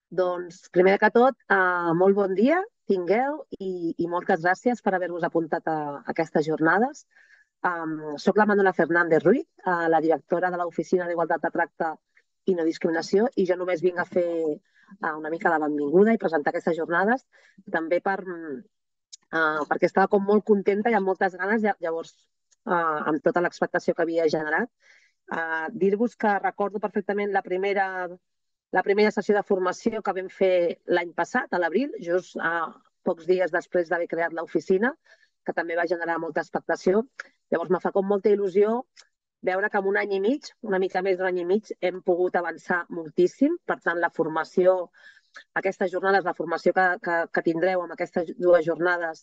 Doncs, primer de tot, molt bon dia, tingueu, i moltes gràcies per haver-vos apuntat a aquestes jornades. Soc la Manuela Fernández Ruiz, la directora de l'Oficina d'Igualtat de Tracte i No Discriminació, i jo només vinc a fer una mica de benvinguda i presentar aquestes jornades, també perquè estava com molt contenta i amb moltes ganes, llavors, amb tota l'expectació que havia generat. Dir-vos que recordo perfectament la primera sessió de formació que vam fer l'any passat, a l'abril, just pocs dies després d'haver creat l'oficina, que també va generar molta expectació. Llavors, me fa com molta il·lusió veure que en un any i mig, una mica més d'un any i mig, hem pogut avançar moltíssim. Per tant, la formació, aquestes jornades, la formació que tindreu amb aquestes dues jornades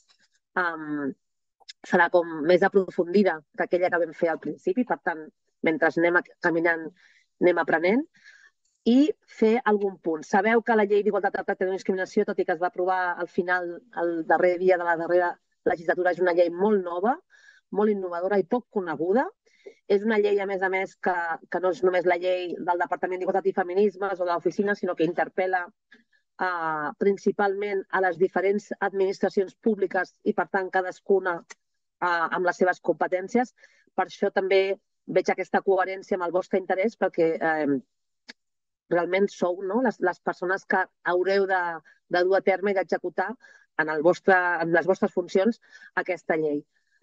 serà com més aprofundida que aquella que vam fer al principi. Per tant, mentre anem caminant, anem aprenent. I fer algun punt. Sabeu que la llei d'igualtat de tracte i no discriminació, tot i que es va aprovar al final, el darrer dia de la darrera legislatura, és una llei molt nova, molt innovadora i poc coneguda. És una llei, a més, que no és només la llei del Departament d'Igualtat i Feminismes o de l'oficina, sinó que interpel·la principalment a les diferents administracions públiques i, per tant, cadascuna amb les seves competències. Per això també veig aquesta coherència amb el vostre interès, perquè realment sou, no, les persones que haureu de dur a terme i d'executar en les vostres funcions aquesta llei.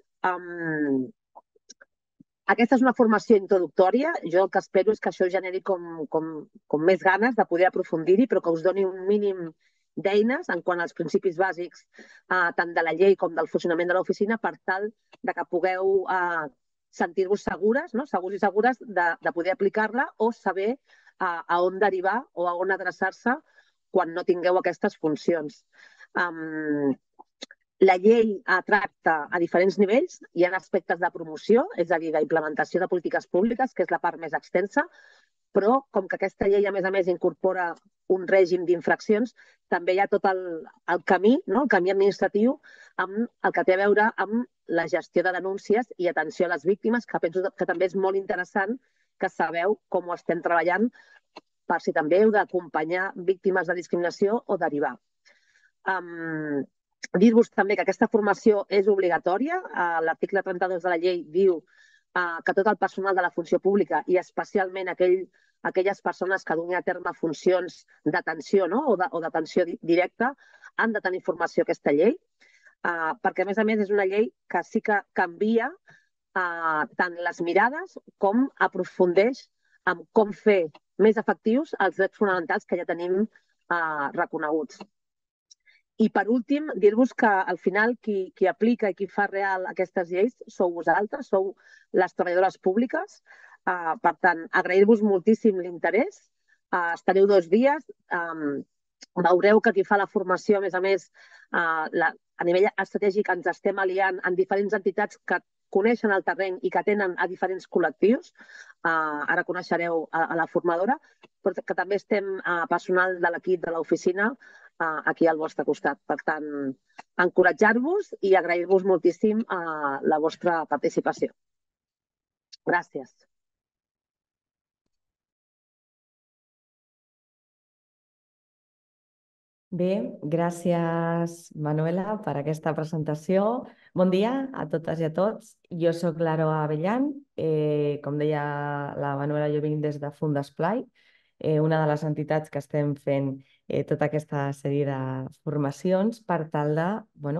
Aquesta és una formació introductòria. Jo el que espero és que això generi com més ganes de poder aprofundir-hi, però que us doni un mínim d'eines en quant als principis bàsics tant de la llei com del funcionament de l'oficina, per tal de que pugueu sentir-vos segures, no? Segurs i segures de poder aplicar-la o saber a on derivar o a on adreçar-se quan no tingueu aquestes funcions. La llei tracta a diferents nivells. Hi ha aspectes de promoció, és a dir, d'implementació de polítiques públiques, que és la part més extensa, però com que aquesta llei, a més, incorpora un règim d'infraccions, també hi ha tot el camí, no? El camí administratiu, amb el que té a veure amb la gestió de denúncies i atenció a les víctimes, que penso que també és molt interessant que sabeu com ho estem treballant, per si també heu d'acompanyar víctimes de discriminació o derivar. Dir-vos també que aquesta formació és obligatòria. L'article 32 de la llei diu que tot el personal de la funció pública, i especialment aquelles persones que donin a terme funcions d'atenció, no? o d'atenció directa, han de tenir formació a aquesta llei, perquè, a més, és una llei que sí que canvia tant les mirades com aprofundeix en com fer més efectius els drets fonamentals que ja tenim reconeguts. I, per últim, dir-vos que al final qui aplica i qui fa real aquestes lleis sou vosaltres, sou les treballadores públiques. Per tant, agrair-vos moltíssim l'interès. Estareu 2 dies. Veureu que qui fa la formació, a més, a nivell estratègic ens estem aliant en diferents entitats que coneixen el terreny i que tenen a diferents col·lectius. Ara coneixereu a la formadora, però que també estem personal de l'equip de l'oficina aquí al vostre costat. Per tant, encoratjar-vos i agrair-vos moltíssim la vostra participació. Gràcies. Bé, gràcies, Manuela, per aquesta presentació. Bon dia a totes i a tots. Jo soc l'Aroa Avellan. Com deia la Manuela, jo vinc des de Fundesplai, una de les entitats que estem fent tota aquesta sèrie de formacions per tal de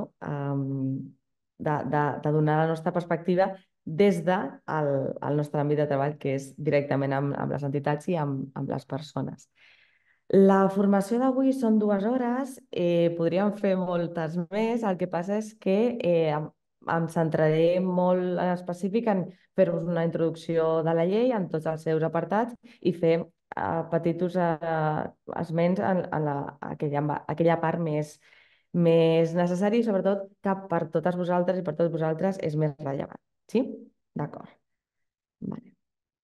donar la nostra perspectiva des del nostre àmbit de treball, que és directament amb les entitats i amb les persones. La formació d'avui són 2 hores, podríem fer moltes més. El que passa és que em centraré molt en específic en fer-vos una introducció de la llei en tots els seus apartats i fer petits esments en aquella part més necessària i sobretot que per totes vosaltres i per tots vosaltres és més rellevant. Sí? D'acord. Vale.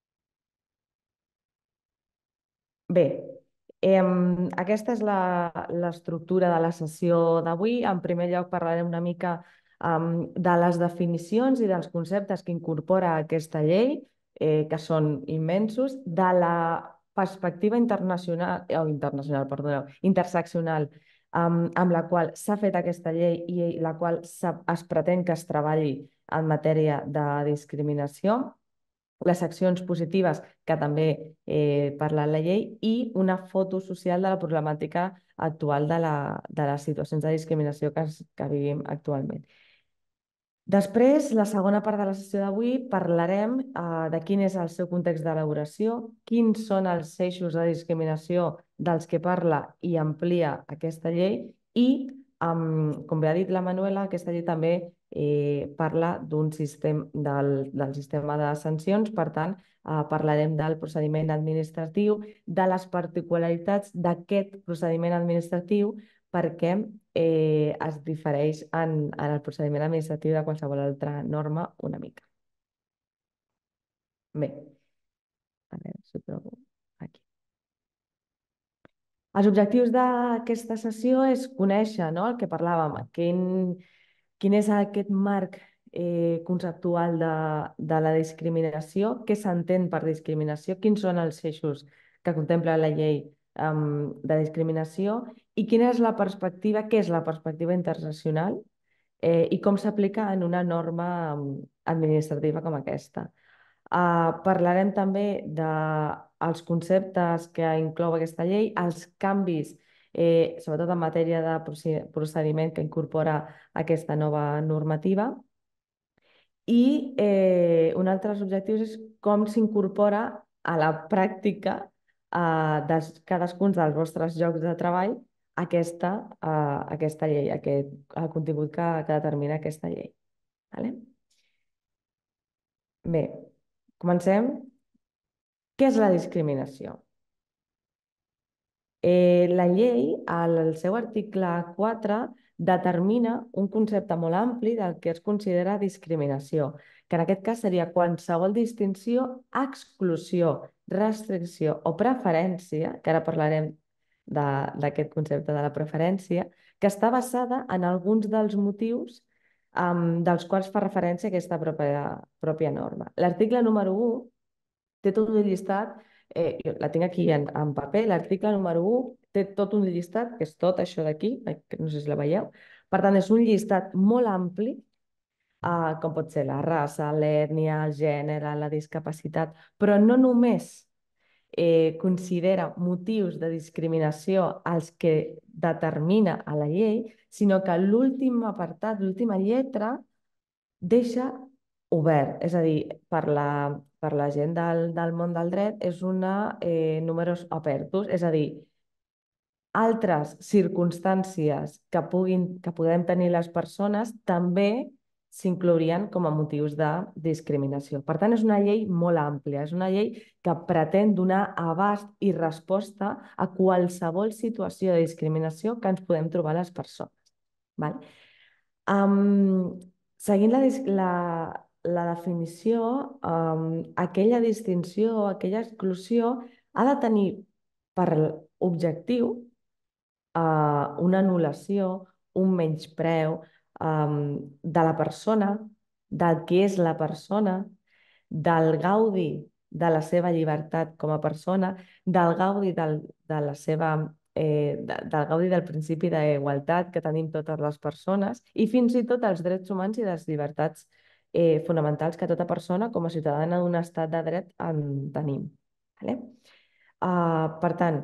Bé, aquesta és l'estructura de la sessió d'avui. En primer lloc parlarem una mica de les definicions i dels conceptes que incorpora aquesta llei, que són immensos, de la perspectiva interseccional amb la qual s'ha fet aquesta llei i la qual es pretén que es treballi en matèria de discriminació, les accions positives que també parla la llei i una foto social de la problemàtica actual de les situacions de discriminació que vivim actualment. Després, la segona part de la sessió d'avui, parlarem de quin és el seu context d'elaboració, quins són els eixos de discriminació dels que parla i amplia aquesta llei i, com bé ha dit la Manuela, aquesta llei també parla del sistema de sancions, per tant, parlarem del procediment administratiu, de les particularitats d'aquest procediment administratiu, perquè es difereix en el procediment administratiu de qualsevol altra norma una mica. Bé, a veure si ho trobo aquí. Els objectius d'aquesta sessió és conèixer, no?, el que parlàvem, quin és aquest marc conceptual de la discriminació, què s'entén per discriminació, quins són els eixos que contempla la llei de discriminació i quina és la perspectiva, què és la perspectiva interseccional i com s'aplica en una norma administrativa com aquesta. Parlarem també dels conceptes que inclou aquesta llei, els canvis, sobretot en matèria de procediment que incorpora aquesta nova normativa. I un altre dels objectius és com s'incorpora a la pràctica de cadascun dels vostres llocs de treball aquesta llei, el contingut que determina aquesta llei. Vale? Bé, comencem. Què és la discriminació? La llei, al seu article 4, determina un concepte molt ampli del que es considera discriminació, que en aquest cas seria qualsevol distinció, exclusió, restricció o preferència, que ara parlarem d'aquest concepte de la preferència, que està basada en alguns dels motius dels quals fa referència a aquesta pròpia norma. L'article número 1 té tot un llistat, jo la tinc aquí en paper, l'article número 1 té tot un llistat, que és tot això d'aquí, no sé si la veieu. Per tant, és un llistat molt ampli, com pot ser la raça, l'ètnia, el gènere, la discapacitat, però no només considera motius de discriminació els que determina a la llei, sinó que l'últim apartat, l'última lletra, deixa obert. És a dir, per la gent del món del dret és una numerus apertus, és a dir, altres circumstàncies que podem tenir les persones també s'inclourien com a motius de discriminació. Per tant, és una llei molt àmplia, és una llei que pretén donar abast i resposta a qualsevol situació de discriminació que ens podem trobar les persones. Val? Seguint la definició, aquella distinció, aquella exclusió ha de tenir per objectiu una anul·lació, un menyspreu de la persona, del que és la persona, del gaudi de la seva llibertat com a persona, del gaudi de la seva del gaudi del principi d'igualtat que tenim totes les persones i fins i tot els drets humans i les llibertats fonamentals que tota persona com a ciutadana d'un estat de dret en tenim. Per tant,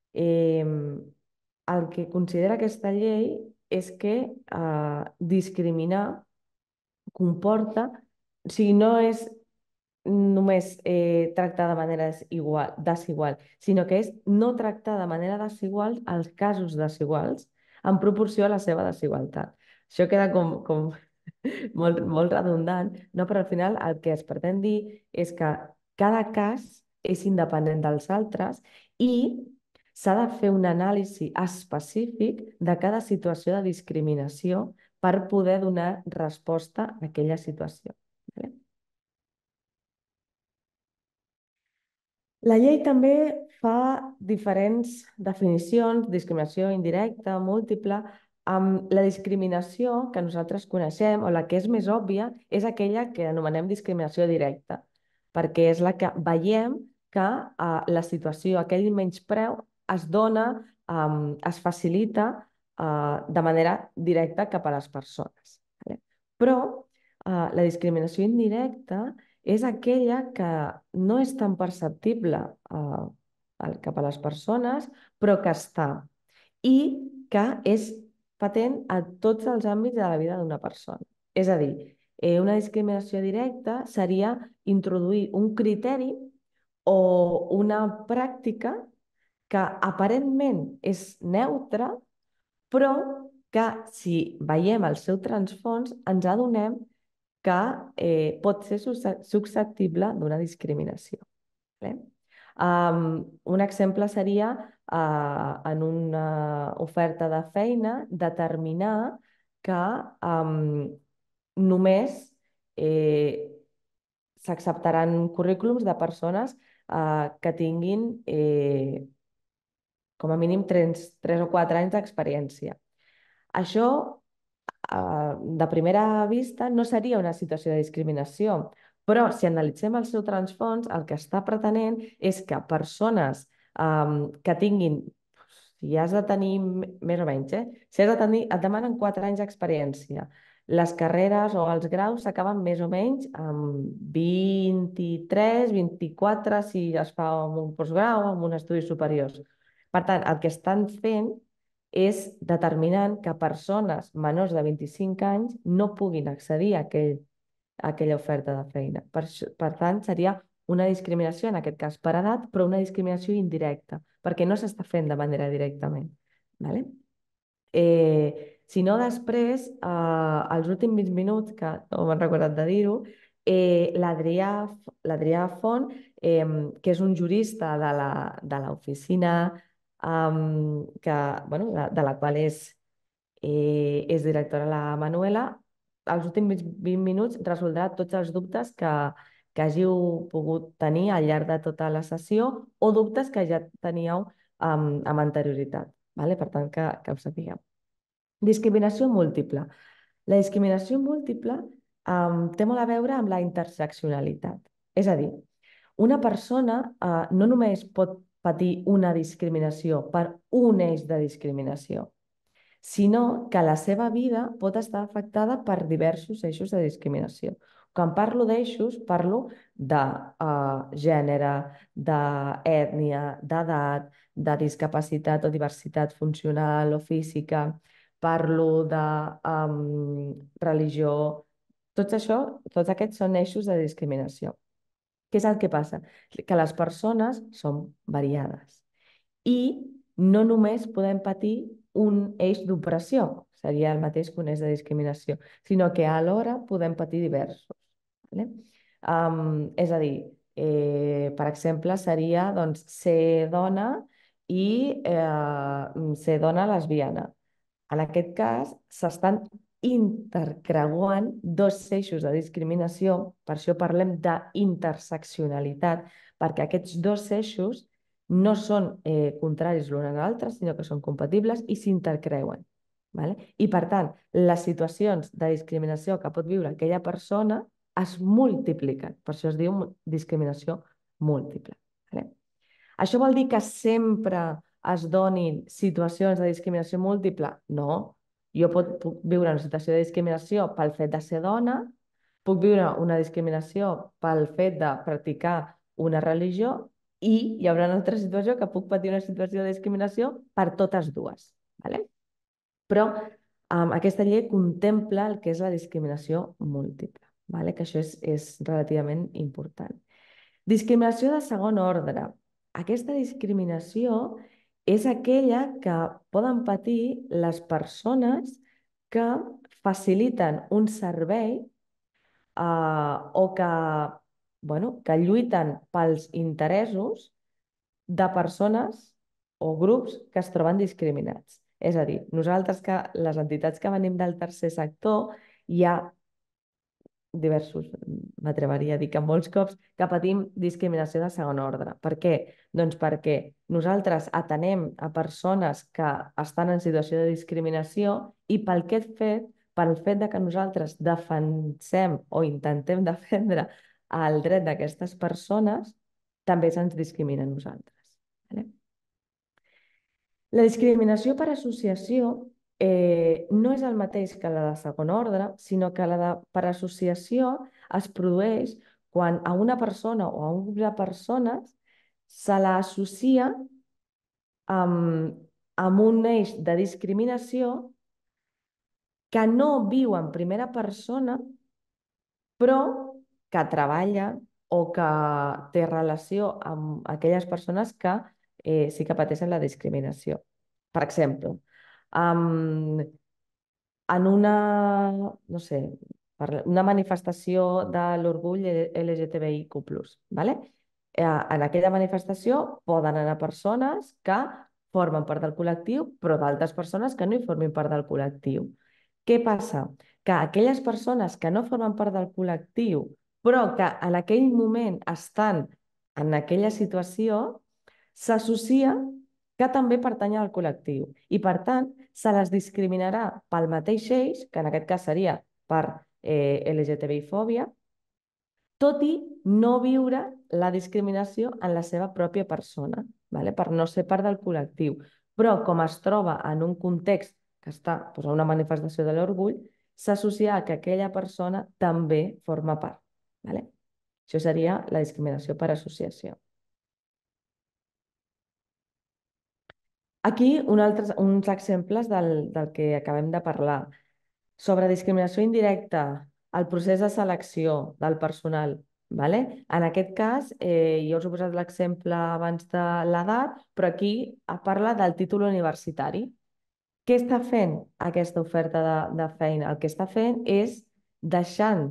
el que considera aquesta llei és que discriminar comporta, o sigui, no és només tractar de manera desigual, sinó que és no tractar de manera desigual els casos desiguals en proporció a la seva desigualtat. Això queda com molt redundant, no? Però al final el que es pretén dir és que cada cas és independent dels altres i s'ha de fer un anàlisi específic de cada situació de discriminació per poder donar resposta a aquella situació. La llei també fa diferents definicions, discriminació indirecta, múltiple. La discriminació que nosaltres coneixem, o la que és més òbvia, és aquella que anomenem discriminació directa, perquè és la que veiem que la situació, aquell menyspreu, es dona, es facilita de manera directa cap a les persones. Vale? Però la discriminació indirecta és aquella que no és tan perceptible cap a les persones, però que està i que és patent a tots els àmbits de la vida d'una persona. És a dir, una discriminació directa seria introduir un criteri o una pràctica que aparentment és neutra, però que si veiem el seu transfons ens adonem que pot ser susceptible d'una discriminació. Un exemple seria en una oferta de feina determinar que només s'acceptaran currículums de persones que tinguin com a mínim 3 o 4 anys d'experiència. Això, de primera vista, no seria una situació de discriminació, però si analitzem el seu transfons, el que està pretenent és que persones que tinguin, si has de tenir més o menys, si has de tenir, et demanen 4 anys d'experiència. Les carreres o els graus s'acaben més o menys amb 23, 24, si es fa amb un postgrau o amb un estudis superiors. Per tant, el que estan fent és determinant que persones menors de 25 anys no puguin accedir a aquella oferta de feina. Per tant, seria una discriminació, en aquest cas per edat, però una discriminació indirecta, perquè no s'està fent de manera directament. Vale? Si no, després, als últims minuts, que no m'han recordat de dir-ho, l'Adrià Font, que és un jurista de l'oficina de la qual és directora la Manuela, als últims 20 minuts resoldrà tots els dubtes que hàgiu pogut tenir al llarg de tota la sessió o dubtes que ja teníeu amb anterioritat. Vale? Per tant, que ho sapigueu. Discriminació múltiple. La discriminació múltiple té molt a veure amb la interseccionalitat. És a dir, una persona no només pot patir una discriminació per un eix de discriminació, sinó que la seva vida pot estar afectada per diversos eixos de discriminació. Quan parlo d'eixos, parlo de gènere, d'ètnia, d'edat, de discapacitat o diversitat funcional o física, parlo de religió. Tots aquests són eixos de discriminació. Què és el que passa? Que les persones són variades i no només podem patir un eix d'opressió, seria el mateix que un eix de discriminació, sinó que alhora podem patir diversos. Vale? És a dir, per exemple, seria doncs, ser dona i ser dona lesbiana. En aquest cas, s'estan intercreuant dos eixos de discriminació, per això parlem d'interseccionalitat, perquè aquests dos eixos no són contraris l'un a l'altre, sinó que són compatibles i s'intercreuen. Vale? I, per tant, les situacions de discriminació que pot viure aquella persona es multipliquen. Per això es diu discriminació múltiple. Vale? Això vol dir que sempre es donin situacions de discriminació múltiple? No. Jo puc viure una situació de discriminació pel fet de ser dona, puc viure una discriminació pel fet de practicar una religió i hi haurà una altra situació que puc patir una situació de discriminació per totes dues. Vale? Però aquesta llei contempla el que és la discriminació múltiple, vale? Que això és relativament important. Discriminació de segon ordre. Aquesta discriminació és aquella que poden patir les persones que faciliten un servei o que lluiten pels interessos de persones o grups que es troben discriminats. És a dir, nosaltres, les entitats que venim del tercer sector, hi ha diversos, m'atreveria a dir que molts cops que patim discriminació de segon ordre. Per què? Doncs perquè nosaltres atenem a persones que estan en situació de discriminació i pel fet de que nosaltres defensem o intentem defendre el dret d'aquestes persones, també se'ns discrimina a nosaltres. Vale? La discriminació per associació no és el mateix que la de segon ordre, sinó que la de per associació es produeix quan a una persona o a un grup de persones se l'associa amb un eix de discriminació que no viu en primera persona, però que treballa o que té relació amb aquelles persones que sí que pateixen la discriminació. Per exemple, en una, no sé, una manifestació de l'orgull LGTBIQ+, ¿vale? En aquella manifestació poden anar persones que formen part del col·lectiu, però d'altres persones que no hi formin part del col·lectiu. Què passa? Que aquelles persones que no formen part del col·lectiu, però que en aquell moment estan en aquella situació, s'associa que també pertanyen al col·lectiu i, per tant, se les discriminarà pel mateix eix, que en aquest cas seria per LGTBI-fòbia, tot i no viure la discriminació en la seva pròpia persona, ¿vale? Per no ser part del col·lectiu. Però com es troba en un context que està doncs, a una manifestació de l'orgull, s'associa a que aquella persona també forma part. ¿Vale? Això seria la discriminació per associació. Aquí uns exemples del que acabem de parlar. Sobre discriminació indirecta, el procés de selecció del personal. ¿Vale? En aquest cas, jo us he posat l'exemple abans de l'edat, però aquí parla del títol universitari. Què està fent aquesta oferta de feina? El que està fent és deixant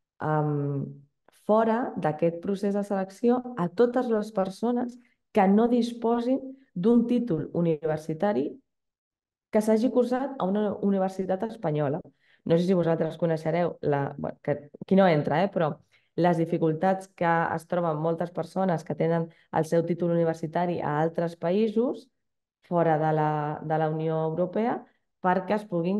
fora d'aquest procés de selecció a totes les persones que no disposin d'un títol universitari que s'hagi cursat a una universitat espanyola. No sé si vosaltres coneixereu, aquí no entra, però les dificultats que es troben moltes persones que tenen el seu títol universitari a altres països fora de la Unió Europea perquè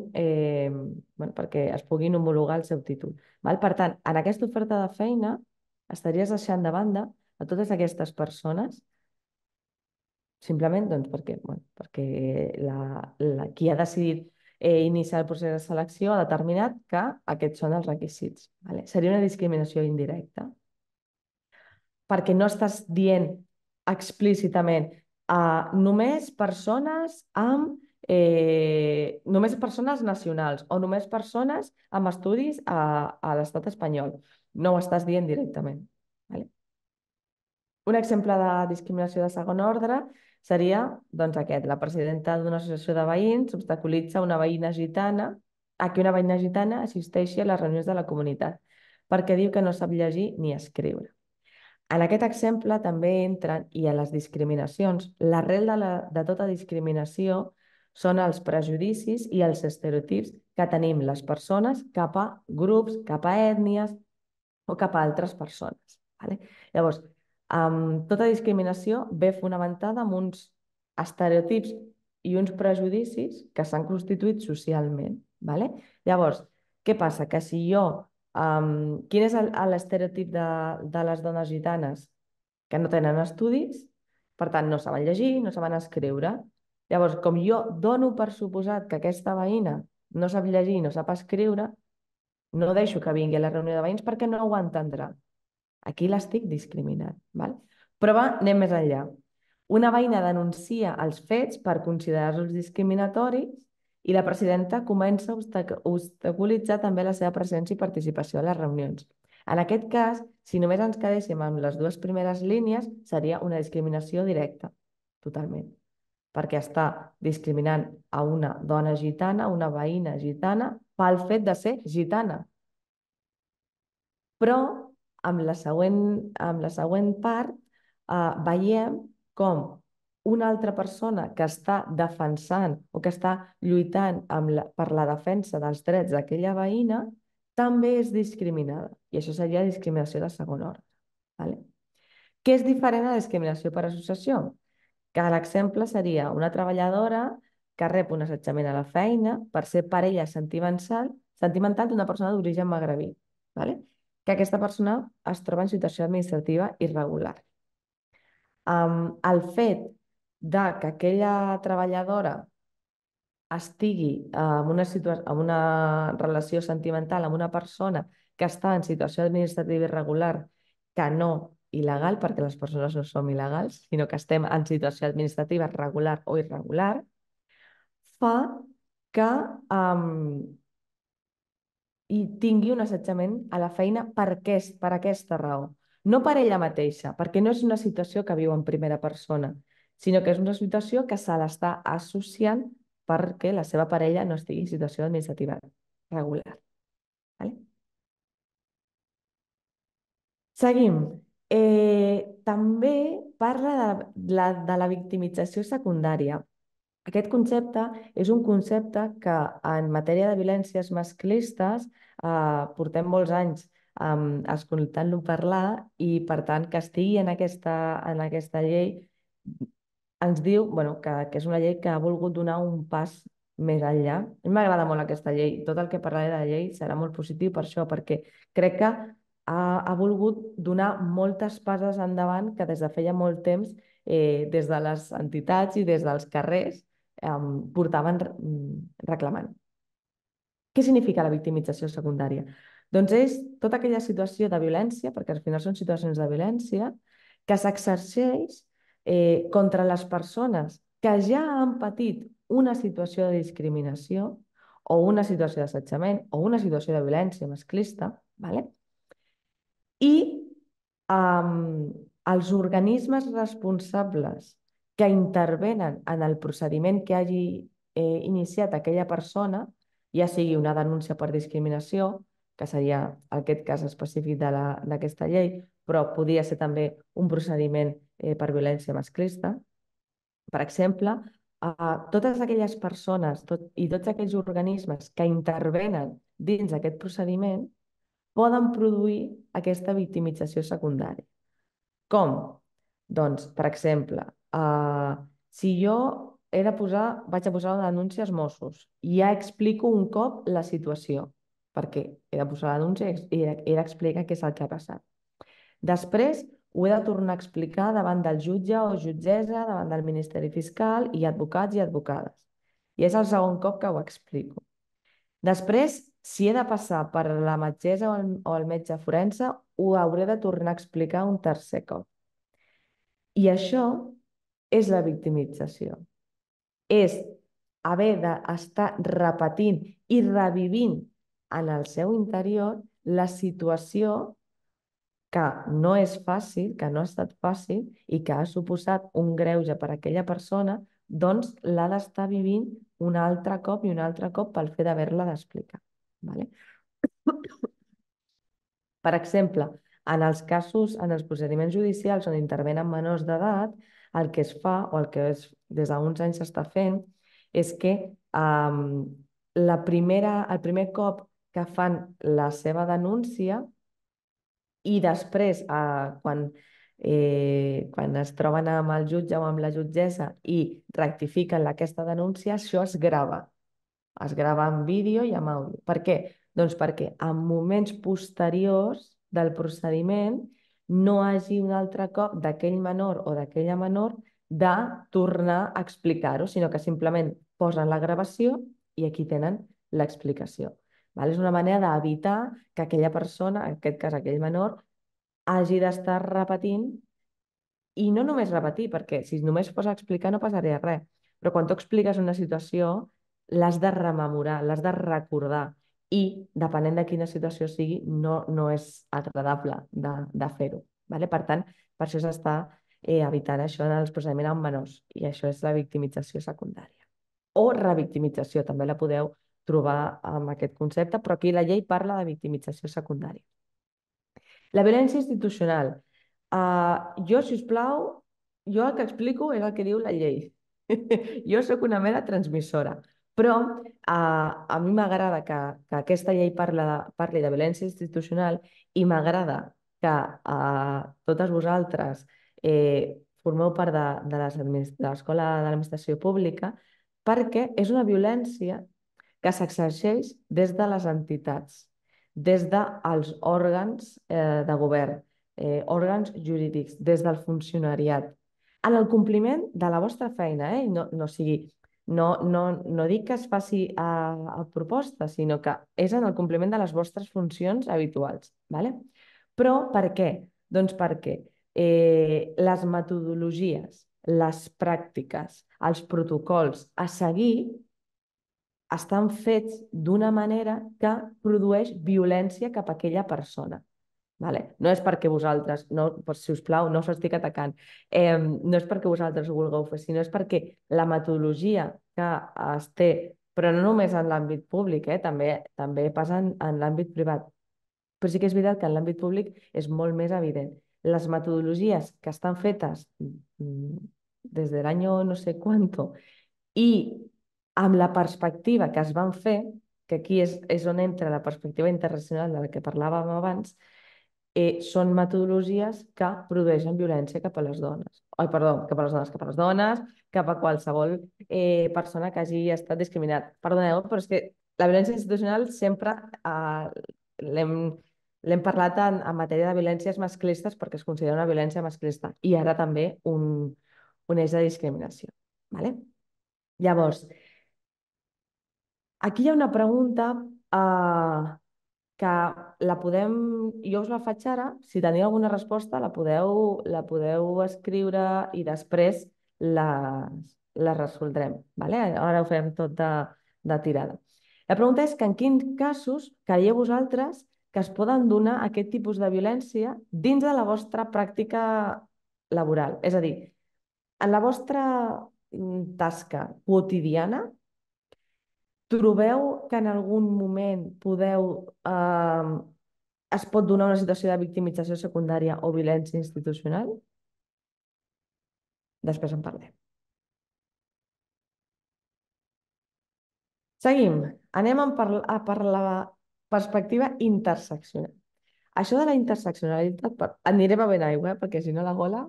es puguin homologar el seu títol. Val? Per tant, en aquesta oferta de feina estaries deixant de banda a totes aquestes persones simplement doncs, perquè qui ha decidit iniciar el procés de selecció ha determinat que aquests són els requisits. Vale? Seria una discriminació indirecta perquè no estàs dient explícitament només persones només persones nacionals o només persones amb estudis a l'estat espanyol. No ho estàs dient directament. Vale? Un exemple de discriminació de segon ordre seria doncs, aquest. La presidenta d'una associació de veïns obstaculitza una veïna gitana que una veïna gitana assisteixi a les reunions de la comunitat perquè diu que no sap llegir ni escriure. En aquest exemple també entren, i a les discriminacions, l'arrel de tota discriminació són els prejudicis i els estereotips que tenim les persones cap a grups, cap a ètnies o cap a altres persones. Vale? Llavors, tota discriminació ve fonamentada en uns estereotips i uns prejudicis que s'han constituït socialment. Vale? Llavors, què passa? Que si jo quin és l'estereotip de les dones gitanes? Que no tenen estudis, per tant no saben llegir, no saben escriure. Llavors, com jo dono per suposat que aquesta veïna no sap llegir i no sap escriure, no deixo que vingui a la reunió de veïns perquè no ho entendrà. Aquí l'estic discriminant. Val? Però anem més enllà. Una veïna denuncia els fets per considerar-los discriminatoris i la presidenta comença a obstaculitzar també la seva presència i participació a les reunions. En aquest cas, si només ens quedéssim amb les dues primeres línies, seria una discriminació directa, totalment, perquè està discriminant a una dona gitana, una veïna gitana, pel fet de ser gitana. Però amb la següent part veiem com una altra persona que està defensant o que està lluitant per la defensa dels drets d'aquella veïna també és discriminada. I això seria discriminació de segon ordre. Vale? Què és diferent a la discriminació per associació? Que l'exemple seria una treballadora que rep un assetjament a la feina per ser parella sentimental d'una persona d'origen magrebí. Vale? Que aquesta persona es troba en situació administrativa irregular. El fet de que aquella treballadora estigui en una relació sentimental amb una persona que està en situació administrativa irregular, que no il·legal, perquè les persones no som il·legals, sinó que estem en situació administrativa regular o irregular, fa que hi tingui un assetjament a la feina per aquesta raó. No per ella mateixa, perquè no és una situació que viu en primera persona, sinó que és una situació que se l'està associant perquè la seva parella no estigui en situació administrativa regular. Vale? Seguim. També parla de la victimització secundària. Aquest concepte és un concepte que en matèria de violències masclistes portem molts anys escoltant-lo parlar i, per tant, que estigui en aquesta llei ens diu que és una llei que ha volgut donar un pas més enllà. A mi m'agrada molt aquesta llei. Tot el que parlaré de la llei serà molt positiu per això, perquè crec que ha volgut donar moltes passes endavant que des de feia molt temps, des de les entitats i des dels carrers, portaven reclamant. Què significa la victimització secundària? Doncs és tota aquella situació de violència, perquè al final són situacions de violència, que s'exerceix contra les persones que ja han patit una situació de discriminació o una situació d'assetjament o una situació de violència masclista, ¿vale? I els organismes responsables que intervenen en el procediment que hagi iniciat aquella persona, ja sigui una denúncia per discriminació, que seria aquest cas específic d'aquesta llei, però podria ser també un procediment per violència masclista. Per exemple, totes aquelles persones i tots aquells organismes que intervenen dins d'aquest procediment poden produir aquesta victimització secundària. Com? Doncs, per exemple, si jo vaig a posar una denúncia als Mossos, ja explico un cop la situació, perquè he de posar la denúncia i he d'explicar què és el que ha passat. Després ho he de tornar a explicar davant del jutge o jutgessa, davant del Ministeri Fiscal i advocats i advocades. I és el segon cop que ho explico. Després, si he de passar per la metgessa o el metge forense, ho hauré de tornar a explicar un tercer cop. I això és la victimització. És haver d'estar repetint i revivint en el seu interior la situació que no és fàcil, que no ha estat fàcil i que ha suposat un greuge per a aquella persona, doncs l'ha d'estar vivint un altre cop i un altre cop pel fet d'haver-la d'explicar. Vale? Per exemple, en els casos, en els procediments judicials on intervenen menors d'edat, el que es fa, o el que des d'uns anys s'està fent, és que el primer cop que fan la seva denúncia i després, quan es troben amb el jutge o amb la jutgessa i rectifiquen aquesta denúncia, això es grava. Es grava en vídeo i en àudio. Per què? Doncs perquè en moments posteriors del procediment no hagi un altre cop d'aquell menor o d'aquella menor de tornar a explicar-ho, sinó que simplement posen la gravació i aquí tenen l'explicació. És una manera d'evitar que aquella persona, en aquest cas aquell menor, hagi d'estar repetint i no només repetir, perquè si només fos a explicar no passaria res, però quan tu expliques una situació l'has de rememorar, l'has de recordar i, depenent de quina situació sigui, no és agradable de fer-ho. Per tant, per això s'està evitant això en els procediments amb menors i això és la victimització secundària. O revictimització, també la podeu trobar amb aquest concepte, però aquí la llei parla de victimització secundària. La violència institucional. Jo, si us plau, jo el que explico és el que diu la llei. Jo sóc una mera transmissora, però a mi m'agrada que aquesta llei parli de violència institucional i m'agrada que totes vosaltres formeu part de l'escola de l'administració pública perquè és una violència que s'exerceix des de les entitats, des dels òrgans de govern, òrgans jurídics, des del funcionariat. en el compliment de la vostra feina, no sigui, no dic que es faci a proposta, sinó que és en el compliment de les vostres funcions habituals, ¿vale? Però per què? Doncs perquè les metodologies, les pràctiques, els protocols a seguir estan fets d'una manera que produeix violència cap a aquella persona. Vale? No és perquè vosaltres, no, si us plau, no us estic atacant, no és perquè vosaltres ho vulgueu fer, sinó és perquè la metodologia que es té, però no només en l'àmbit públic, també passa en l'àmbit privat, però sí que és veritat que en l'àmbit públic és molt més evident. Les metodologies que estan fetes des de l'any no sé quanto i amb la perspectiva que es van fer, que aquí és on entra la perspectiva internacional de la que parlàvem abans, són metodologies que produeixen violència cap a les dones. Ai, perdó, cap a les dones, cap a qualsevol persona que hagi estat discriminat. Perdoneu, però és que la violència institucional sempre l'hem l'hem parlat en matèria de violències masclistes perquè es considera una violència masclista i ara també un eix de discriminació. ¿Vale? Llavors, aquí hi ha una pregunta que la podem, jo us la faig ara, si teniu alguna resposta la podeu escriure i després les resoldrem. ¿Vale? Ara ho fem tot de tirada. La pregunta és que en quins casos creieu vosaltres que es poden donar aquest tipus de violència dins de la vostra pràctica laboral? És a dir, en la vostra tasca quotidiana, trobeu que en algun moment es pot donar una situació de victimització secundària o violència institucional? Després en parlem. Seguim. Anem per la perspectiva interseccional. Això de la interseccionalitat, aniré bevent aigua, perquè si no la gola...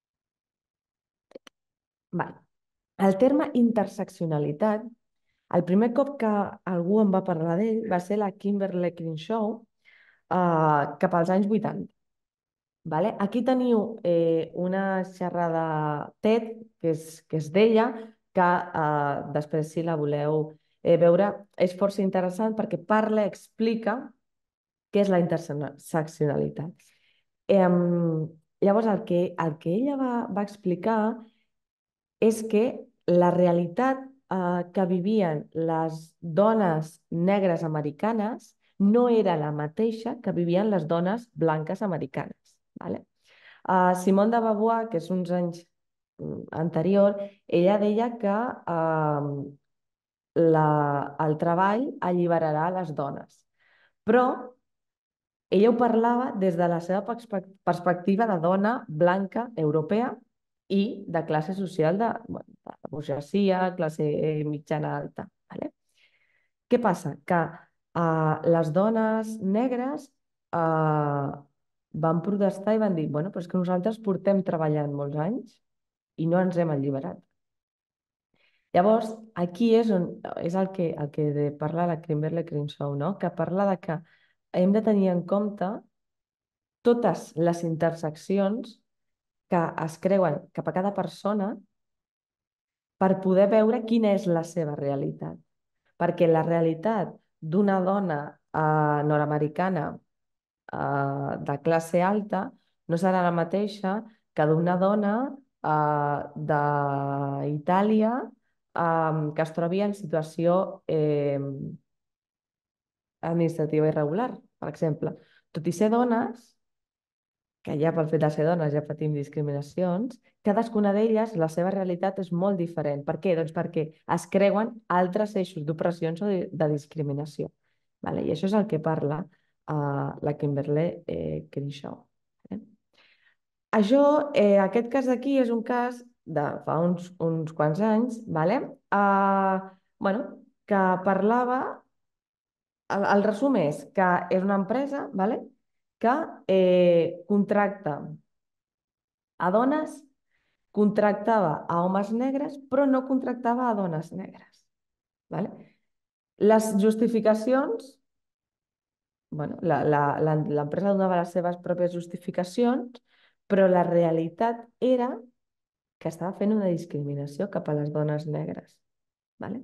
Vale. El terme interseccionalitat, el primer cop que algú em va parlar d'ell va ser la Kimberlé Crenshaw, cap als anys 80. Vale? Aquí teniu una xerrada TED, que és d'ella, que després, si la voleu veure, és força interessant perquè parla, explica què és la interseccionalitat. Llavors, el que ella va explicar és que la realitat que vivien les dones negres americanes no era la mateixa que vivien les dones blanques americanes. Vale? Simone de Beauvoir, que és uns anys anterior, ella deia que el treball alliberarà les dones. Però ella ho parlava des de la seva perspectiva de dona blanca europea i de classe social de burgesia, classe mitjana alta. Vale? Què passa? Que les dones negres van protestar i van dir, bueno, però és que nosaltres portem treballant molts anys i no ens hem alliberat. Llavors, aquí és el que parla la Kimberlé Crenshaw, no? Que parla de que hem de tenir en compte totes les interseccions que es creuen cap a cada persona per poder veure quina és la seva realitat. Perquè la realitat d'una dona nord-americana de classe alta no serà la mateixa que d'una dona d'Itàlia que es trobi en situació administrativa irregular, per exemple. Tot i ser dones, que ja pel fet de ser dones ja patim discriminacions, cadascuna d'elles, la seva realitat és molt diferent. Per què? Doncs perquè es creuen altres eixos d'opressions o de discriminació. Vale? I això és el que parla la Kimberlé Crenshaw. Això, aquest cas d'aquí és un cas de fa uns quants anys, vale? Bueno, que parlava... El resum és que és una empresa, vale? Que contracta a dones, contractava a homes negres, però no contractava a dones negres. Vale? Les justificacions, bueno, l'empresa donava les seves pròpies justificacions, però la realitat era que estava fent una discriminació cap a les dones negres. Vale?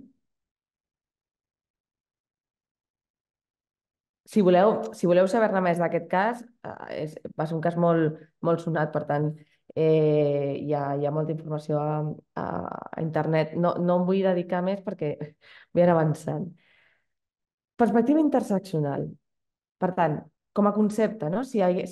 Si voleu saber-ne més d'aquest cas, va ser un cas molt sonat, per tant, hi ha molta informació a internet. No em vull dedicar més perquè vull anar avançant. Perspectiva interseccional. Per tant, com a concepte, no?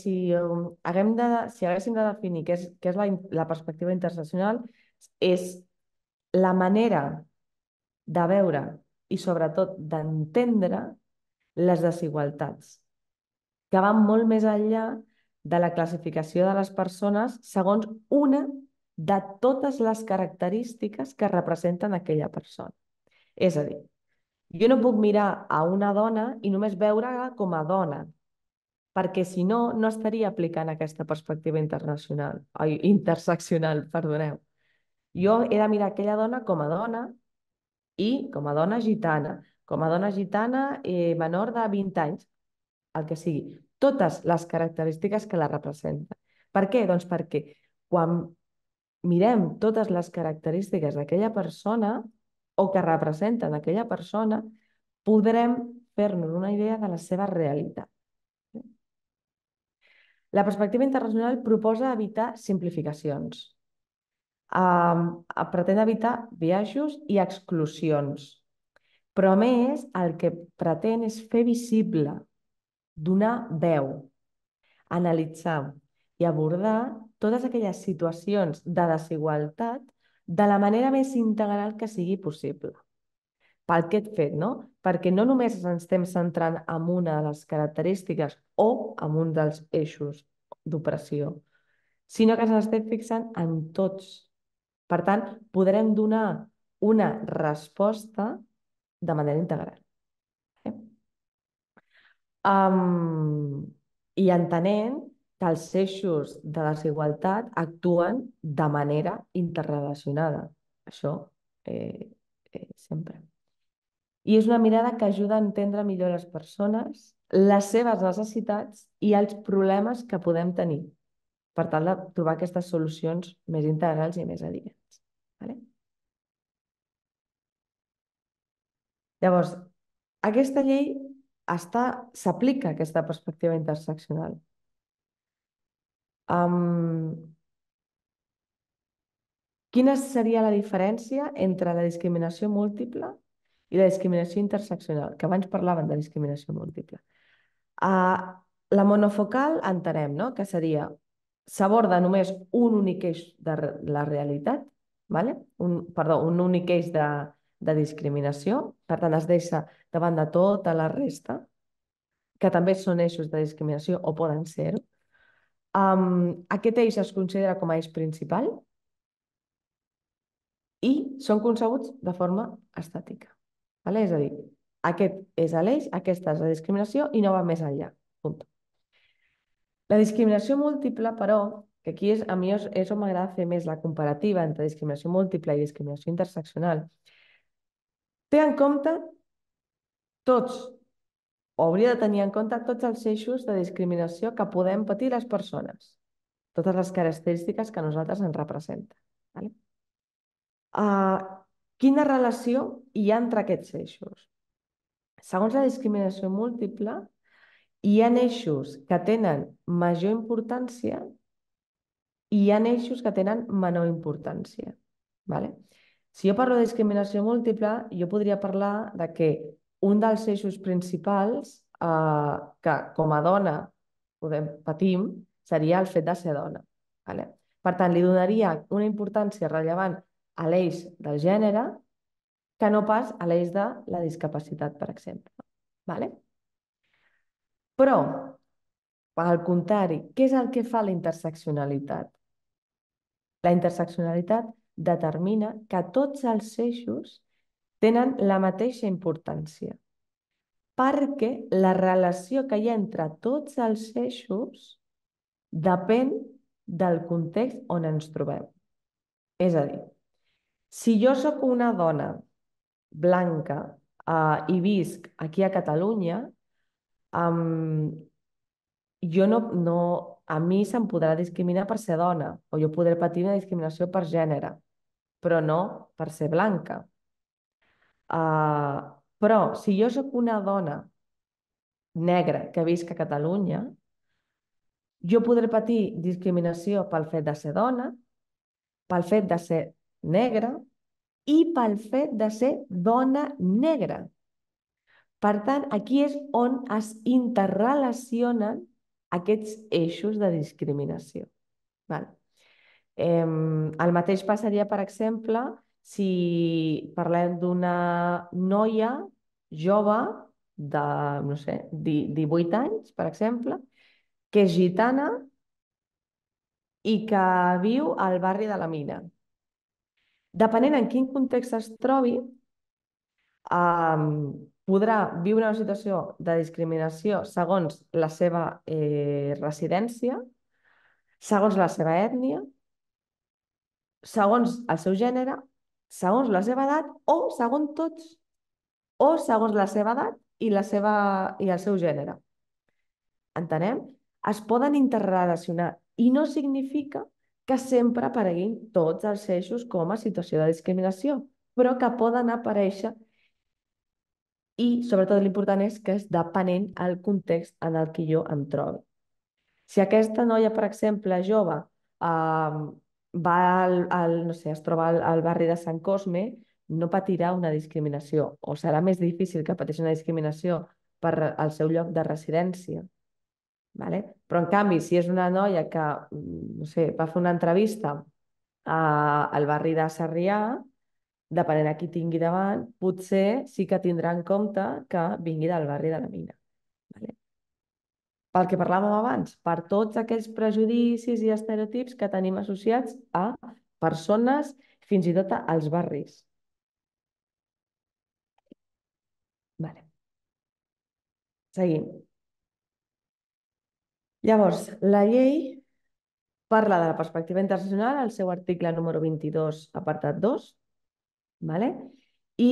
Si haguéssim de definir què és la perspectiva interseccional, és la manera de veure i sobretot d'entendre les desigualtats, que van molt més enllà de la classificació de les persones segons una de totes les característiques que representen aquella persona. És a dir, jo no puc mirar a una dona i només veure-la com a dona, perquè si no, no estaria aplicant aquesta perspectiva interseccional, perdoneu. Jo he de mirar aquella dona com a dona i com a dona gitana menor de 20 anys, el que sigui, totes les característiques que la representen. Per què? Doncs perquè quan mirem totes les característiques d'aquella persona o que representen aquella persona, podrem fer-nos una idea de la seva realitat. La perspectiva internacional proposa evitar simplificacions, pretén evitar biaixos i exclusions, però a més el que pretén és fer visible, donar veu, analitzar i abordar totes aquelles situacions de desigualtat de la manera més integral que sigui possible. Per aquest fet, no? Perquè no només ens estem centrant en una de les característiques o en un dels eixos d'opressió, sinó que ens estem fixant en tots. Per tant, podrem donar una resposta de manera integral. I entenent que els eixos de desigualtat actuen de manera interrelacionada. Això sempre. I és una mirada que ajuda a entendre millor les persones, les seves necessitats i els problemes que podem tenir per tal de trobar aquestes solucions més integrals i més adients. Vale? Llavors, aquesta llei s'aplica aquesta perspectiva interseccional. Quina seria la diferència entre la discriminació múltiple i la discriminació interseccional? Que abans parlaven de discriminació múltiple. La monofocal entenem, no? Que seria, s'aborda només un únic eix de la realitat, vale? un únic eix de discriminació, per tant es deixa davant de tota la resta, que també són eixos de discriminació o poden ser-ho. Aquest eix es considera com a eix principal i són concebuts de forma estàtica. Vale? És a dir, aquest és l'eix, aquesta és la discriminació i no va més enllà. Punt. La discriminació múltiple, però, que aquí a mi és on m'agrada fer més la comparativa entre discriminació múltiple i discriminació interseccional, té en compte tots, o hauria de tenir en compte tots els eixos de discriminació que podem patir les persones, totes les característiques que a nosaltres ens representen. Vale? Quina relació hi ha entre aquests eixos? Segons la discriminació múltiple, hi ha eixos que tenen major importància i hi ha eixos que tenen menor importància. Vale? Si jo parlo de discriminació múltiple, jo podria parlar de que un dels eixos principals que com a dona patim seria el fet de ser dona. Vale? Per tant, li donaria una importància rellevant a l'eix del gènere que no pas a l'eix de la discapacitat, per exemple. Vale? Però, al contrari, què és el que fa la interseccionalitat? La interseccionalitat determina que tots els eixos tenen la mateixa importància, perquè la relació que hi ha entre tots els eixos depèn del context on ens trobem. És a dir, si jo sóc una dona blanca i visc aquí a Catalunya, a mi se'm podrà discriminar per ser dona, o jo podré patir una discriminació per gènere, però no per ser blanca. Però si jo sóc una dona negra que visc a Catalunya, jo podré patir discriminació pel fet de ser dona, pel fet de ser negra i pel fet de ser dona negra. Per tant, aquí és on es interrelacionen aquests eixos de discriminació. Val? El mateix passaria, per exemple, si parlem d'una noia jove de, no sé, 18 anys, per exemple, que és gitana i que viu al barri de la Mina. Depenent en quin context es trobi, podrà viure una situació de discriminació segons la seva residència, segons la seva ètnia, segons el seu gènere, segons la seva edat o segons tots, o segons la seva edat i el seu gènere. Entenem? Es poden interrelacionar i no significa que sempre apareguin tots els eixos com a situació de discriminació, però que poden aparèixer i sobretot l'important és que és depenent al context en el que jo em trobo. Si aquesta noia, per exemple, jove, va no sé, es troba al barri de Sant Cosme, no patirà una discriminació, o serà més difícil que pateixi una discriminació per el seu lloc de residència. Vale? Però, en canvi, si és una noia que, no sé, va fer una entrevista al barri de Sarrià, depenent a qui tingui davant, potser sí que tindrà en compte que vingui del barri de la Mina. Vale? Pel que parlàvem abans, per tots aquells prejudicis i estereotips que tenim associats a persones, fins i tot als barris. Vale. Seguim. Llavors, la llei parla de la perspectiva internacional al seu article número 22, apartat 2, vale? I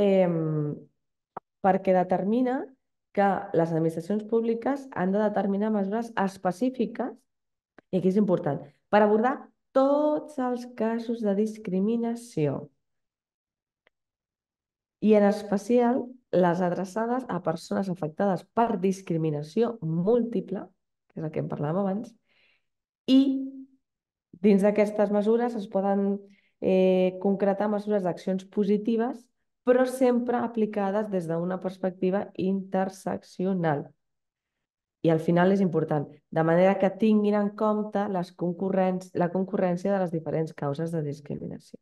perquè determina que les administracions públiques han de determinar mesures específiques, i aquí és important, per abordar tots els casos de discriminació, i en especial les adreçades a persones afectades per discriminació múltiple, que és el que en parlàvem abans, i dins d'aquestes mesures es poden concretar mesures d'accions positives, però sempre aplicades des d'una perspectiva interseccional. I al final és important, de manera que tinguin en compte la concurrència de les diferents causes de discriminació.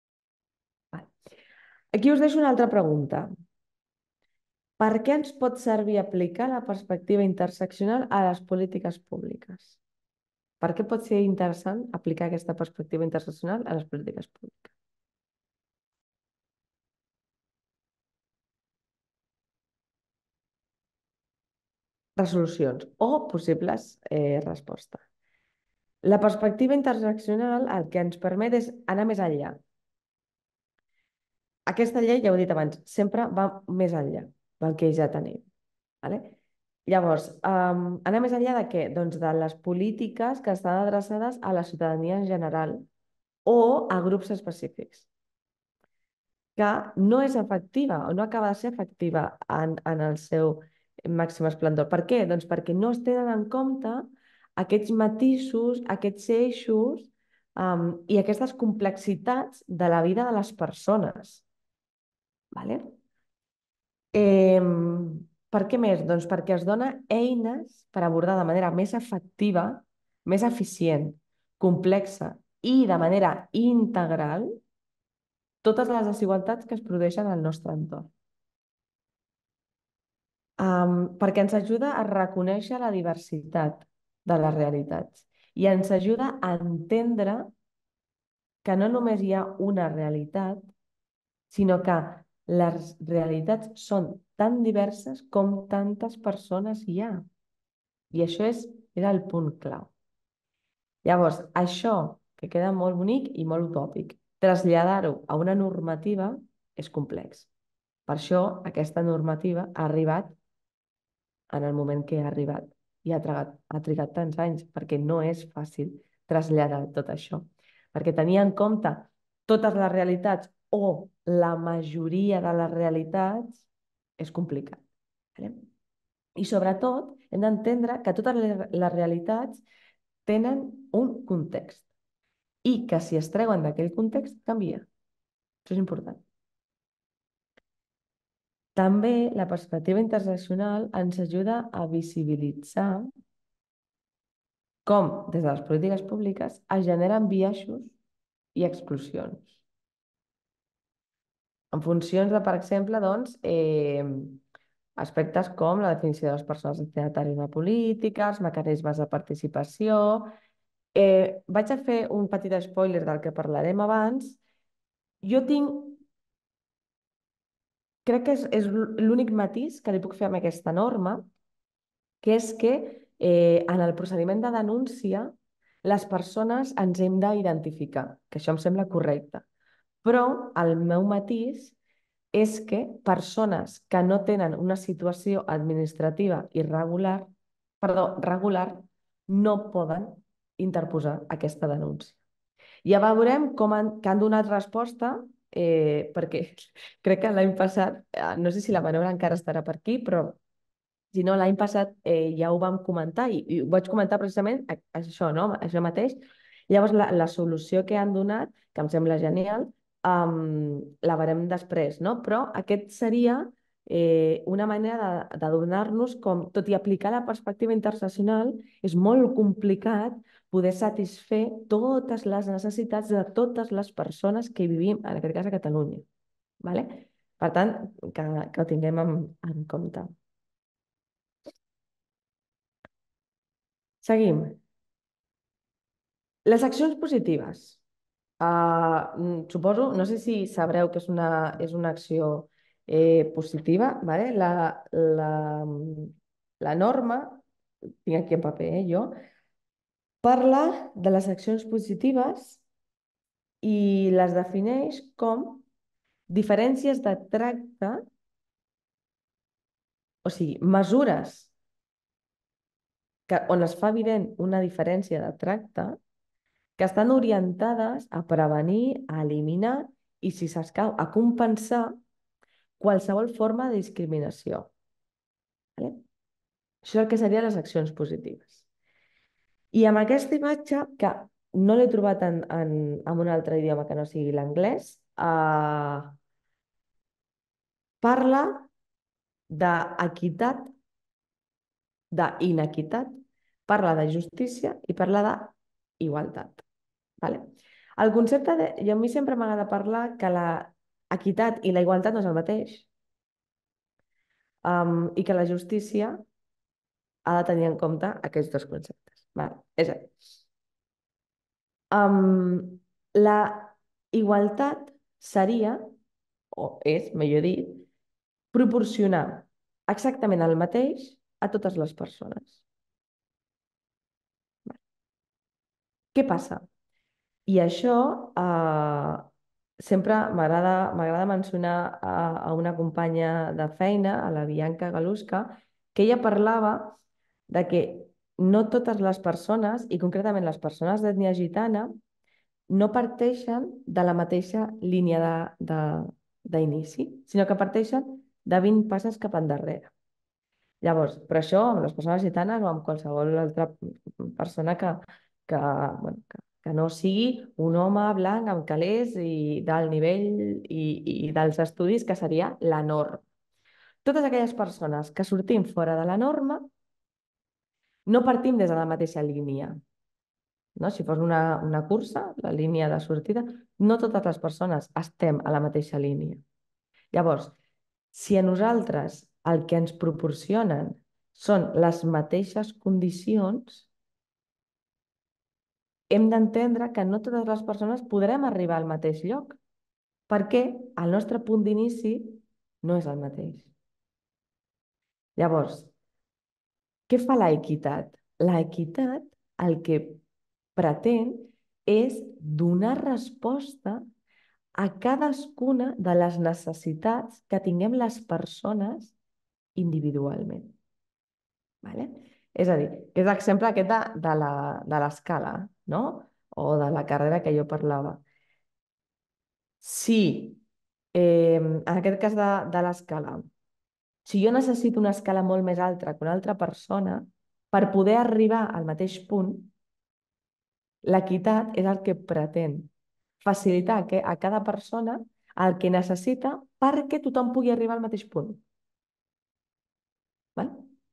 Aquí us deixo una altra pregunta. Per què ens pot servir aplicar la perspectiva interseccional a les polítiques públiques? Per què pot ser interessant aplicar aquesta perspectiva interseccional a les polítiques públiques? Resolucions o possibles respostes. La perspectiva interseccional el que ens permet és anar més enllà. Aquesta llei, ja ho he dit abans, sempre va més enllà del que ja tenim. Vale? Llavors, anar més enllà de què? Doncs de les polítiques que estan adreçades a la ciutadania en general o a grups específics, que no és efectiva o no acaba de ser efectiva en el seu màxim esplendor. Per què? Doncs perquè no es tenen en compte aquests matisos, aquests eixos i aquestes complexitats de la vida de les persones. Vale? Per què més? Doncs perquè es dona eines per abordar de manera més efectiva, més eficient, complexa i de manera integral totes les desigualtats que es produeixen al nostre entorn. Perquè ens ajuda a reconèixer la diversitat de les realitats i ens ajuda a entendre que no només hi ha una realitat, sinó que les realitats són tan diverses com tantes persones hi ha. I això era el punt clau. Llavors, això, que queda molt bonic i molt utòpic, traslladar-ho a una normativa és complex. Per això aquesta normativa ha arribat en el moment que ha arribat i ha trigat tants anys, perquè no és fàcil traslladar tot això. Perquè tenir en compte totes les realitats o la majoria de les realitats és complicat. Vale? I sobretot hem d'entendre que totes les realitats tenen un context i que si es treuen d'aquell context canvia. Això és important. També la perspectiva interseccional ens ajuda a visibilitzar com des de les polítiques públiques es generen biaixos i exclusions. En funcions de, per exemple, doncs, aspectes com la definició de les persones destinatàries de polítiques, mecanismes de participació. Vaig a fer un petit spoiler del que parlarem abans. Jo crec que és l'únic matís que li puc fer amb aquesta norma, que és que en el procediment de denúncia les persones ens hem d'identificar, que això em sembla correcte. Però el meu matís és que persones que no tenen una situació administrativa regular, no poden interposar aquesta denúncia. Ja veurem que han donat resposta, perquè crec que l'any passat, no sé si la Manuela encara estarà per aquí, però si no, l'any passat ja ho vam comentar i ho vaig comentar precisament això, no? Això mateix. Llavors, la solució que han donat, que em sembla genial, la veurem després, no? Però aquest seria una manera de donar-nos com, tot i aplicar la perspectiva interseccional, és molt complicat poder satisfer totes les necessitats de totes les persones que vivim, en aquest cas a Catalunya. Vale? Per tant, que ho tinguem en compte. Seguim. Les accions positives. Suposo, no sé si sabreu que és una acció positiva, ¿vale? La norma, tinc aquí en paper, jo, parla de les accions positives i les defineix com diferències de tracte, o sigui, mesures on es fa evident una diferència de tracte que estan orientades a prevenir, a eliminar i, si s'escau, a compensar qualsevol forma de discriminació. Vale? Això és el que serien les accions positives. I amb aquesta imatge, que no l'he trobat en un altre idioma que no sigui l'anglès, parla d'equitat, d'inequitat, parla de justícia i parla d'igualtat. Vale? El concepte de... I a mi sempre m'agrada parlar que la equitat i la igualtat no és el mateix, i que la justícia ha de tenir en compte aquests dos conceptes. Vale? És a dir, la igualtat seria, o és, millor dit, proporcionar exactament el mateix a totes les persones. Vale. Què passa? I això sempre m'agrada mencionar a una companya de feina, a la Bianca Galusca, que ella parlava de que no totes les persones, i concretament les persones d'ètnia gitana, no parteixen de la mateixa línia d'inici, sinó que parteixen de 20 passes cap endarrere. Llavors, per això, amb les persones gitanes o amb qualsevol altra persona bueno, que no sigui un home blanc amb calés i del nivell i dels estudis, que seria la norma. Totes aquelles persones que sortim fora de la norma no partim des de la mateixa línia. No? Si fos una cursa, la línia de sortida, no totes les persones estem a la mateixa línia. Llavors, si a nosaltres el que ens proporcionen són les mateixes condicions, hem d'entendre que no totes les persones podrem arribar al mateix lloc, perquè el nostre punt d'inici no és el mateix. Llavors, què fa l'equitat? L'equitat el que pretén és donar resposta a cadascuna de les necessitats que tinguem les persones individualment. Vale? És a dir, que és l'exemple aquest de l'escala, no? O de la carrera que jo parlava. Si, en aquest cas de l'escala, si jo necessito una escala molt més alta que una altra persona, per poder arribar al mateix punt, l'equitat és el que pretén facilitar que a cada persona el que necessita perquè tothom pugui arribar al mateix punt. Val?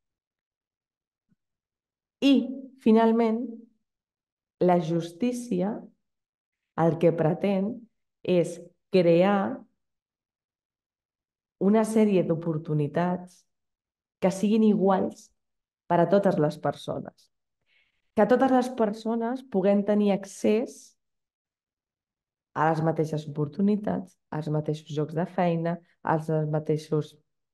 I, finalment, la justícia el que pretén és crear una sèrie d'oportunitats que siguin iguals per a totes les persones. Que totes les persones puguem tenir accés a les mateixes oportunitats, als mateixos llocs de feina, als mateixos,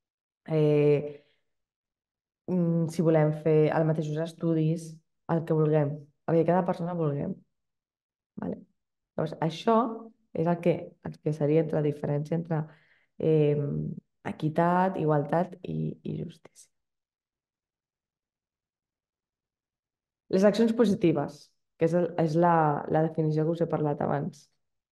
si volem fer els mateixos estudis, el que vulguem, el que cada persona vulguem. Vale? Llavors, això és el que seria la diferència entre eh, equitat, igualtat i justícia. Les accions positives, que és la definició que us he parlat abans.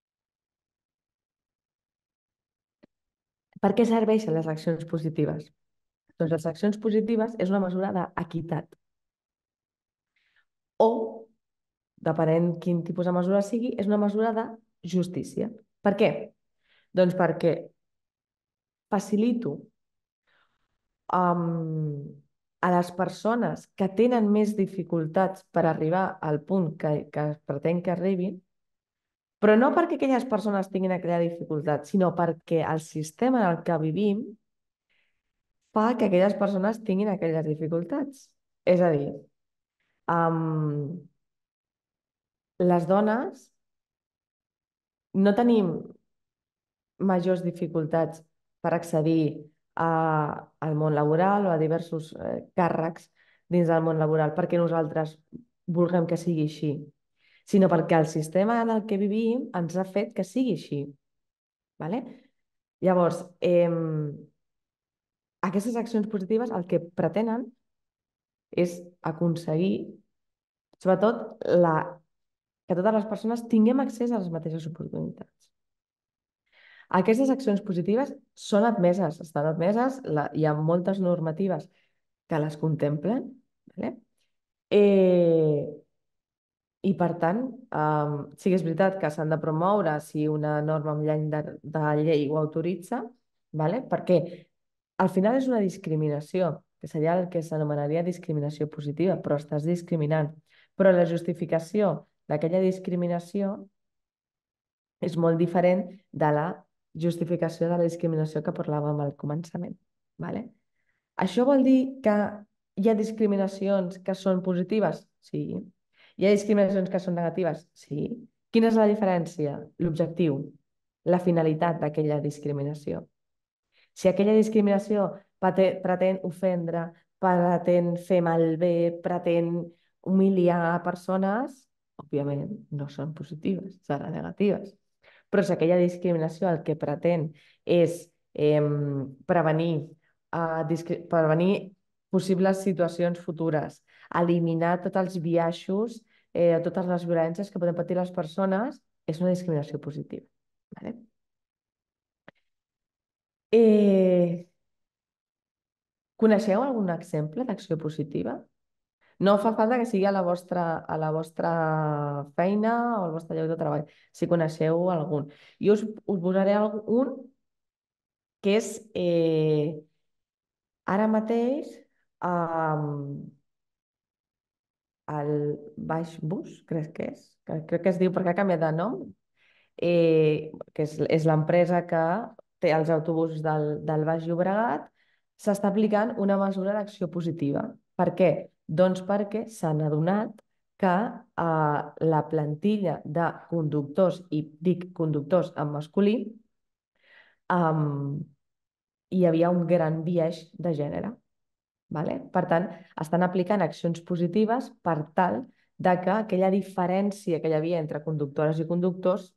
Per què serveixen les accions positives? Doncs les accions positives és una mesura d'equitat o, depenent quin tipus de mesura sigui, és una mesura de justícia. Per què? Doncs perquè facilito a les persones que tenen més dificultats per arribar al punt que es pretén que arribin, però no perquè aquelles persones tinguin aquella dificultat, sinó perquè el sistema en el que vivim fa que aquelles persones tinguin aquelles dificultats. És a dir, les dones no tenim majors dificultats per accedir al món laboral o a diversos càrrecs dins del món laboral perquè nosaltres vulguem que sigui així, sinó perquè el sistema en el que vivim ens ha fet que sigui així. Vale? Llavors, aquestes accions positives el que pretenen és aconseguir, sobretot, que totes les persones tinguem accés a les mateixes oportunitats. Aquestes accions positives són admeses, estan admeses, hi ha moltes normatives que les contemplen, vale? I per tant, sí que és veritat que s'han de promoure si una norma amb de llei ho autoritza, vale? Perquè al final és una discriminació, que seria el que s'anomenaria discriminació positiva, però estàs discriminant. Però la justificació d'aquella discriminació és molt diferent de la justificació de la discriminació que parlàvem al començament. Vale? Això vol dir que hi ha discriminacions que són positives? Sí. Hi ha discriminacions que són negatives? Sí. Quina és la diferència? L'objectiu, la finalitat d'aquella discriminació. Si aquella discriminació pretén ofendre, pretén fer malbé, pretén humiliar persones, òbviament no són positives, seran negatives. Però si aquella discriminació el que pretén és prevenir, prevenir possibles situacions futures, eliminar tots els biaixos, totes les violències que poden patir les persones, és una discriminació positiva. Vale? Coneixeu algun exemple d'acció positiva? No fa falta que sigui a la vostra feina o al vostre lloc de treball, si coneixeu algun. Jo us posaré un que és ara mateix el Baix Bus, crec que és, crec que es diu perquè ha canviat de nom, que és l'empresa que té els autobusos del Baix Llobregat, s'està aplicant una mesura d'acció positiva. Per què? Doncs perquè s'han adonat que la plantilla de conductors, i dic conductors en masculí, hi havia un gran biaix de gènere. Vale? Per tant, estan aplicant accions positives per tal de que aquella diferència que hi havia entre conductores i conductors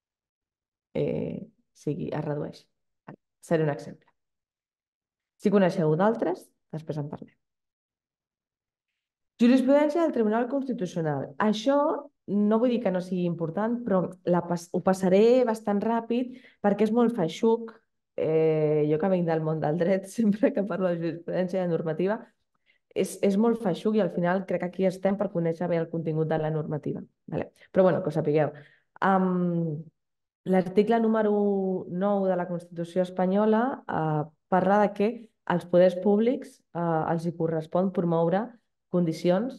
es redueixi. Vale? Seré un exemple. Si coneixeu d'altres, després en parlem. Jurisprudència del Tribunal Constitucional. Això no vull dir que no sigui important, però ho passaré bastant ràpid perquè és molt feixuc. Jo que vinc del món del dret, sempre que parlo de jurisprudència i de normativa, és molt feixuc i al final crec que aquí estem per conèixer bé el contingut de la normativa. Vale? Però bueno, que ho sapigueu. L'article número 9 de la Constitució espanyola parla de que als poders públics els hi correspon promoure condicions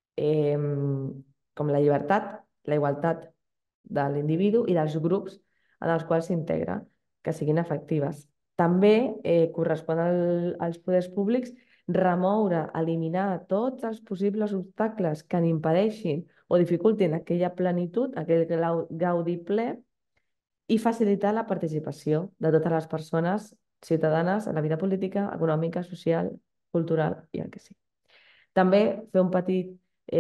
com la llibertat, la igualtat de l'individu i dels grups en els quals s'integra, que siguin efectives. També correspon als poders públics remoure, eliminar tots els possibles obstacles que n'impedeixin o dificultin aquella plenitud, aquell gaudi ple, i facilitar la participació de totes les persones ciutadanes en la vida política, econòmica, social, cultural i el que sigui. També fer un petit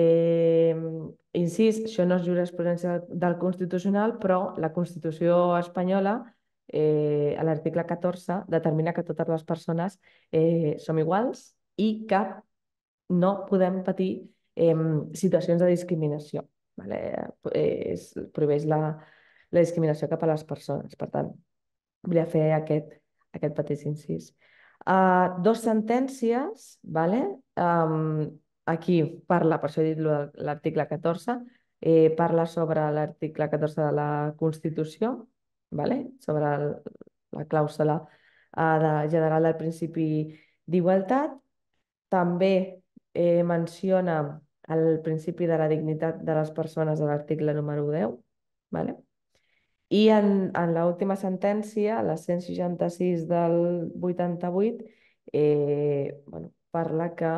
incís, això no és jurisprudència del Constitucional, però la Constitució espanyola, a l'article 14, determina que totes les persones som iguals i que no podem patir situacions de discriminació. Vale? Prohibeix la discriminació cap a les persones. Per tant, volia fer aquest petit incís. Dos sentències, vale? Aquí parla, per això he dit l'article 14, parla sobre l'article 14 de la Constitució, vale? Sobre la clàusula general del principi d'igualtat. També menciona el principi de la dignitat de les persones a l'article número 10, vale? I en l'última sentència, la 166 del 88, bueno, parla que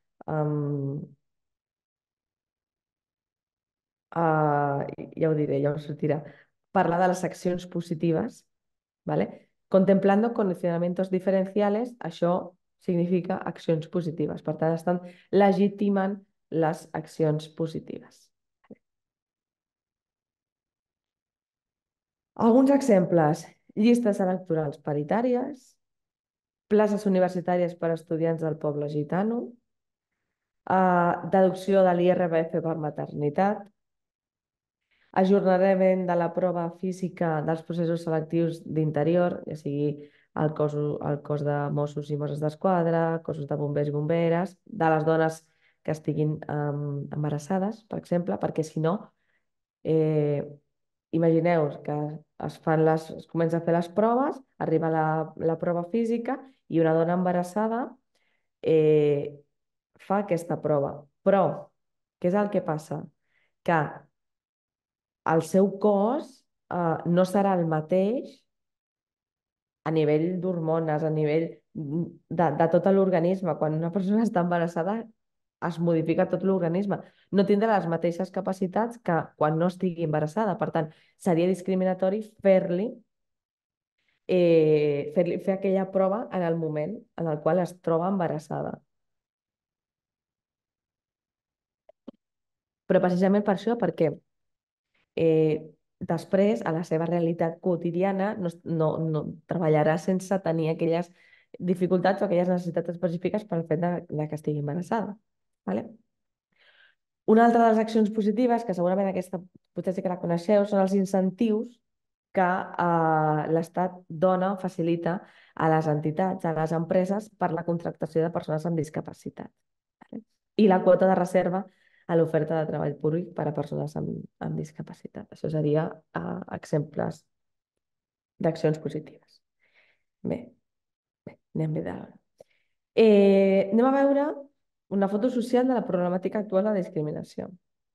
ja ho diré, ja ho sortirà, parla de les accions positives, ¿vale? Contemplando condicionamientos diferenciales, això significa accions positives. Per tant, estan legitimant les accions positives. Alguns exemples: llistes electorals paritàries, places universitàries per a estudiants del poble gitano, deducció de l'IRPF per maternitat, ajornament de la prova física dels processos selectius d'interior, ja sigui el cos de Mossos i Mosses d'Esquadra, cossos de bombers i bomberes, de les dones que estiguin embarassades, per exemple, perquè si no, imagineu que es comença a fer les proves, arriba la prova física i una dona embarassada fa aquesta prova. Però, què és el que passa? Que el seu cos no serà el mateix a nivell d'hormones, a nivell de tot l'organisme. Quan una persona està embarassada es modifica tot l'organisme. No tindrà les mateixes capacitats que quan no estigui embarassada. Per tant, seria discriminatori fer aquella prova en el moment en el qual es troba embarassada. Però precisament per això, perquè després, a la seva realitat quotidiana, no treballarà sense tenir aquelles dificultats o aquelles necessitats específiques pel fet de que estigui embarassada. Vale? Una altra de les accions positives, que segurament aquesta potser sí que la coneixeu, són els incentius que l'Estat dona o facilita a les entitats, a les empreses, per la contractació de persones amb discapacitat. Vale? I la quota de reserva a l'oferta de treball públic per a persones amb discapacitat. Això seria exemples d'accions positives. Bé, anem bé d'hora. Anem a veure una foto social de la problemàtica actual de la discriminació.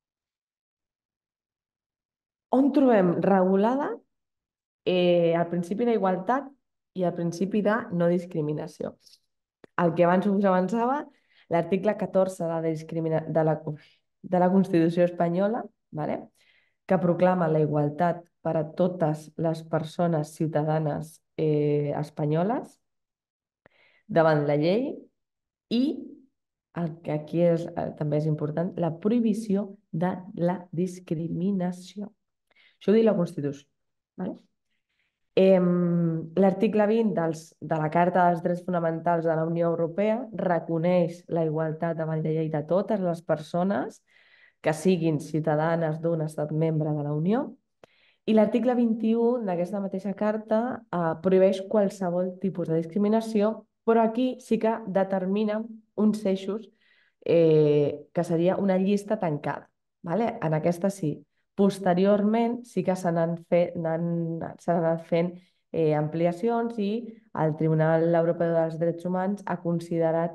On trobem regulada el principi d'igualtat i el principi de no discriminació. El que abans us avançava, l'article 14 de la Constitució espanyola, vale? Que proclama la igualtat per a totes les persones ciutadanes espanyoles davant la llei i el que aquí també és important, la prohibició de la discriminació. Això ho diu la Constitució. Vale? L'article 20 de la Carta dels Drets Fonamentals de la Unió Europea reconeix la igualtat davant la llei de totes les persones que siguin ciutadanes d'un estat membre de la Unió. I l'article 21 d'aquesta mateixa carta prohibeix qualsevol tipus de discriminació, però aquí sí que determina uns eixos que seria una llista tancada. Vale? En aquesta sí. Posteriorment sí que s'han anat fent ampliacions i el Tribunal Europeu dels Drets Humans ha considerat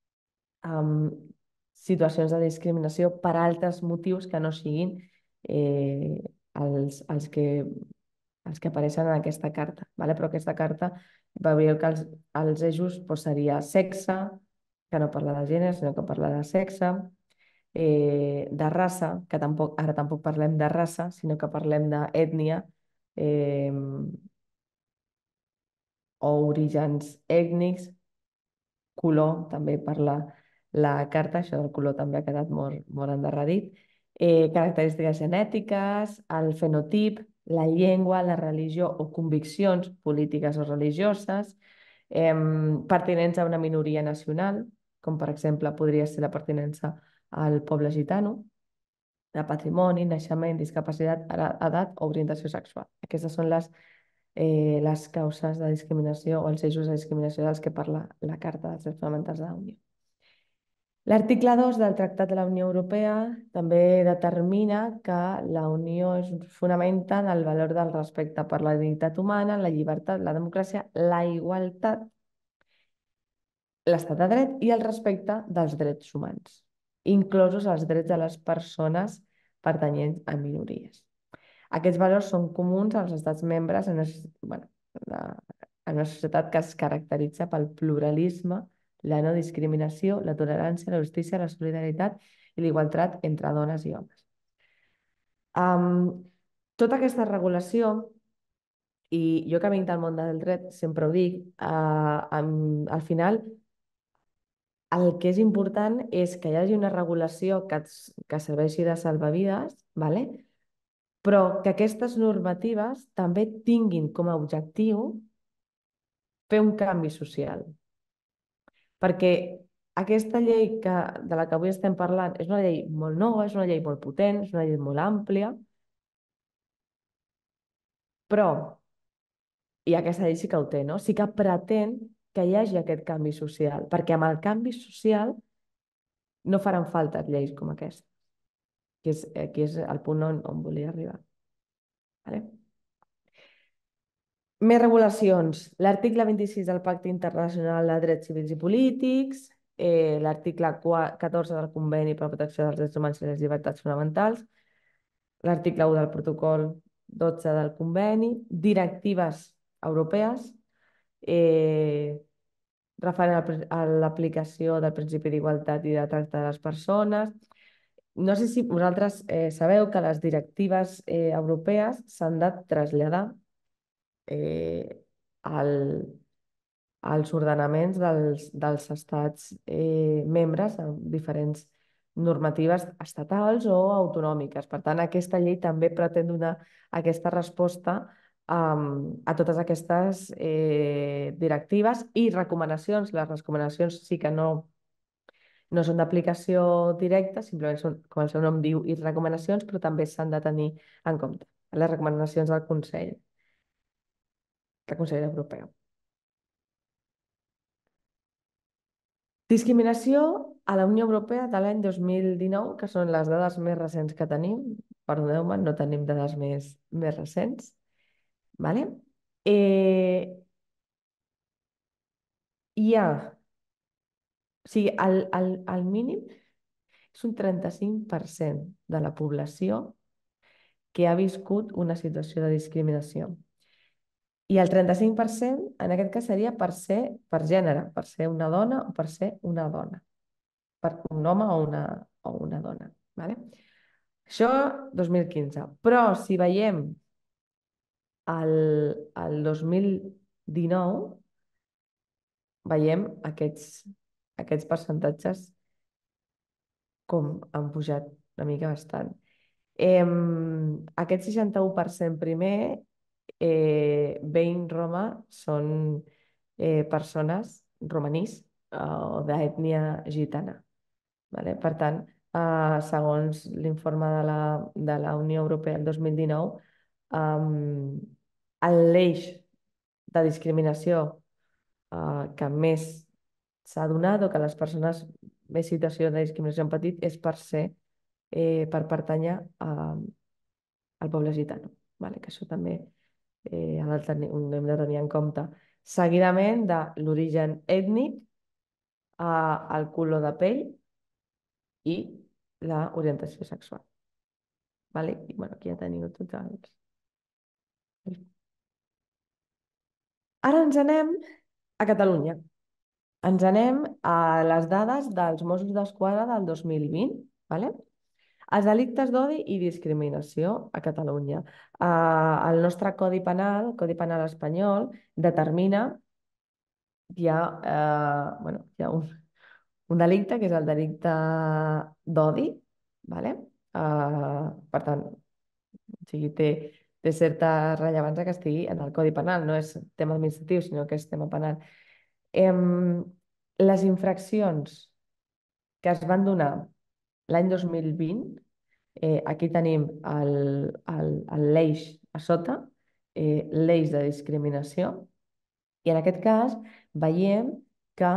situacions de discriminació per altres motius que no siguin eh, els que apareixen en aquesta carta. Vale? Però aquesta carta veieu que els eixos seria sexe, que no parla de gènere, sinó que parla de sexe, de raça, que ara tampoc parlem de raça, sinó que parlem d'ètnia o orígens ètnics, color, també parla la carta, això del color també ha quedat molt endarrerit, característiques genètiques, el fenotip, la llengua, la religió o conviccions polítiques o religioses, pertinença a una minoria nacional, com per exemple podria ser la pertinença al poble gitano, de patrimoni, naixement, discapacitat, edat o orientació sexual. Aquestes són les causes de discriminació o els eixos de discriminació dels que parla la Carta dels Drets Fonamentals de la Unió. L'article 2 del Tractat de la Unió Europea també determina que la Unió es fonamenta en el valor del respecte per la dignitat humana, la llibertat, la democràcia, la igualtat, l'estat de dret i el respecte dels drets humans, inclosos els drets de les persones pertanyents a minories. Aquests valors són comuns als estats membres en una societat que es caracteritza pel pluralisme, la no discriminació, la tolerància, la justícia, la solidaritat i la igualtat entre dones i homes. Tota aquesta regulació, i jo que vinc del món del dret sempre ho dic, al final el que és important és que hi hagi una regulació que serveixi de salvavides, ¿vale? Però que aquestes normatives també tinguin com a objectiu fer un canvi social. Perquè aquesta llei de la que avui estem parlant és una llei molt nova, és una llei molt potent, és una llei molt àmplia, però, i aquesta llei sí que ho té, no? Sí que pretén que hi hagi aquest canvi social, perquè amb el canvi social no faran falta lleis com aquesta, que és el punt on volia arribar. Vale? Més regulacions. L'article 26 del Pacte Internacional de Drets Civils i Polítics, l'article 14 del Conveni per a la Protecció dels Drets Humans i les Llibertats Fonamentals, l'article 1 del Protocol 12 del Conveni, directives europees, referent a l'aplicació del principi d'igualtat i de tracte de les persones. No sé si vosaltres sabeu que les directives europees s'han de traslladar als ordenaments dels estats membres amb diferents normatives estatals o autonòmiques. Per tant, aquesta llei també pretén donar aquesta resposta a totes aquestes directives i recomanacions. Les recomanacions sí que no són d'aplicació directa, simplement són, com el seu nom diu, i recomanacions, però també s'han de tenir en compte les recomanacions del Consell Europeu. Discriminació a la Unió Europea de l'any 2019, que són les dades més recents que tenim. Perdoneu-me, no tenim dades més recents. Vale? Hi ha, o sigui, el mínim és un 35% de la població que ha viscut una situació de discriminació. I el 35% en aquest cas seria per gènere, per ser una dona o per ser una dona, per un home o una dona. Vale? Això 2015. Però si veiem el 2019, veiem aquests percentatges com han pujat una mica bastant. Aquest 61% primer Veïn Roma són persones romanís o d'ètnia gitana. Vale? Per tant, segons l'informe de la Unió Europea el 2019, l'eix de discriminació que més s'ha donat o que les persones més situació de discriminació han patit és per pertànyer al poble gitano. Vale? Que això també ho hem de tenir en compte. Seguidament de l'origen ètnic, el color de pell i l'orientació sexual. Vale? I, bueno, aquí ja teniu tots Ara ens anem a Catalunya. Ens anem a les dades dels Mossos d'Esquadra del 2020. Vale? Els delictes d'odi i discriminació a Catalunya. El nostre el Codi Penal espanyol, determina hi ha un delicte, que és el delicte d'odi, vale? Per tant, o sigui, té certa rellevància que estigui en el Codi Penal, no és tema administratiu, sinó que és tema penal. Les infraccions que es van donar l'any 2020, aquí tenim l'eix a sota, l'eix de discriminació, i en aquest cas veiem que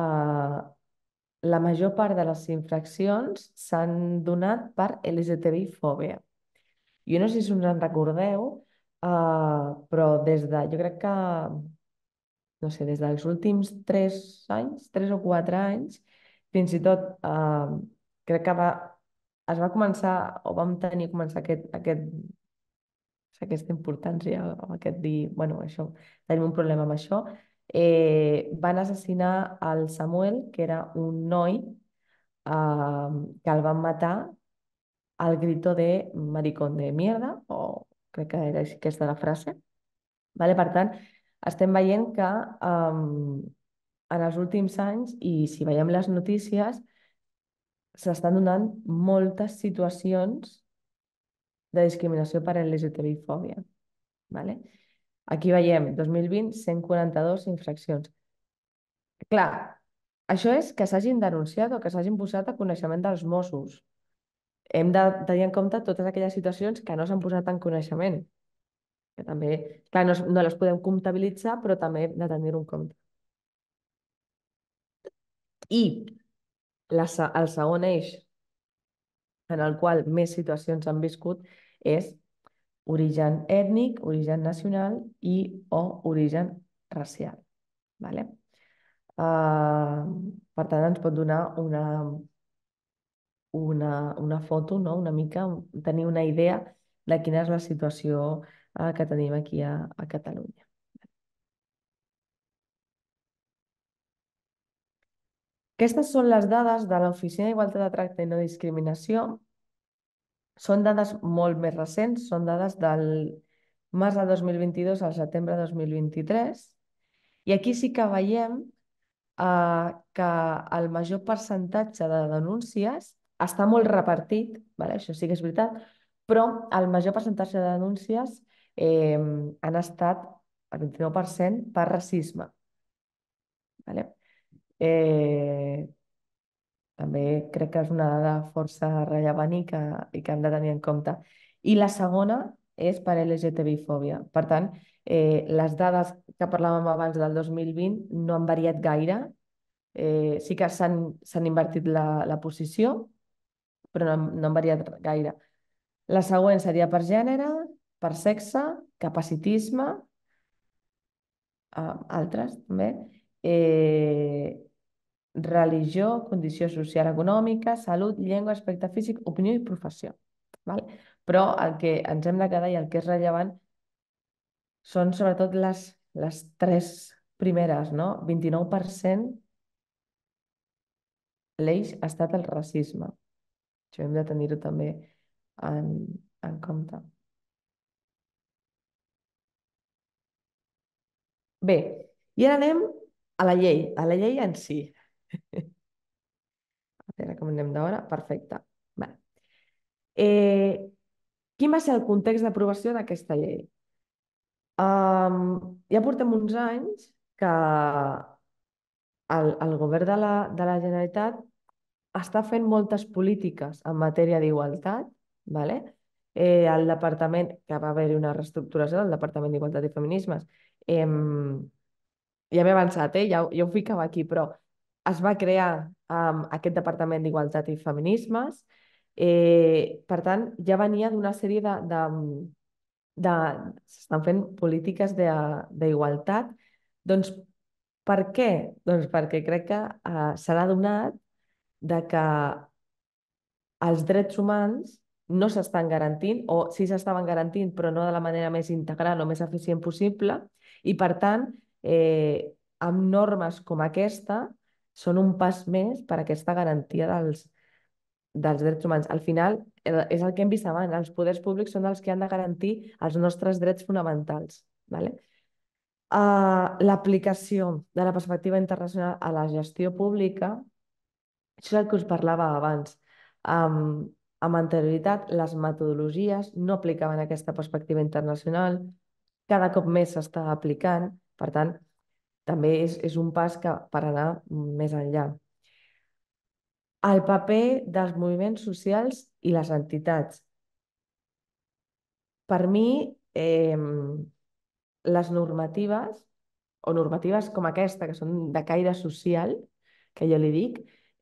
la major part de les infraccions s'han donat per LGTBI-fòbia. Jo no sé si us en recordeu, però jo crec que, no sé, des dels últims 3 anys, 3 o 4 anys, fins i tot crec que es va començar, o vam tenir començar aquesta importància, o aquest dir, bueno, això, tenim un problema amb això. Van assassinar el Samuel, que era un noi que el van matar al grito de maricón de mierda, o crec que era aquesta la frase. Vale? Per tant, estem veient que en els últims anys, i si veiem les notícies, s'estan donant moltes situacions de discriminació per LGTBI-fòbia. Vale? Aquí veiem 2020, 142 infraccions. Clar, això és que s'hagin denunciat o que s'hagin posat a coneixement dels Mossos. Hem de tenir en compte totes aquelles situacions que no s'han posat en coneixement. Que també, clar, no les podem comptabilitzar, però també hem de tenir-ho en compte. I el segon eix en el qual més situacions han viscut és origen ètnic, origen nacional i o origen racial. Vale? Per tant, ens pot donar una foto, no? Una mica, tenir una idea de quina és la situació que tenim aquí a Catalunya. Aquestes són les dades de l'Oficina d'Igualtat de Tracte i No Discriminació. Són dades molt més recents, són dades del març de 2022 al setembre de 2023. I aquí sí que veiem que el major percentatge de denúncies està molt repartit, vale? Això sí que és veritat, però el major percentatge de denúncies han estat el 29% per racisme. Vale? També crec que és una dada força rellevant i que hem de tenir en compte. I la segona és per LGTBI-fòbia. Per tant, les dades que parlàvem abans del 2020 no han variat gaire. Sí que s'han invertit la posició, però no han variat gaire. La següent seria per gènere, per sexe, capacitisme, altres també, religió, condició social econòmica, salut, llengua, aspecte físic, opinió i professió. Val? Però el que ens hem de quedar i el que és rellevant són sobretot les tres primeres, no? 29% l'eix ha estat el racisme. Això hem de tenir-ho també en compte. Bé, i ara anem a la llei en si. A veure com anem d'hora. Perfecte. Vale. Quin va ser el context d'aprovació d'aquesta llei? Ja portem uns anys que el govern de la Generalitat està fent moltes polítiques en matèria d'igualtat, vale? El departament, que va haver-hi una reestructuració del Departament d'Igualtat i Feminismes, ja m'he avançat, ja ho ficava aquí, però es va crear aquest Departament d'Igualtat i Feminismes. Per tant, ja venia d'una sèrie de... S'estan fent polítiques d'igualtat. Doncs per què? Doncs perquè crec que s'ha adonat de que els drets humans no s'estan garantint, o sí s'estaven garantint, però no de la manera més integral o més eficient possible, i per tant, amb normes com aquesta, són un pas més per a aquesta garantia dels drets humans. Al final, és el que hem vist abans, els poders públics són els que han de garantir els nostres drets fonamentals. Vale? L'aplicació de la perspectiva internacional a la gestió pública, això és el que us parlava abans. Amb anterioritat, les metodologies no aplicaven aquesta perspectiva internacional, cada cop més s'està aplicant, per tant, també és un pas per anar més enllà. El paper dels moviments socials i les entitats. Per mi, les normatives, o normatives com aquesta, que són de caire social, que jo li dic,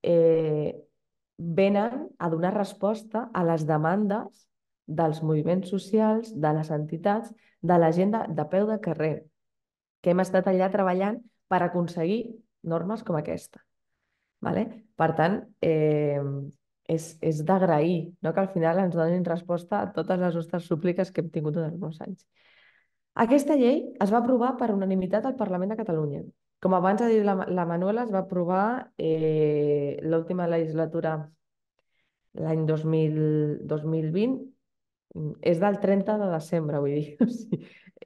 venen a donar resposta a les demandes dels moviments socials, de les entitats, de la gent de peu de carrer, que hem estat allà treballant per aconseguir normes com aquesta. Vale? Per tant, és d'agrair, no? Que al final ens donin resposta a totes les nostres súpliques que hem tingut durant molts anys. Aquesta llei es va aprovar per unanimitat al Parlament de Catalunya. Com abans ha dit la Manuela, es va aprovar l'última legislatura l'any 2020, és del 30 de desembre, vull dir, o sigui,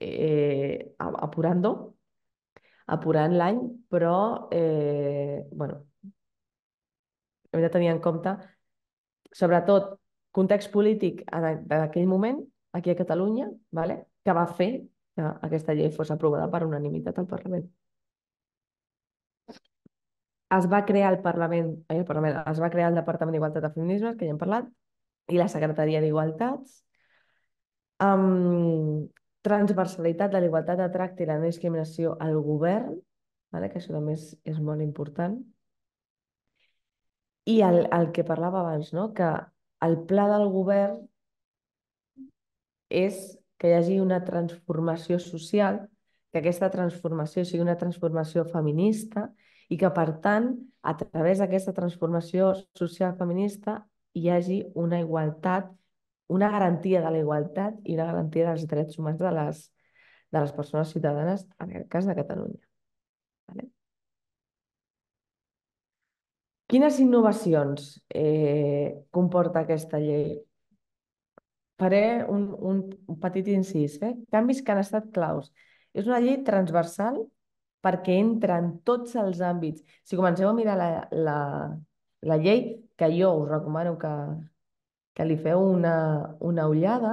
apurant l'any, però bueno, hem de tenir en compte, sobretot, context polític en aquell moment, aquí a Catalunya, vale? Que va fer que aquesta llei fos aprovada per unanimitat al Parlament. Es va crear es va crear el Departament d'Igualtat i Feminismes, que ja hem parlat, i la Secretaria d'Igualtats, amb transversalitat de la igualtat de tracte i la no discriminació al govern, vale? Que això també és molt important. I el que parlava abans, no? Que el pla del govern és que hi hagi una transformació social, que aquesta transformació sigui una transformació feminista i que, per tant, a través d'aquesta transformació social feminista hi hagi una igualtat, una garantia de la igualtat i una garantia dels drets humans de les persones ciutadanes, en aquest cas de Catalunya. Vale? Quines innovacions comporta aquesta llei? Faré un petit incís, canvis que han estat claus. És una llei transversal perquè entra en tots els àmbits. Si comenceu a mirar la llei, que jo us recomano que li feu una ullada,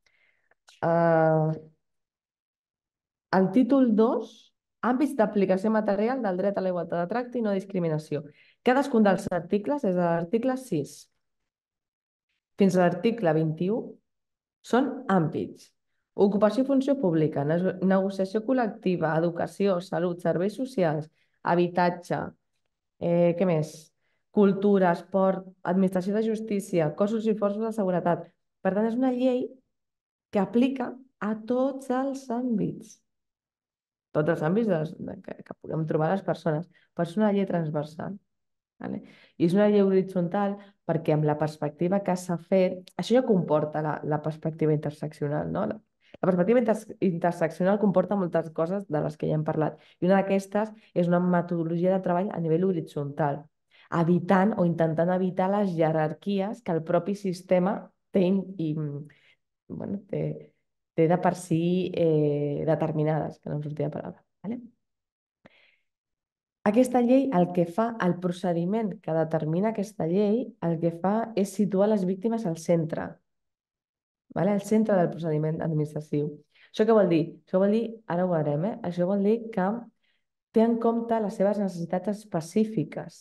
el títol 2, àmbits d'aplicació material del dret a la igualtat de tracte i no discriminació. Cadascun dels articles, des de l'article 6 fins a l'article 21, són àmbits. Ocupació i funció pública, negociació col·lectiva, educació, salut, serveis socials, habitatge, què més? Cultura, esport, administració de justícia, cossos i forces de seguretat. Per tant, és una llei que aplica a tots els àmbits que puguem trobar les persones. Per això és una llei transversal. Vale? I és una llei horitzontal perquè amb la perspectiva que s'ha fet, això ja comporta la perspectiva interseccional, no? La perspectiva interseccional comporta moltes coses de les que ja hem parlat, i una d'aquestes és una metodologia de treball a nivell horitzontal, evitant o intentant evitar les jerarquies que el propi sistema té, bueno, té de per si determinades, que no em sortia la paraula. Vale? Aquesta llei, el que fa, el procediment que determina aquesta llei, el que fa és situar les víctimes al centre, vale? Al centre del procediment administratiu. Això què vol dir? Això vol dir, ara ho veurem, això vol dir que té en compte les seves necessitats específiques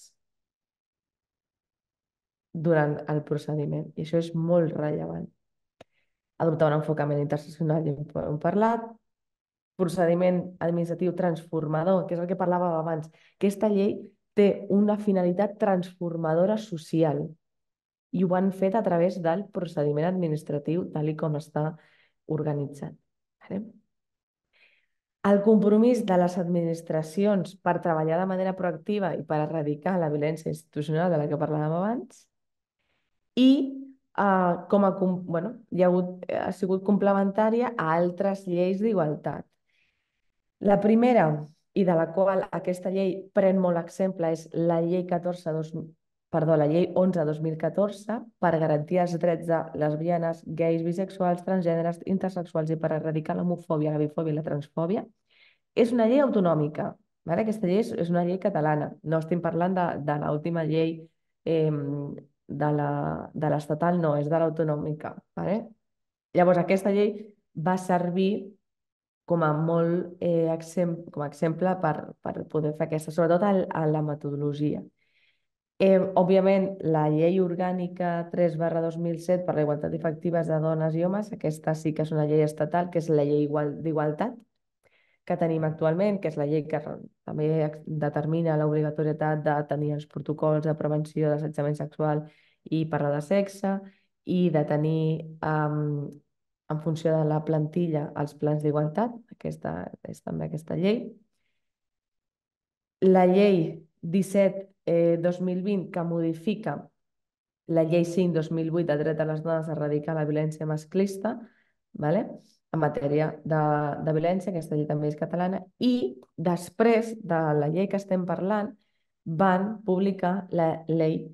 durant el procediment, i això és molt rellevant. Adoptar un enfocament interseccional, ja hem parlat, procediment administratiu transformador, que és el que parlàvem abans. Aquesta llei té una finalitat transformadora social i ho han fet a través del procediment administratiu tal com està organitzat. El compromís de les administracions per treballar de manera proactiva i per erradicar la violència institucional de la que parlàvem abans i ha sigut complementària a altres lleis d'igualtat. La primera, i de la qual aquesta llei pren molt exemple, és la llei la llei 11-2014 per garantir els drets de lesbianes, gais, bisexuals, transgèneres, intersexuals i per erradicar l'homofòbia, la bifòbia i la transfòbia. És una llei autonòmica. Aquesta llei és una llei catalana. No estem parlant de l'última llei de l'estatal, no, és de l'autonòmica. Llavors, aquesta llei va servir com a exemple per poder fer aquesta, sobretot a la metodologia. Òbviament, la llei orgànica 3/2007 per la igualtat efectiva de dones i homes, aquesta sí que és una llei estatal, que és la llei d'igualtat que tenim actualment, que és la llei que també determina l'obligatorietat de tenir els protocols de prevenció d'assetjament sexual i parlar de sexe i de tenir, en funció de la plantilla, els plans d'igualtat. Aquesta és també aquesta llei. La llei 17/2020 que modifica la llei 5/2008 de dret de les dones a erradicar la violència masclista, en matèria de violència, aquesta llei també és catalana, i després de la llei que estem parlant van publicar la llei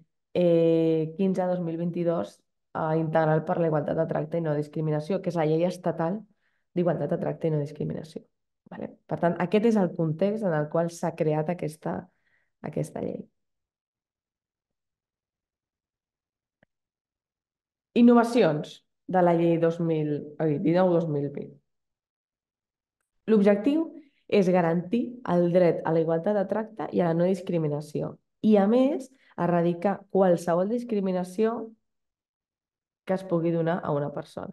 15/2022 integral per la igualtat de tracte i no discriminació, que és la llei estatal d'igualtat de tracte i no discriminació. Per tant, aquest és el context en el qual s'ha creat aquesta llei. Innovacions de la llei 19-2020. L'objectiu és garantir el dret a la igualtat de tracte i a la no discriminació i, a més, erradicar qualsevol discriminació que es pugui donar a una persona.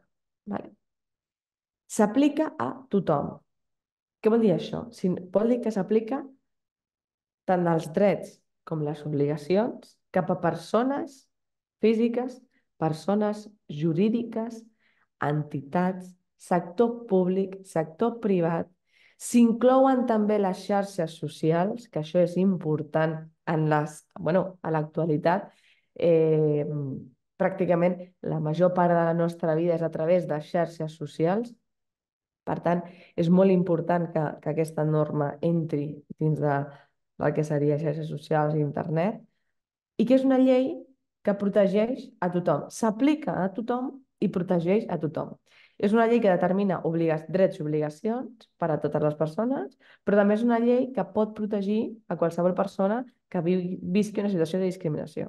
S'aplica a tothom. Què vol dir això? Vol dir que s'aplica tant els drets com les obligacions cap a persones físiques, persones jurídiques, entitats, sector públic, sector privat. S'inclouen també les xarxes socials, que això és important a l'actualitat. Pràcticament la major part de la nostra vida és a través de xarxes socials. Per tant, és molt important que aquesta norma entri dins del que seria xarxes socials i internet, i que és una llei que protegeix a tothom, s'aplica a tothom i protegeix a tothom. És una llei que determina drets i obligacions per a totes les persones, però també és una llei que pot protegir a qualsevol persona que visqui una situació de discriminació.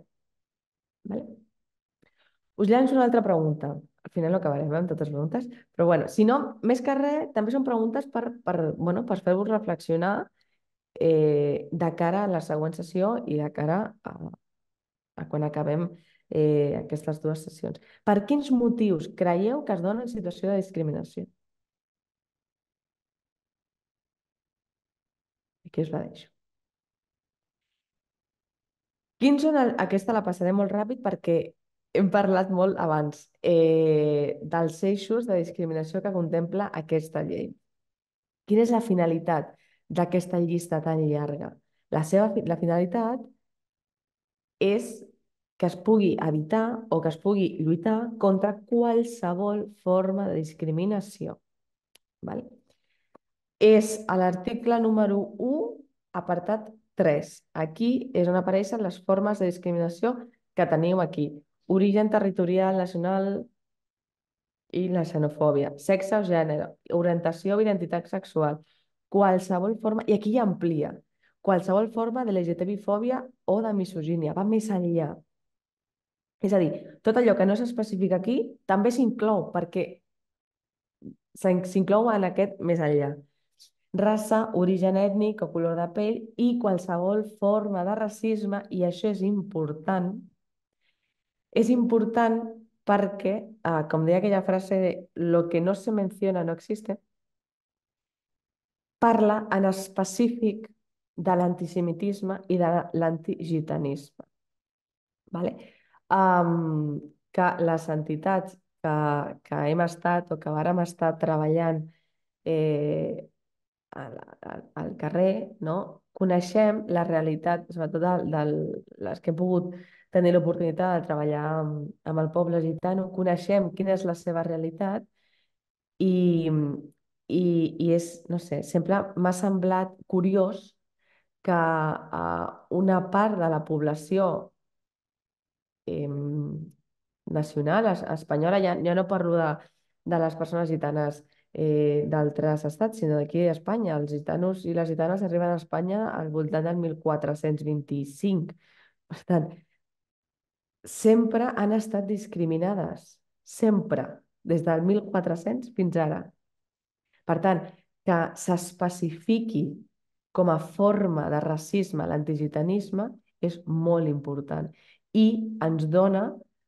Us llanço una altra pregunta. Al final no acabarem amb totes les preguntes, però si no, més que res, també són preguntes per fer-vos reflexionar de cara a la següent sessió i de cara a quan acabem aquestes dues sessions. Per quins motius creieu que es dona en situació de discriminació? Aquí us la deixo. Aquesta la passaré molt ràpid perquè hem parlat molt abans dels eixos de discriminació que contempla aquesta llei. Quina és la finalitat d'aquesta llista tan llarga? La finalitat és que es pugui evitar o que es pugui lluitar contra qualsevol forma de discriminació. És a l'article número 1, apartat 3. Aquí és on apareixen les formes de discriminació que teniu aquí. Origen territorial, nacional i la xenofòbia. Sexe o gènere, orientació o identitat sexual. Qualsevol forma, i aquí ja amplia, qualsevol forma de LGTBI-fòbia o de misogínia. Va més enllà. És a dir, tot allò que no s'especifica aquí també s'inclou perquè s'inclou en aquest més enllà. Raça, origen ètnic o color de pell i qualsevol forma de racisme, i això és important perquè, com deia aquella frase de lo que no se menciona no existe, parla en específic de l'antisemitisme i de l'antigitanisme. Vale? Que les entitats que hem estat o que vàrem estar treballant eh, al carrer, no? Coneixem la realitat, sobretot les que hem pogut tenir l'oportunitat de treballar amb el poble gitano, coneixem quina és la seva realitat i, i és, no sé, sempre m'ha semblat curiós que una part de la població nacional, espanyola, ja no parlo de les persones gitanes d'altres estats, sinó d'aquí d'Espanya. Els gitanos i les gitanes arriben a Espanya al voltant del 1425. Per tant, sempre han estat discriminades, sempre, des del 1400 fins ara. Per tant, que s'especifiqui com a forma de racisme l'antigitanisme és molt important i ens dona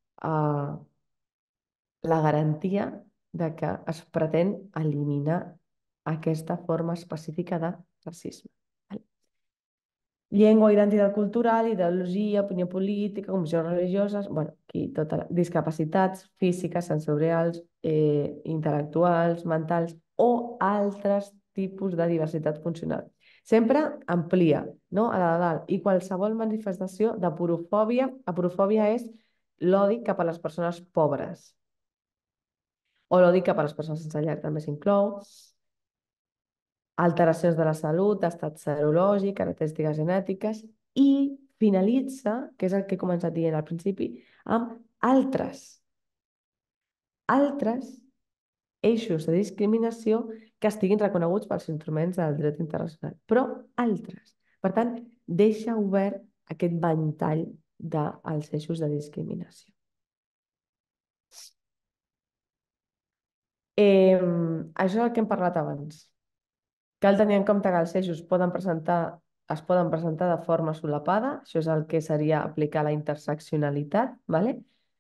la garantia de que es pretén eliminar aquesta forma específica de racisme. Llengua, identitat cultural, ideologia, opinió política, conviccions religioses, bueno, aquí discapacitats físiques, sensorials, intel·lectuals, mentals o altres tipus de diversitat funcional. Sempre amplia, no? A la de dalt. I qualsevol manifestació de porofòbia. La porofòbia és l'odi cap a les persones pobres. O l'odi cap a les persones sense llar també s'inclou. Alteracions de la salut, estat serològic, característiques genètiques, i finalitza, que és el que he començat dient al principi, amb altres eixos de discriminació que estiguin reconeguts pels instruments del dret internacional, però altres. Per tant, deixa obert aquest ventall dels eixos de discriminació. Això és el que hem parlat abans. Cal tenir en compte que els eixos es poden presentar de forma solapada, això és el que seria aplicar la interseccionalitat, ¿vale?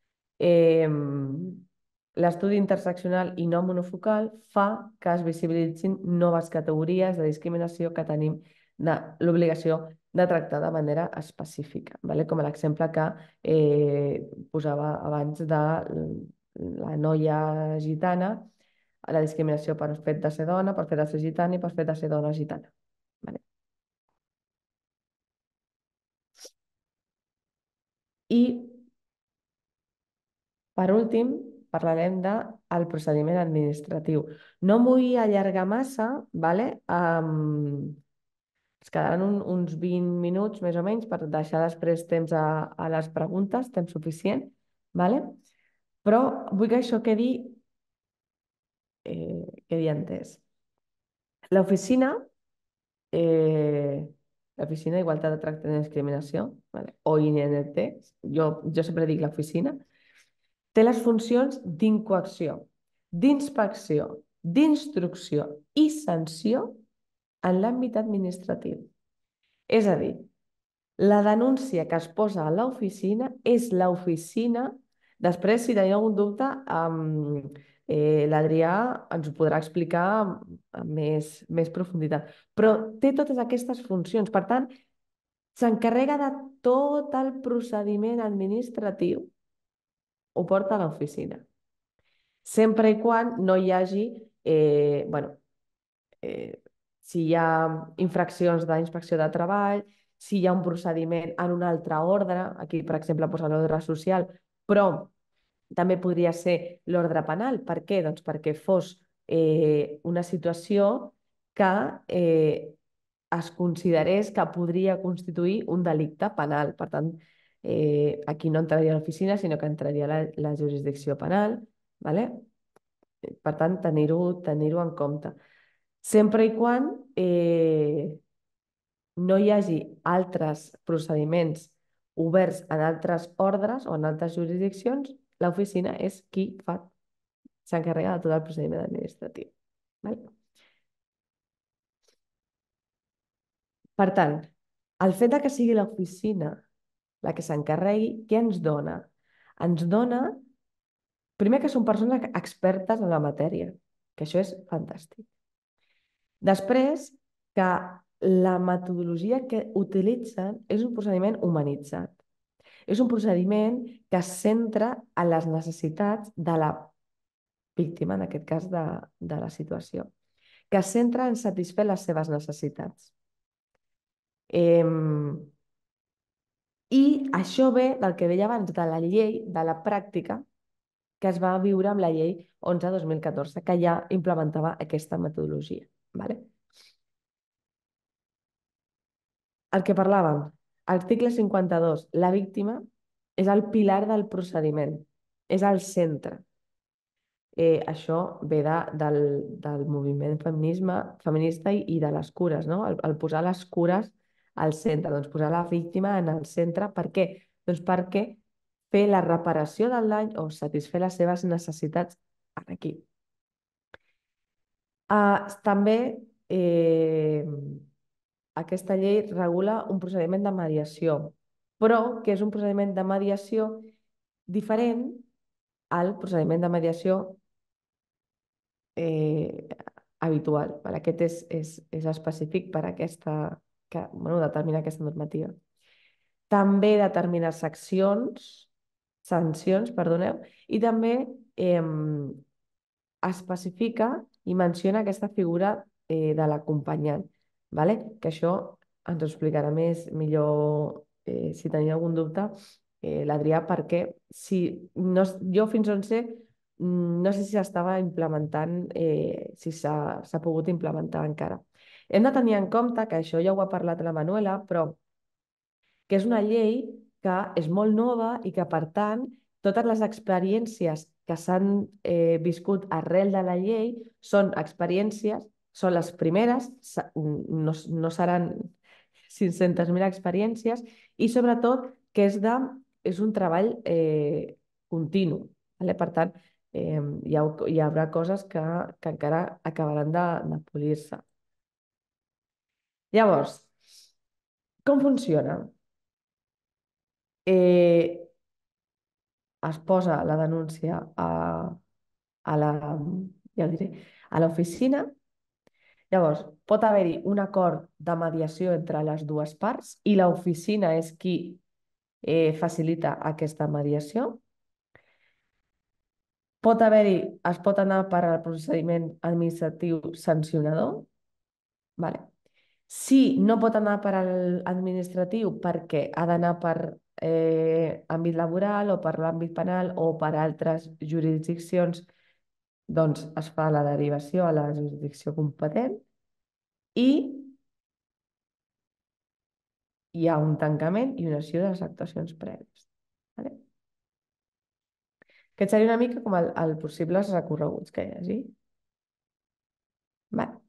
L'estudi interseccional i no monofocal fa que es visibilitzin noves categories de discriminació que tenim l'obligació de tractar de manera específica, ¿vale? Com l'exemple que posava abans de la noia gitana, la discriminació per fet de ser dona, per fet de ser gitana i per fet de ser dona gitana. Vale. I, per últim, parlarem del procediment administratiu. No m'ho vull allargar massa, vale? Es quedaran uns 20 minuts més o menys per deixar després temps a les preguntes, temps suficient, vale? Però vull que això quedi entès. L'oficina d'Igualtat de Tracte i Discriminació, vale? O INT, jo sempre dic l'oficina, té les funcions d'incoacció, d'inspecció, d'instrucció i sanció en l'àmbit administratiu. És a dir, la denúncia que es posa a l'oficina és l'oficina. Després, si teniu algun dubte, l'Adrià ens ho podrà explicar amb més profunditat. Però té totes aquestes funcions. Per tant, s'encarrega de tot el procediment administratiu, ho porta a l'oficina. Sempre i quan no hi hagi, si hi ha infraccions d'inspecció de treball, si hi ha un procediment en un altre ordre, aquí, per exemple, posa l'ordre social, però també podria ser l'ordre penal. Per què? Doncs perquè fos una situació que es considerés que podria constituir un delicte penal. Per tant, aquí no entraria l'oficina, sinó que entraria la jurisdicció penal. ¿Vale? Per tant, tenir-ho en compte. Sempre i quan no hi hagi altres procediments oberts en altres ordres o en altres jurisdiccions, l'oficina és qui fa s'encarrega de tot el procediment administratiu. Vale? Per tant, el fet de que sigui l'oficina la que s'encarregui, què ens dona? Ens dona, primer, que són persones expertes en la matèria, que això és fantàstic. Després, que la metodologia que utilitzen és un procediment humanitzat. És un procediment que es centra en les necessitats de la víctima, en aquest cas de la situació, que es centra en satisfer les seves necessitats. I això ve del que deia abans, de la llei, de la pràctica, que es va viure amb la llei 11/2014, que ja implementava aquesta metodologia. Vale? El que parlàvem, article 52, la víctima és el pilar del procediment, és el centre. Això ve del moviment feminista i de les cures, no? El posar les cures al centre, doncs posar la víctima en el centre. Per què? Doncs perquè fer la reparació del dany o satisfer les seves necessitats aquí. També aquesta llei regula un procediment de mediació, però que és un procediment de mediació diferent al procediment de mediació habitual. Aquest és específic per determinar aquesta normativa. També determina sancions, perdoneu, i també especifica i menciona aquesta figura de l'acompanyant, que això ens ho explicarà millor, si teniu algun dubte, l'Adrià, perquè jo fins on sé, no sé si s'estava implementant, si s'ha pogut implementar encara. Hem de tenir en compte, que això ja ho ha parlat la Manuela, però que és una llei que és molt nova i que, per tant, totes les experiències que s'han viscut arrel de la llei són experiències, són les primeres, no seran 500.000 experiències, i sobretot que és un treball continu. Per tant, hi haurà coses que encara acabaran de polir-se. Llavors, com funciona? Es posa la denúncia a l'oficina. Llavors, pot haver-hi un acord de mediació entre les dues parts i l'oficina és qui facilita aquesta mediació. Es pot anar per al procediment administratiu sancionador. Vale. Si no pot anar per l'administratiu perquè ha d'anar per àmbit laboral o per l'àmbit penal o per altres jurisdiccions, doncs es fa la derivació a la jurisdicció competent i hi ha un tancament i una acció de les actuacions prèvies. Vale? Aquest seria una mica com el possibles recorreguts que hi hagi. Vale.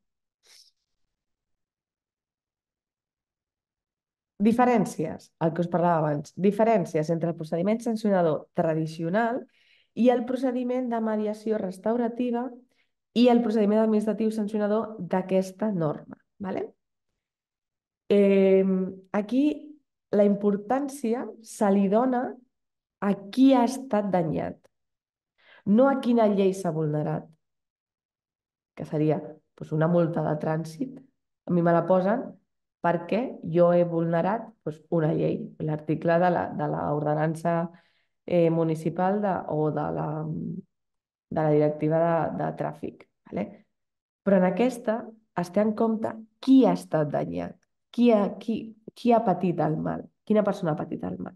Diferències, el que us parlava abans, diferències entre el procediment sancionador tradicional i el procediment de mediació restaurativa i el procediment administratiu sancionador d'aquesta norma. Vale? Aquí la importància se li dona a qui ha estat danyat, no a quina llei s'ha vulnerat, que seria una multa de trànsit. A mi me la posen perquè jo he vulnerat una llei, l'article de l'ordenança municipal o de la directiva de tràfic. Vale? Però en aquesta es té en compte qui ha estat danyat, qui ha patit el mal, quina persona ha patit el mal.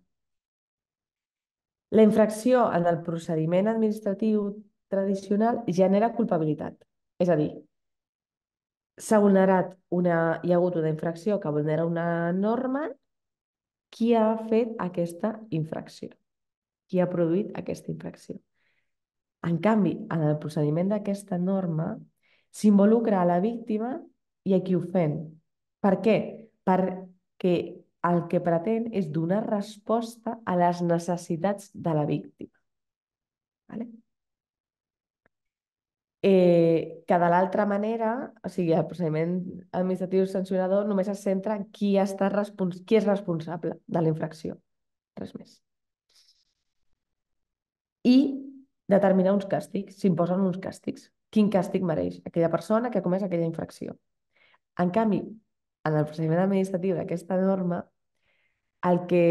La infracció en el procediment administratiu tradicional genera culpabilitat. És a dir, s'ha vulnerat hi ha hagut una infracció que vulnera una norma, qui ha fet aquesta infracció? Qui ha produït aquesta infracció? En canvi, en el procediment d'aquesta norma, s'involucra a la víctima i a qui ofèn. Per què? Perquè el que pretén és donar resposta a les necessitats de la víctima. Vale? que de l'altra manera, o sigui, el procediment administratiu sancionador només es centra en qui és responsable de la infracció, res més. I determinar uns càstigs, s'imposen uns càstigs. Quin càstig mereix aquella persona que ha comès aquella infracció. En canvi, en el procediment administratiu d'aquesta norma, el que,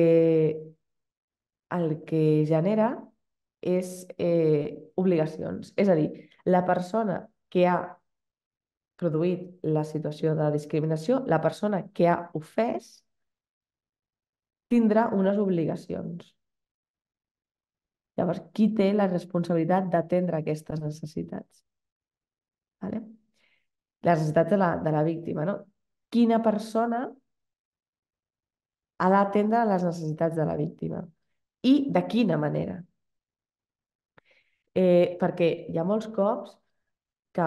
el que genera és obligacions. És a dir, la persona que ha produït la situació de discriminació, la persona que ha ofès tindrà unes obligacions. Llavors, qui té la responsabilitat d'atendre aquestes necessitats? Vale? Les necessitats de la víctima, no? Quina persona ha d'atendre les necessitats de la víctima? I de quina manera? Perquè hi ha molts cops que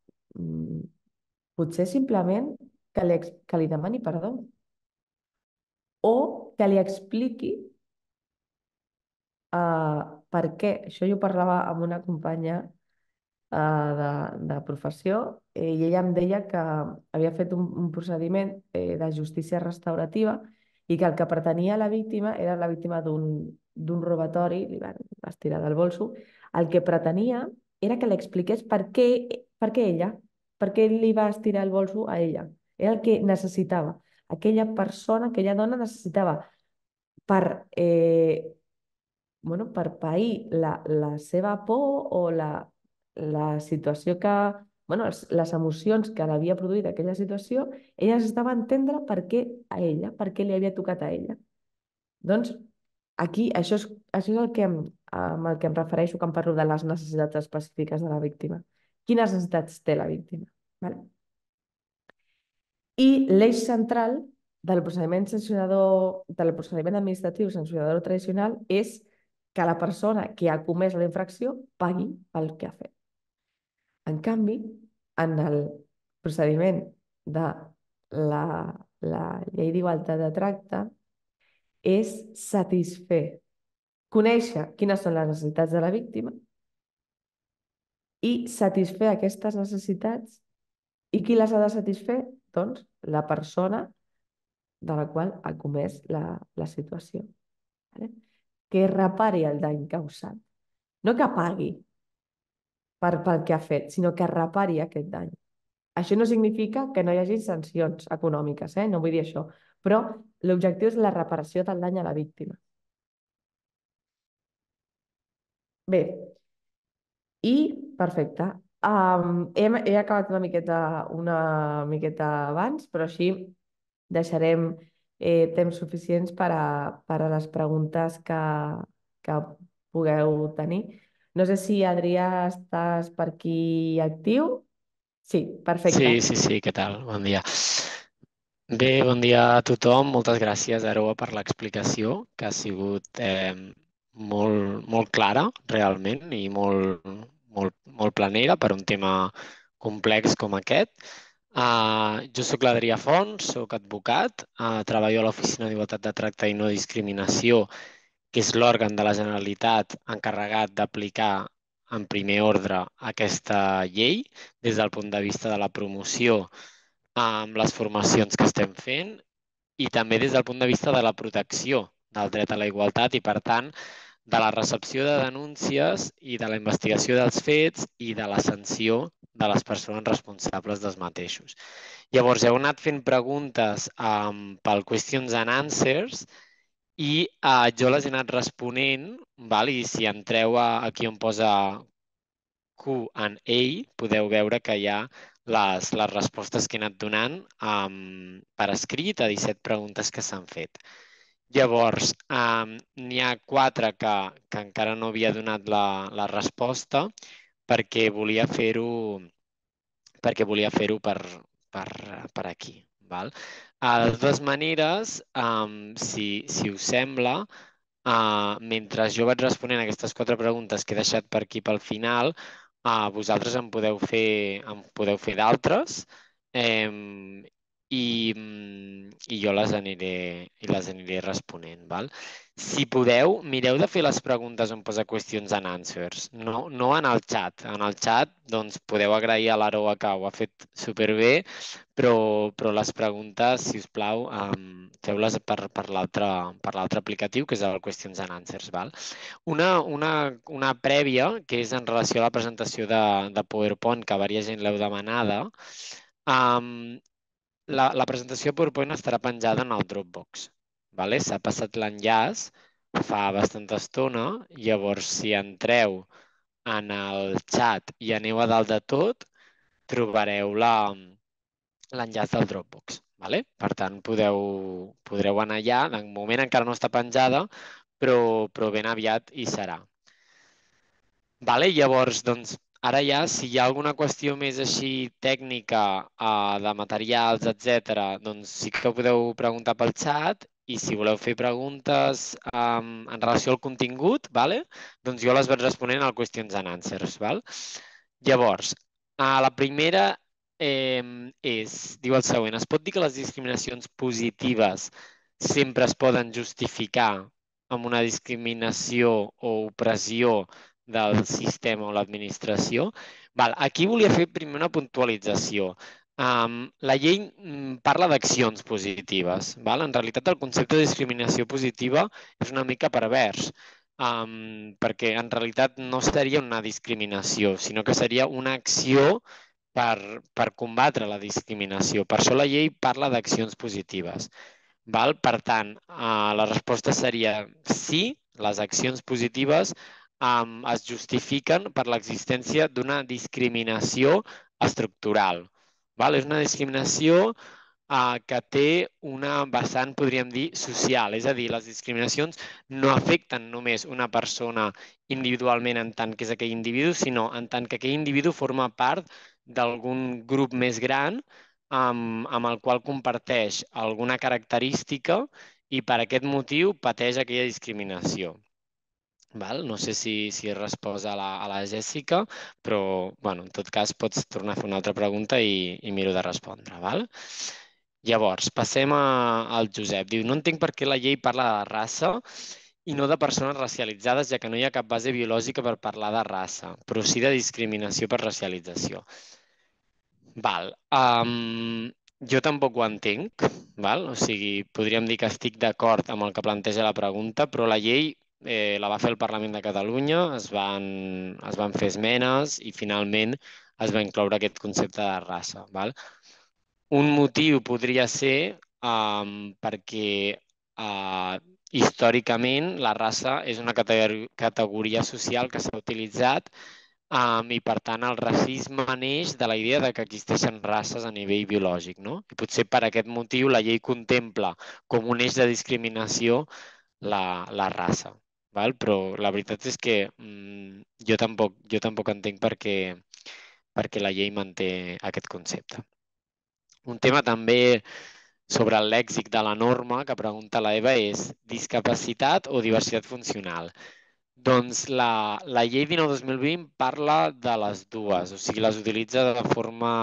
potser simplement que li demani perdó o que li expliqui per què. Això jo parlava amb una companya de professió i ella em deia que havia fet un procediment de justícia restaurativa i que el que pretenia la víctima era la víctima d'un robatori, li van estirar del bolso, el que pretenia era que li expliqués per què ella, per què li va estirar el bolso a ella. Era el que necessitava. Aquella persona, aquella dona necessitava per bueno, per pair la seva por o la situació que, bueno, les emocions que l'havia produït aquella situació, ella necessitava entendre per què a ella, per què li havia tocat a ella. Doncs aquí això és amb el que em refereixo quan parlo de les necessitats específiques de la víctima. Quines necessitats té la víctima? Vale? I l'eix central del procediment administratiu sancionador tradicional és que la persona que ha comès la infracció pagui pel que ha fet. En canvi, en el procediment de la llei d'igualtat de tracte és satisfer, conèixer quines són les necessitats de la víctima i satisfer aquestes necessitats. I qui les ha de satisfer? Doncs la persona de la qual ha comès la situació. Vale? Que repari el dany causat. No que pagui pel que ha fet, sinó que repari aquest dany. Això no significa que no hi hagi sancions econòmiques, no vull dir això, però l'objectiu és la reparació del dany a la víctima. Bé, i perfecte. He acabat una miqueta abans, però així deixarem temps suficients per a les preguntes que pugueu tenir. No sé si, Adrià, estàs per aquí actiu? Sí, perfecte. Sí, què tal? Bon dia. Bé, bon dia a tothom. Moltes gràcies, Aroa, per l'explicació, que ha sigut molt clara, realment, i molt planera per un tema complex com aquest. Jo soc l'Adrià Font, soc advocat, treballo a l'Oficina d'Igualtat de Tracte i No Discriminació, que és l'òrgan de la Generalitat encarregat d'aplicar en primer ordre aquesta llei des del punt de vista de la promoció amb les formacions que estem fent i també des del punt de vista de la protecció del dret a la igualtat i, per tant, de la recepció de denúncies i de la investigació dels fets i de la sanció de les persones responsables dels mateixos. Llavors, heu anat fent preguntes pel Questions and Answers i jo les he anat responent, i si entreu aquí on posa Q&A, podeu veure que hi ha les respostes que he anat donant per escrit a 17 preguntes que s'han fet. Llavors, n'hi ha 4 que encara no havia donat la resposta perquè volia fer-ho per aquí. Val? De totes maneres, si us sembla, mentre jo vaig responent aquestes 4 preguntes que he deixat per aquí pel final, vosaltres en podeu fer d'altres i jo les aniré responent. Val? Si podeu, mireu de fer les preguntes on posa questions and answers, no en el xat. En el xat doncs, podeu agrair a l'Aroa que ho ha fet superbé, però les preguntes, si us plau, feu-les per l'altre aplicatiu, que és el Questions and Answers. Val? Una prèvia, que és en relació a la presentació de PowerPoint, que diversa gent l'heu demanada. La presentació PowerPoint estarà penjada en el Dropbox. Vale? S'ha passat l'enllaç fa bastanta estona, llavors si entreu en el chat i aneu a dalt de tot, trobareu l'enllaç del Dropbox. Vale? Per tant, podreu anar allà. De moment encara no està penjada, però ben aviat hi serà. Vale? Llavors, doncs, ara ja, si hi ha alguna qüestió més així tècnica de materials, etc., doncs sí que podeu preguntar pel xat i si voleu fer preguntes en relació al contingut, vale? Doncs jo les vaig responent al Questions and Answers. Val? Llavors, la primera diu el següent, es pot dir que les discriminacions positives sempre es poden justificar amb una discriminació o opressió del sistema o l'administració. Aquí volia fer primer una puntualització. La llei parla d'accions positives. En realitat, el concepte de discriminació positiva és una mica pervers, perquè en realitat no seria una discriminació, sinó que seria una acció per combatre la discriminació. Per això la llei parla d'accions positives. Per tant, la resposta seria sí, les accions positives es justifiquen per l'existència d'una discriminació estructural. És una discriminació que té una vessant, podríem dir, social. És a dir, les discriminacions no afecten només una persona individualment en tant que és aquell individu, sinó en tant que aquell individu forma part d'algun grup més gran amb el qual comparteix alguna característica i per aquest motiu pateix aquella discriminació. No sé si he respost a la Jèssica, però en tot cas pots tornar a fer una altra pregunta i miro de respondre. Llavors, passem al Josep. Diu, no entenc per què la llei parla de raça i no de persones racialitzades, ja que no hi ha cap base biològica per parlar de raça, però sí de discriminació per racialització. Jo tampoc ho entenc, o sigui, podríem dir que estic d'acord amb el que planteja la pregunta, però la llei la va fer el Parlament de Catalunya, es van fer esmenes i finalment es va incloure aquest concepte de raça. Un motiu podria ser perquè històricament la raça és una categoria social que s'ha utilitzat i per tant el racisme neix de la idea de que existeixen races a nivell biològic. I potser per aquest motiu la llei contempla com un eix de discriminació la raça. Però la veritat és que jo tampoc entenc per què la llei manté aquest concepte. Un tema també sobre el lèxic de la norma que pregunta l'Eva és discapacitat o diversitat funcional. Doncs la llei 19/2020 parla de les dues, o sigui, les utilitza de forma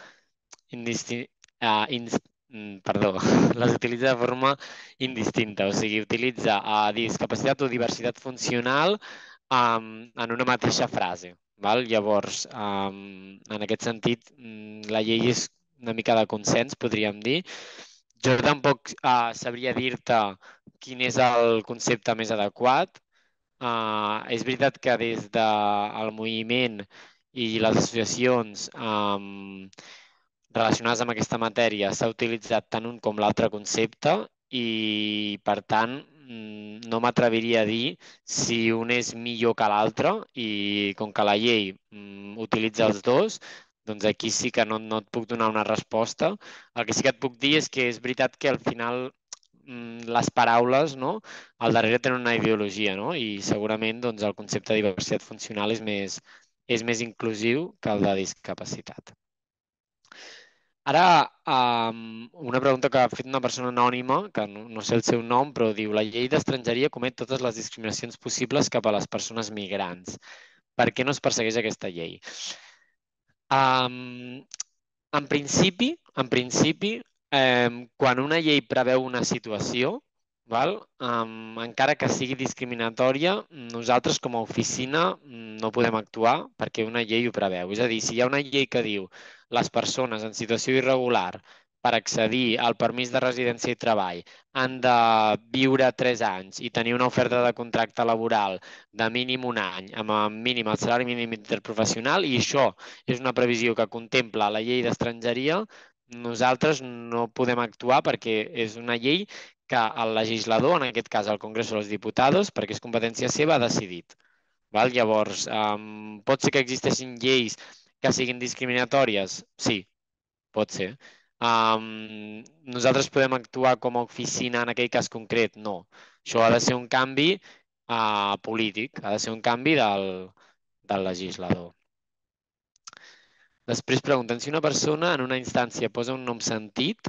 les utilitza de forma indistinta, o sigui, utilitza discapacitat o diversitat funcional en una mateixa frase. Llavors, en aquest sentit, la llei és una mica de consens, podríem dir. Jo tampoc sabria dir-te quin és el concepte més adequat. És veritat que des del moviment i les associacions relacionades amb aquesta matèria s'ha utilitzat tant un com l'altre concepte i, per tant, no m'atreviria a dir si un és millor que l'altre i com que la llei utilitza els dos, doncs aquí sí que no et puc donar una resposta. El que sí que et puc dir és que és veritat que al final les paraules al darrere tenen una ideologia i segurament el concepte de diversitat funcional és més inclusiu que el de discapacitat. Ara, una pregunta que ha fet una persona anònima, que no sé el seu nom, però diu la llei d'estrangeria comet totes les discriminacions possibles cap a les persones migrants. Per què no es persegueix aquesta llei? En principi, quan una llei preveu una situació, encara que sigui discriminatòria, nosaltres com a oficina no podem actuar perquè una llei ho preveu. És a dir, si hi ha una llei que diu les persones en situació irregular per accedir al permís de residència i treball han de viure 3 anys i tenir una oferta de contracte laboral de mínim un any, amb mínim el salari mínim interprofessional, i això és una previsió que contempla la llei d'estrangeria, nosaltres no podem actuar perquè és una llei que el legislador, en aquest cas el Congreso dels Diputats, perquè és competència seva, ha decidit. Llavors, pot ser que existeixin lleis que siguin discriminatòries? Sí, pot ser. Nosaltres podem actuar com a oficina en aquell cas concret? No. Això ha de ser un canvi polític, ha de ser un canvi del legislador. Després pregunten si una persona en una instància posa un nom sentit,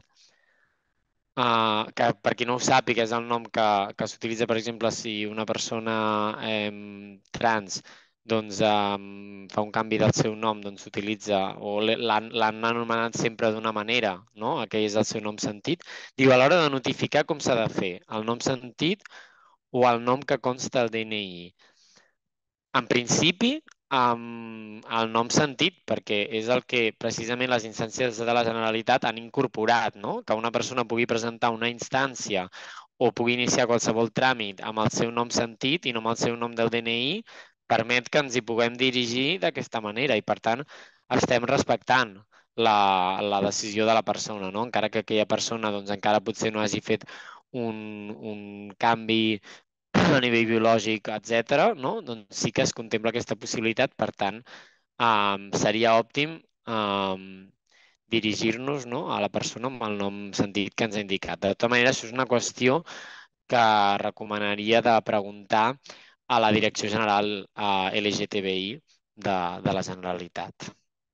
que per qui no ho sàpiga és el nom que s'utilitza, per exemple, si una persona trans doncs, fa un canvi del seu nom, doncs s'utilitza, o l'han anomenat sempre d'una manera, no? Aquell és el seu nom sentit. Diu, a l'hora de notificar com s'ha de fer, el nom sentit o el nom que consta al DNI. En principi, el nom sentit, perquè és el que precisament les instàncies de la Generalitat han incorporat, no? Que una persona pugui presentar una instància o pugui iniciar qualsevol tràmit amb el seu nom sentit i no amb el seu nom del DNI, permet que ens hi puguem dirigir d'aquesta manera i, per tant, estem respectant la decisió de la persona, no? Encara que aquella persona doncs, encara potser no hagi fet un canvi a nivell biològic, etc., no? Doncs sí que es contempla aquesta possibilitat. Per tant, seria òptim dirigir-nos, no, a la persona amb el nom sentit que ens ha indicat. De tota manera, això és una qüestió que recomanaria de preguntar a la Direcció General LGTBI de la Generalitat.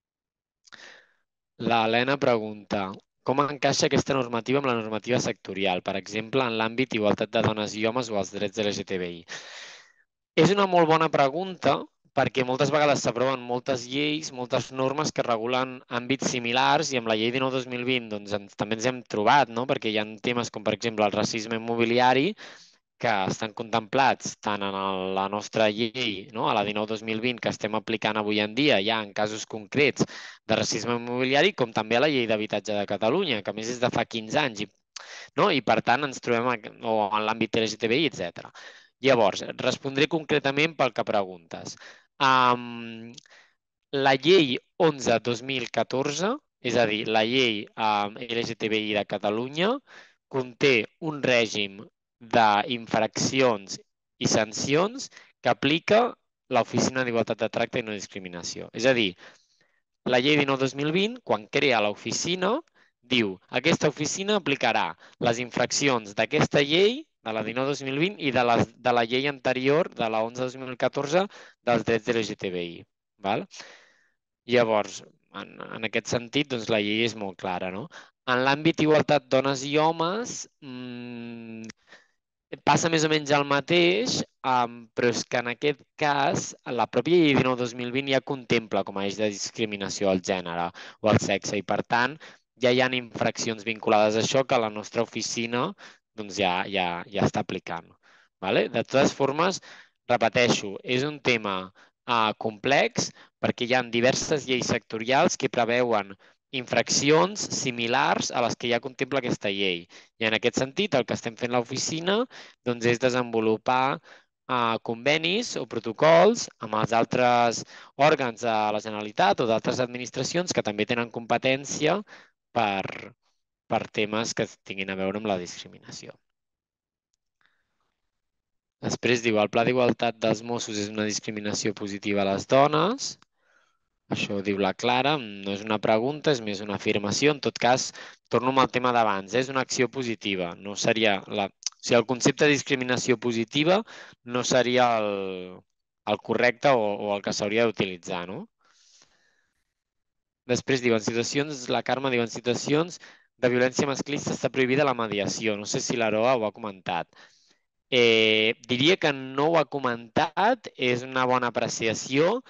L'Helena pregunta: com encaixa aquesta normativa amb la normativa sectorial, per exemple, en l'àmbit d'igualtat de dones i homes o els drets LGTBI? És una molt bona pregunta perquè moltes vegades s'aproven moltes lleis, moltes normes que regulen àmbits similars, i amb la llei 19/2020 doncs, també ens hem trobat, no? Perquè hi ha temes com, per exemple, el racisme immobiliari, que estan contemplats tant en la nostra llei, no? A la 19/2020, que estem aplicant avui en dia, ja en casos concrets de racisme immobiliari, com també a la llei d'habitatge de Catalunya, que a més és de fa 15 anys, no? I per tant ens trobem en l'àmbit LGTBI, etc. Llavors, respondré concretament pel que preguntes. La llei 11/2014, és a dir, la llei LGTBI de Catalunya, conté un règim d'infraccions i sancions que aplica l'Oficina d'Igualtat de Tracte i No Discriminació. És a dir, la llei 19/2020, quan crea l'oficina, diu que aquesta oficina aplicarà les infraccions d'aquesta llei, de la 19/2020, i de la llei anterior, de la 11/2014, dels drets LGTBI. Llavors, en aquest sentit, doncs, la llei és molt clara, no? En l'àmbit d'igualtat dones i homes, passa més o menys el mateix, però és que en aquest cas la pròpia llei 19/2020 ja contempla com a eix de discriminació al gènere o al sexe, i per tant ja hi ha infraccions vinculades a això que la nostra oficina doncs, ja està aplicant. De totes formes, repeteixo, és un tema complex perquè hi ha diverses lleis sectorials que preveuen infraccions similars a les que ja contempla aquesta llei. I en aquest sentit, el que estem fent l'oficina doncs, és desenvolupar convenis o protocols amb els altres òrgans de la Generalitat o d'altres administracions que també tenen competència per temes que tinguin a veure amb la discriminació. Després diu, el Pla d'Igualtat dels Mossos és una discriminació positiva a les dones. Això ho diu la Clara, no és una pregunta, és més una afirmació. En tot cas, torno amb el tema d'abans, és una acció positiva. No seria o sigui, el concepte de discriminació positiva no seria el correcte o el que s'hauria d'utilitzar, no? Després diu, la Carme diu, en situacions de violència masclista està prohibida la mediació. No sé si l'Aroa ho ha comentat. Diria que no ho ha comentat, és una bona apreciació.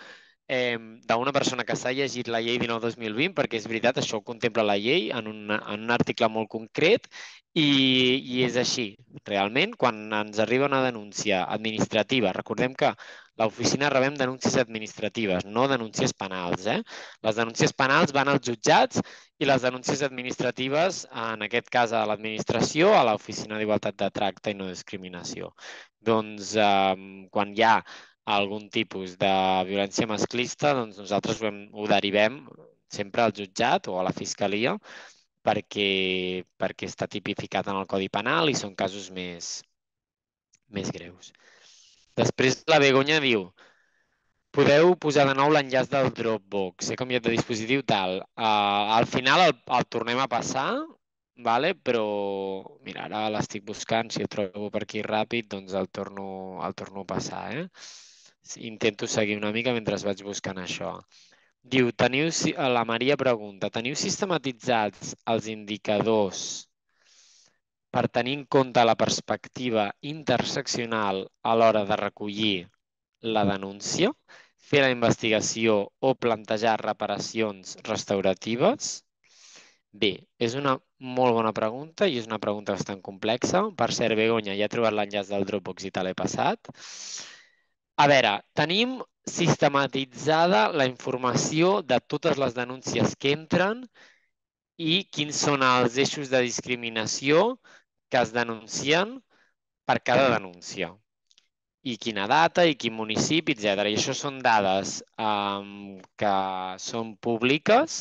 d'una persona que s'ha llegit la llei 19/2020, perquè és veritat, això ho contempla la llei en un article molt concret i és així. Realment, quan ens arriba una denúncia administrativa, recordem que l'oficina rebem denúncies administratives, no denúncies penals. Les denúncies penals van als jutjats i les denúncies administratives, en aquest cas a l'administració, a l'Oficina d'Igualtat de Tracte i No Discriminació. Doncs quan hi ha algun tipus de violència masclista, doncs nosaltres ho derivem sempre al jutjat o a la fiscalia perquè està tipificat en el Codi Penal i són casos més greus. Després la Begoña diu: podeu posar de nou l'enllaç del Dropbox. He canviat de dispositiu tal. Al final el tornem a passar, vale? Però mira, ara l'estic buscant, si el trobo per aquí ràpid, doncs el torno a passar. Intento seguir una mica mentre vaig buscant això. Diu, la Maria pregunta, teniu sistematitzats els indicadors per tenir en compte la perspectiva interseccional a l'hora de recollir la denúncia, fer la investigació o plantejar reparacions restauratives? Bé, és una molt bona pregunta i és una pregunta bastant complexa. Per cert, Begoña, ja he trobat l'enllaç del Dropbox i te l'he passat. A veure, tenim sistematitzada la informació de totes les denúncies que entren i quins són els eixos de discriminació que es denuncien per cada denúncia. I quina data, i quin municipi, etc. I això són dades que són públiques,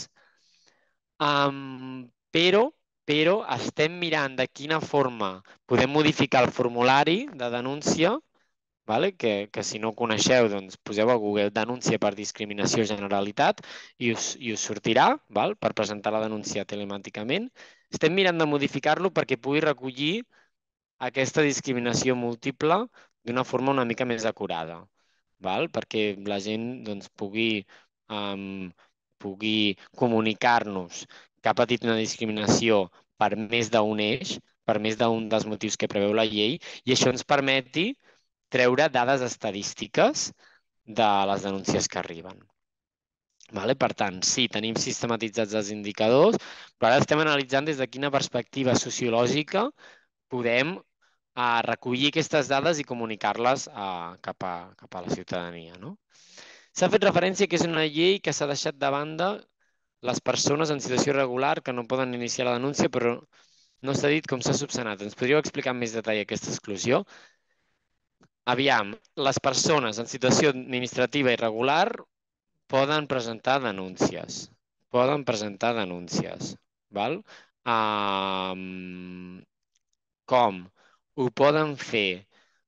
però estem mirant de quina forma podem modificar el formulari de denúncia, vale? Que si no ho coneixeu, doncs poseu a Google denúncia per discriminació Generalitat i us sortirà, val? Per presentar la denúncia telemàticament. Estem mirant de modificar-lo perquè pugui recollir aquesta discriminació múltiple d'una forma una mica més acurada, val? Perquè la gent doncs, pugui comunicar-nos que ha patit una discriminació per més d'un eix, per més d'un dels motius que preveu la llei, i això ens permeti treure dades estadístiques de les denúncies que arriben. Vale? Per tant, sí, tenim sistematitzats els indicadors, però ara estem analitzant des de quina perspectiva sociològica podem recollir aquestes dades i comunicar-les cap a la ciutadania. No? S'ha fet referència que és una llei que s'ha deixat de banda les persones en situació irregular que no poden iniciar la denúncia, però no s'ha dit com s'ha subsanat. Ens podríeu explicar amb més detall aquesta exclusió? Aviam, les persones en situació administrativa irregular poden presentar denúncies. Poden presentar denúncies. Val? Com? Ho poden fer.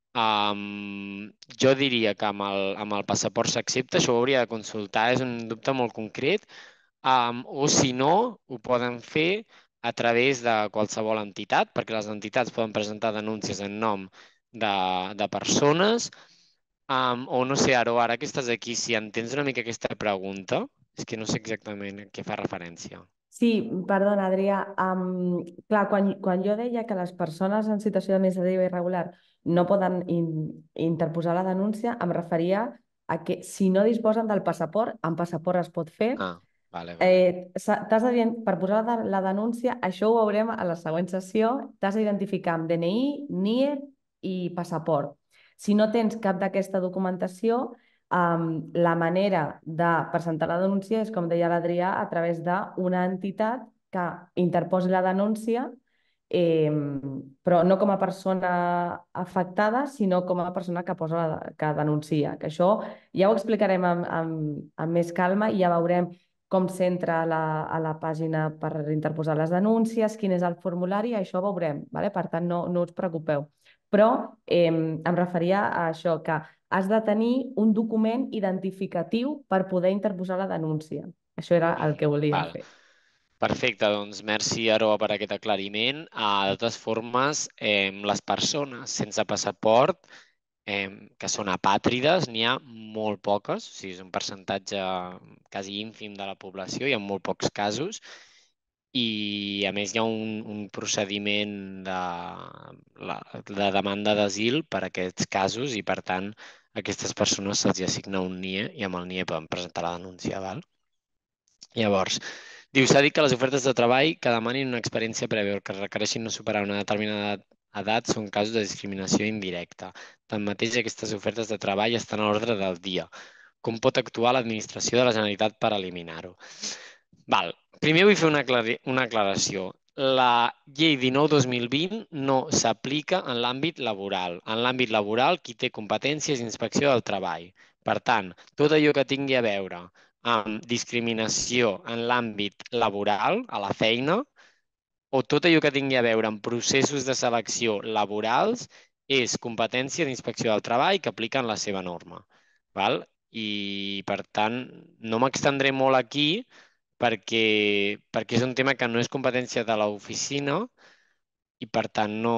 Jo diria que amb el passaport s'accepta, això ho hauria de consultar, és un dubte molt concret, o si no, ho poden fer a través de qualsevol entitat, perquè les entitats poden presentar denúncies en nom de persones, o no sé, Aro, ara que estàs aquí, si entens una mica aquesta pregunta, és que no sé exactament a què fa referència. Sí, perdona, Adrià. Clar, quan jo deia que les persones en situació administrativa irregular no poden interposar la denúncia, em referia a que si no disposen del passaport, amb passaport es pot fer. Vale. Per posar la denúncia, això ho veurem a la següent sessió, t'has d'identificar amb DNI, NIE i passaport. Si no tens cap d'aquesta documentació, la manera de presentar la denúncia és, com deia l'Adrià, a través d'una entitat que interposi la denúncia, però no com a persona afectada, sinó com a persona que denuncia. Que això ja ho explicarem amb més calma i ja veurem com s'entra a la pàgina per interposar les denúncies, quin és el formulari, això ho veurem. Vale? Per tant, no us preocupeu. Però em referia a això, que has de tenir un document identificatiu per poder interposar la denúncia. Això era el que volia fer. Perfecte, doncs merci, Aroa, per aquest aclariment. De totes formes, les persones sense passaport, que són apàtrides, n'hi ha molt poques, o sigui, és un percentatge quasi ínfim de la població, hi ha molt pocs casos, i a més hi ha un procediment de demanda d'asil per a aquests casos i per tant a aquestes persones se'ls assigna un NIE i amb el NIE poden presentar la denúncia. Val? Llavors, s'ha dit que les ofertes de treball que demanin una experiència prèvia o que requereixin no superar una determinada edat són casos de discriminació indirecta. Tanmateix, aquestes ofertes de treball estan a l'ordre del dia. Com pot actuar l'administració de la Generalitat per eliminar-ho? Primer vull fer una aclaració. La llei 19-2020 no s'aplica en l'àmbit laboral. En l'àmbit laboral, qui té competències és inspecció del treball. Per tant, tot allò que tingui a veure amb discriminació en l'àmbit laboral, a la feina, o tot allò que tingui a veure amb processos de selecció laborals és competència d'inspecció del treball que apliquen la seva norma. Val? I, per tant, no m'extendré molt aquí perquè és un tema que no és competència de l'oficina i, per tant, no...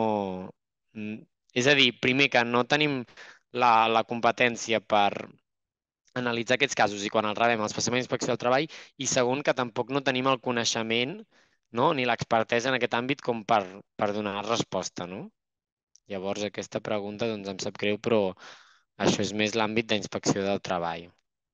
És a dir, primer, que no tenim la competència per analitzar aquests casos i quan els rebem els passem a inspecció del treball i segon, que tampoc no tenim el coneixement, no, ni l'expertesa en aquest àmbit com per donar resposta. No? Llavors, aquesta pregunta doncs, em sap greu, però això és més l'àmbit d'inspecció del treball.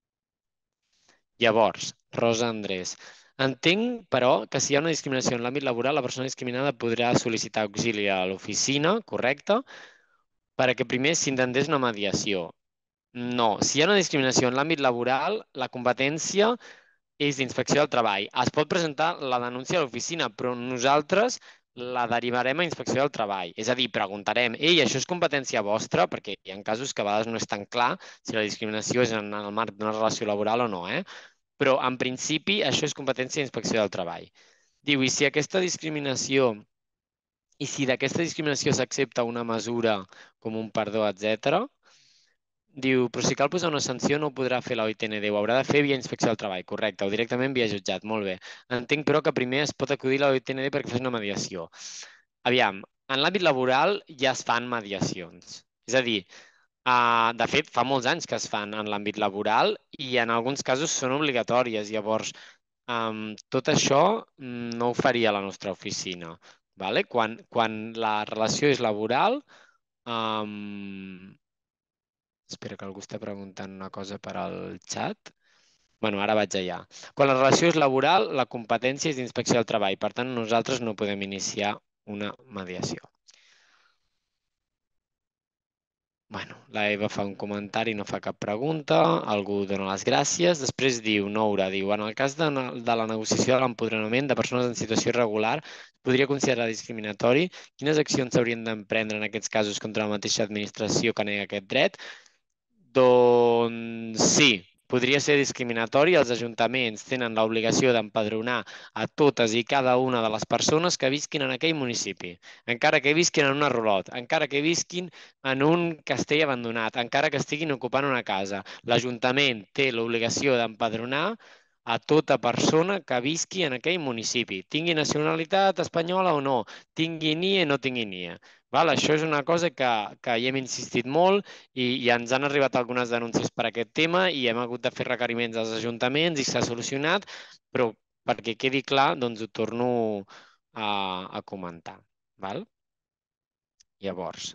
Llavors, Rosa Andrés. Entenc, però, que si hi ha una discriminació en l'àmbit laboral, la persona discriminada podrà sol·licitar auxili a l'oficina, correcte, perquè primer s'intentés una mediació. No, si hi ha una discriminació en l'àmbit laboral, la competència és d'inspecció del treball. Es pot presentar la denúncia a l'oficina, però nosaltres la derivarem a inspecció del treball. És a dir, preguntarem, ei, això és competència vostra? Perquè hi ha casos que a vegades no és tan clar si la discriminació és en el marc d'una relació laboral o no, Però, en principi, això és competència d'inspecció del treball. I si aquesta discriminació i si d'aquesta discriminació s'accepta una mesura com un perdó, etc., però si cal posar una sanció no ho podrà fer la OITND, ho haurà de fer via inspecció del treball, correcte, o directament via jutjat, molt bé. Entenc, però, que primer es pot acudir a la OITND perquè faci una mediació. Aviam, en l'àmbit laboral ja es fan mediacions. És a dir, de fet, fa molts anys que es fan en l'àmbit laboral i en alguns casos són obligatòries. Llavors, tot això no ho faria la nostra oficina. Vale? Quan la relació és laboral, espera que algú està preguntant una cosa per al xat. Bueno, ara vaig allà. Quan la relació és laboral, la competència és d'inspecció del treball. Per tant, nosaltres no podem iniciar una mediació. Bueno, la Eva fa un comentari, no fa cap pregunta. Algú dona les gràcies. Després diu, Noura, en el cas de la negociació de l'empoderament de persones en situació irregular, podria considerar discriminatori? Quines accions s'haurien d'emprendre en aquests casos contra la mateixa administració que nega aquest dret? Doncs sí, podria ser discriminatori. Els ajuntaments tenen l'obligació d'empadronar a totes i cada una de les persones que visquin en aquell municipi, encara que visquin en una rulot, encara que visquin en un castell abandonat, encara que estiguin ocupant una casa. L'Ajuntament té l'obligació d'empadronar a tota persona que visqui en aquell municipi, tingui nacionalitat espanyola o no, tingui NIE o no tingui NIE. Val? Això és una cosa que hi hem insistit molt i ens han arribat algunes denúncies per aquest tema i hem hagut de fer requeriments als ajuntaments i s'ha solucionat, però perquè quedi clar, doncs ho torno a comentar. Val? Llavors,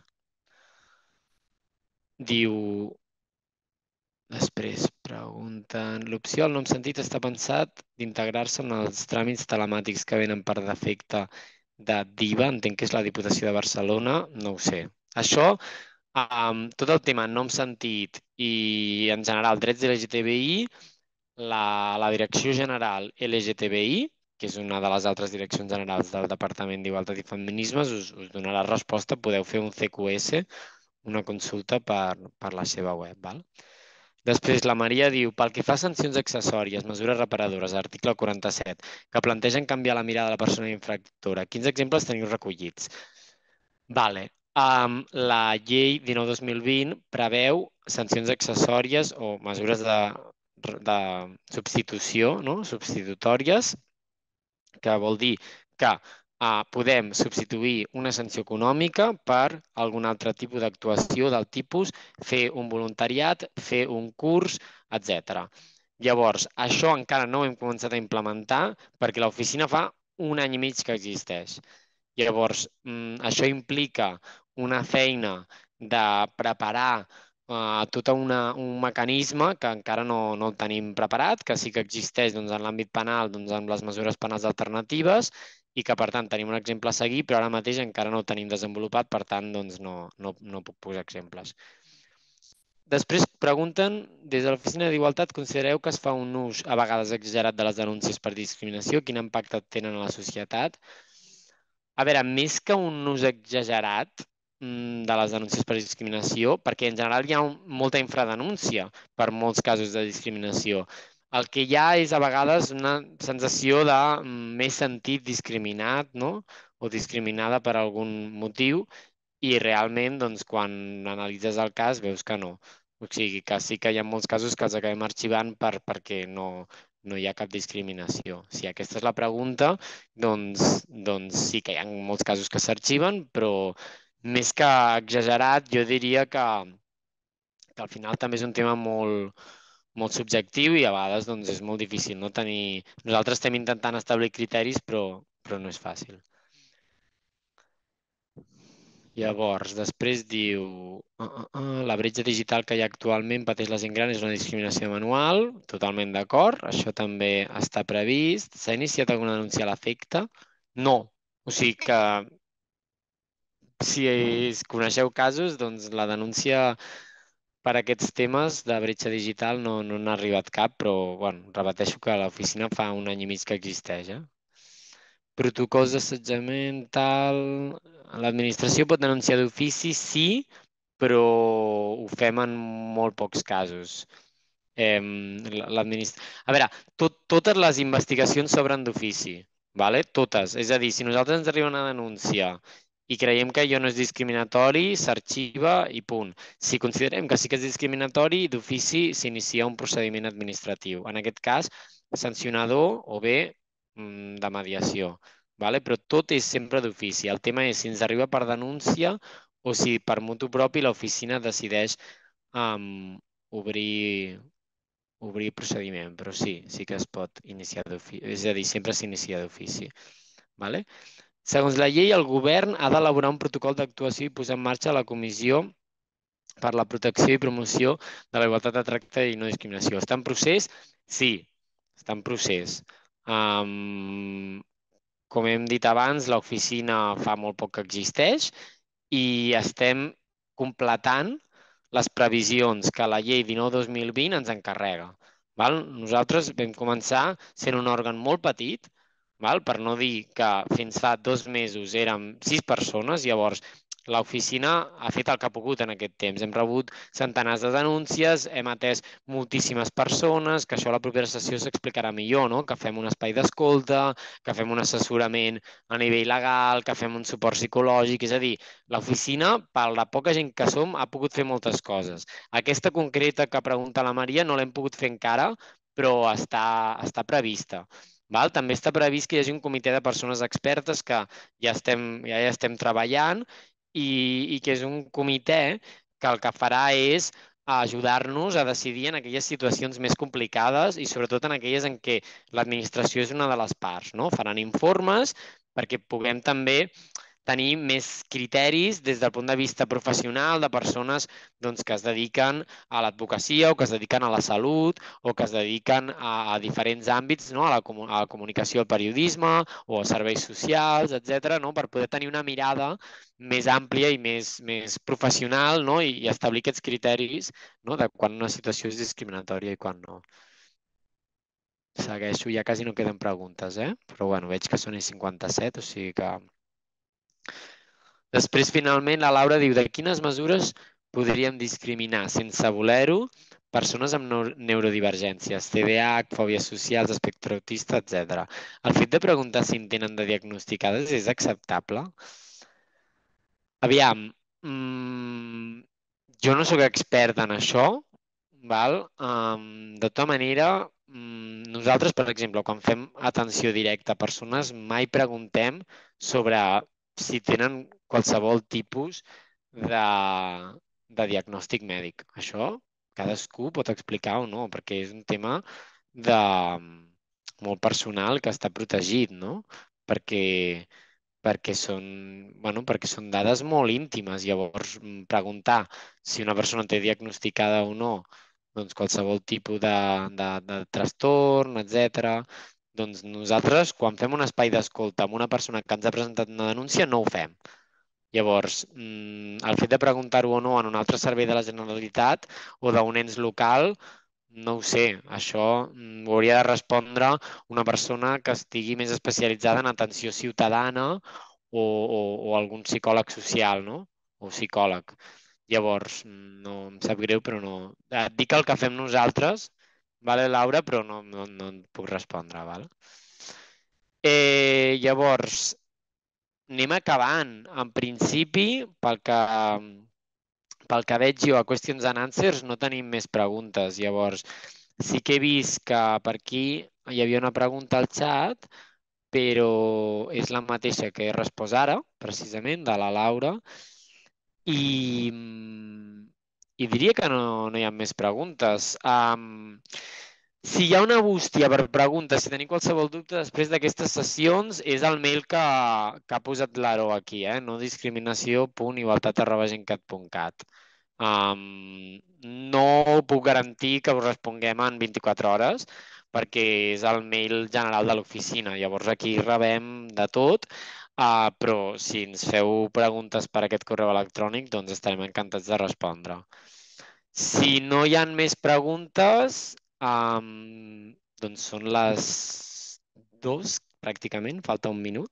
després pregunten, l'opció al nom sentit està pensat d'integrar-se en els tràmits telemàtics que venen per defecte de DIVA, entenc que és la Diputació de Barcelona, no ho sé. Això, tot el tema nom sentit i en general drets LGTBI, la Direcció General LGTBI, que és una de les altres direccions generals del Departament d'Igualtat i Feminismes, us donarà resposta, podeu fer un CQS, una consulta per la seva web. Val? Després, la Maria diu, pel que fa a sancions accessòries, mesures reparadores, article 47, que plantegen canviar la mirada de la persona infractora, quins exemples teniu recollits? Vale. La llei 19-2020 preveu sancions accessòries o mesures de substitució, no? Substitutòries, que vol dir que podem substituir una sanció econòmica per algun altre tipus d'actuació del tipus fer un voluntariat, fer un curs, etc. Llavors, això encara no ho hem començat a implementar perquè l'oficina fa un any i mig que existeix. Llavors, això implica una feina de preparar tot un mecanisme que encara no el tenim preparat, que sí que existeix doncs, en l'àmbit penal amb les mesures penals alternatives i que, per tant, tenim un exemple a seguir, però ara mateix encara no ho tenim desenvolupat, per tant, doncs, no puc posar exemples. Després pregunten, des de l'Oficina d'Igualtat, considereu que es fa un ús a vegades exagerat de les denúncies per discriminació? Quin impacte tenen a la societat? A veure, més que un ús exagerat de les denúncies per discriminació, perquè en general hi ha molta infradenúncia per molts casos de discriminació. El que hi ha és a vegades una sensació de més sentit discriminat, no? O discriminada per algun motiu, i realment, doncs, quan analitzes el cas, veus que no. O sigui, que sí que hi ha molts casos que els acabem arxivant perquè no hi ha cap discriminació. Si aquesta és la pregunta, doncs sí que hi ha molts casos que s'arxiven, però més que exagerat, jo diria que al final també és un tema molt subjectiu i a vegades doncs, és molt difícil no tenir... Nosaltres estem intentant establir criteris, però no és fàcil. Llavors, després diu la bretxa digital que hi ha actualment pateix la gent gran és una discriminació manual, totalment d'acord, això també està previst. S'ha iniciat alguna denúncia a l'efecte? No, o sigui que si coneixeu casos, doncs la denúncia per aquests temes de bretxa digital no n'ha arribat cap, però bueno, repeteixo que l'oficina fa un any i mig que existeix. Protocols d'assetjament, tal... L'administració pot denunciar d'ofici, sí, però ho fem en molt pocs casos. A veure, totes les investigacions s'obren d'ofici, vale? Totes. És a dir, si nosaltres ens arriba una denúncia i creiem que allò no és discriminatori, s'arxiva i punt. Si considerem que sí que és discriminatori, d'ofici s'inicia un procediment administratiu. En aquest cas, sancionador o bé de mediació. Vale? Però tot és sempre d'ofici. El tema és si ens arriba per denúncia o si per mutu propi l'oficina decideix obrir procediment, però sí que es pot iniciar d'ofici, és a dir, sempre s'inicia d'ofici. Vale? Segons la llei, el govern ha d'elaborar un protocol d'actuació i posar en marxa la Comissió per la protecció i promoció de la igualtat de tracte i no discriminació. Està en procés? Sí, està en procés. Com hem dit abans, l'oficina fa molt poc que existeix i estem completant les previsions que la llei 19-2020 ens encarrega. Val? Nosaltres vam començar sent un òrgan molt petit, per no dir que fins fa 2 mesos érem 6 persones, llavors l'oficina ha fet el que ha pogut en aquest temps. Hem rebut centenars de denúncies, hem atès moltíssimes persones, que això a la propera sessió s'explicarà millor, no? Que fem un espai d'escolta, que fem un assessorament a nivell legal, que fem un suport psicològic, és a dir, l'oficina, per la poca gent que som, ha pogut fer moltes coses. Aquesta concreta que pregunta la Maria no l'hem pogut fer encara, però està prevista. Val? També està previst que hi hagi un comitè de persones expertes que ja estem treballant i que és un comitè que el que farà és ajudar-nos a decidir en aquelles situacions més complicades i sobretot en aquelles en què l'administració és una de les parts. No? Faran informes perquè puguem també tenir més criteris des del punt de vista professional de persones doncs, que es dediquen a l'advocacia o que es dediquen a la salut o que es dediquen a diferents àmbits, no? a la comunicació, al periodisme o a serveis socials, etc., no? Per poder tenir una mirada més àmplia i més professional, no? I establir aquests criteris, no? De quan una situació és discriminatòria i quan no. Segueixo, ja quasi no queden preguntes, però bueno, veig que són 57, o sigui que... Després, finalment, la Laura diu de quines mesures podríem discriminar sense voler-ho persones amb neurodivergències, TDAH, fòbies socials, espectre autista, etc. El fet de preguntar si en tenen de diagnosticades és acceptable? Aviam, jo no sóc expert en això, val? De tota manera, nosaltres, per exemple, quan fem atenció directa a persones, mai preguntem sobre si tenen qualsevol tipus de diagnòstic mèdic. Això cadascú pot explicar o no, perquè és un tema de, molt personal que està protegit, no? Perquè perquè són dades molt íntimes. Llavors, preguntar si una persona té diagnosticada o no doncs qualsevol tipus de trastorn, etc. Doncs nosaltres, quan fem un espai d'escolta amb una persona que ens ha presentat una denúncia, no ho fem. Llavors, el fet de preguntar-ho o no en un altre servei de la Generalitat o d'un ens local, no ho sé. Això ho hauria de respondre una persona que estigui més especialitzada en atenció ciutadana o algun psicòleg social, no? O psicòleg. Llavors, no em sap greu, però no. Et dic el que fem nosaltres, vale, Laura, però no et puc respondre, vale? Llavors, anem acabant. En principi, pel que veig jo a Questions and Answers no tenim més preguntes. Llavors, sí que he vist que per aquí hi havia una pregunta al xat, però és la mateixa que he respost ara, precisament, de la Laura. I, i diria que no hi ha més preguntes. Si hi ha una bústia per preguntes, si teniu qualsevol dubte després d'aquestes sessions, és el mail que ha posat l'Aro aquí, no discriminació.igualtat@gencat.cat. No puc garantir que us responguem en 24 hores, perquè és el mail general de l'oficina. Llavors aquí rebem de tot, però si ens feu preguntes per aquest correu electrònic, doncs estarem encantats de respondre. Si no hi ha més preguntes, doncs són les 2, pràcticament, falta un minut.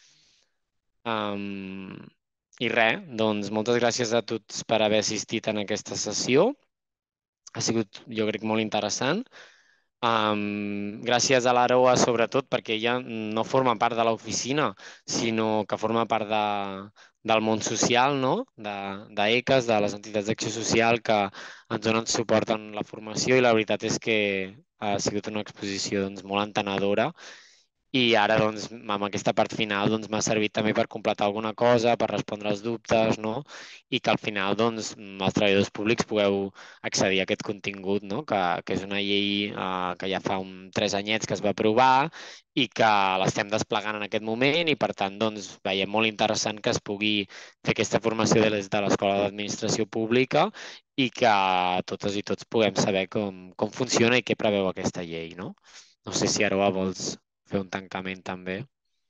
I res, doncs moltes gràcies a tots per haver assistit en aquesta sessió. Ha sigut, jo crec, molt interessant. Gràcies a l'Aroa, sobretot, perquè ella no forma part de l'oficina, sinó que forma part del món social, no? d'ECAS, de les entitats d'acció social que ens donen suport en la formació, i la veritat és que ha sigut una exposició doncs, molt entenedora. I ara, doncs, amb aquesta part final, doncs, m'ha servit també per completar alguna cosa, per respondre als dubtes, no? I que al final, doncs, els treballadors públics pugueu accedir a aquest contingut, no? Que és una llei que ja fa 3 anyets que es va aprovar i que l'estem desplegant en aquest moment, i per tant, doncs, veiem molt interessant que es pugui fer aquesta formació des de l'Escola d'Administració Pública i que totes i tots puguem saber com funciona i què preveu aquesta llei, no? No sé si, Aroa, vols fer un tancament també.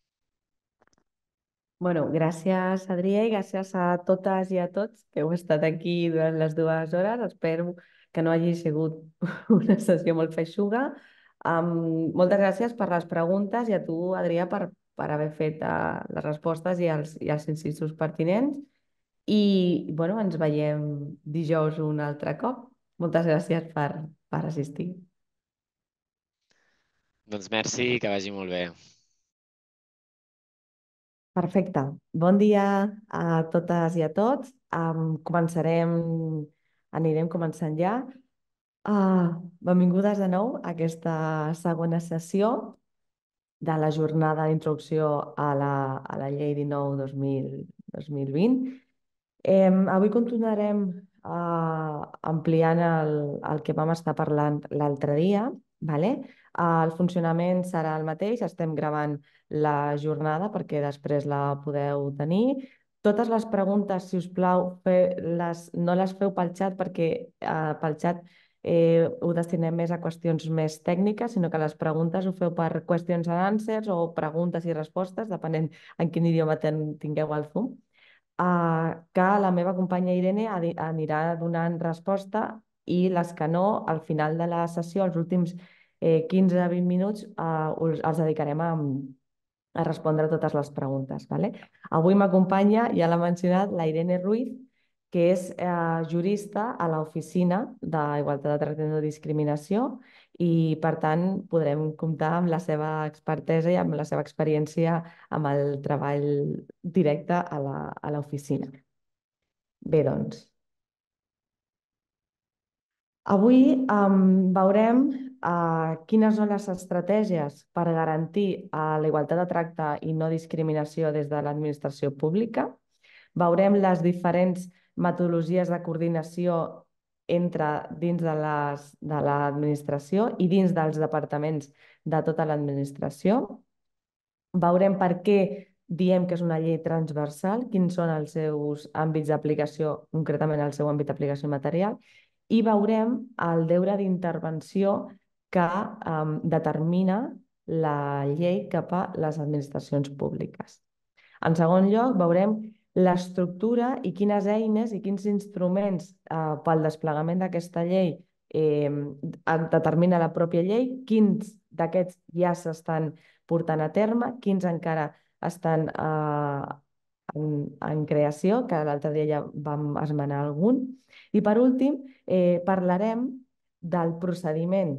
Bueno, gràcies, Adrià, i gràcies a totes i a tots que heu estat aquí durant les 2 hores. Espero que no hagi sigut una sessió molt feixuga. Moltes gràcies per les preguntes i a tu, Adrià, per haver fet les respostes i els incisos pertinents. I bueno, ens veiem dijous un altre cop. Moltes gràcies per assistir. Doncs merci, que vagi molt bé. Perfecte. Bon dia a totes i a tots. Anirem començant ja. Benvingudes de nou a aquesta segona sessió de la jornada d'introducció a la llei 19/2020. Avui continuarem ampliant el que vam estar parlant l'altre dia. Vale? El funcionament serà el mateix, estem gravant la jornada perquè després la podeu tenir. Totes les preguntes, si us plau, no les feu pel xat perquè pel xat ho destinem més a qüestions més tècniques, sinó que les preguntes ho feu per questions and answers o preguntes i respostes, depenent en quin idioma tingueu el Zoom. Que la meva companya Irene anirà donant resposta, i les que no, al final de la sessió, els últims 15-20 minuts, els dedicarem a respondre totes les preguntes. Vale? Avui m'acompanya, ja l'ha mencionat, la Irene Ruiz, que és jurista a l'Oficina d'Igualtat de Tracte i No Discriminació, i per tant podrem comptar amb la seva expertesa i amb la seva experiència amb el treball directe a l'oficina. Bé, doncs, avui veurem quines són les estratègies per garantir la igualtat de tracte i no discriminació des de l'administració pública. Veurem les diferents metodologies de coordinació dins de l'administració i dins dels departaments de tota l'administració. Veurem per què diem que és una llei transversal, quins són els seus àmbits d'aplicació, concretament el seu àmbit d'aplicació material, i veurem el deure d'intervenció que determina la llei cap a les administracions públiques. En segon lloc, veurem l'estructura i quines eines i quins instruments pel desplegament d'aquesta llei determina la pròpia llei, quins d'aquests ja s'estan portant a terme, quins encara estan en creació, que l'altre dia ja vam esmenar algun. I per últim, parlarem del procediment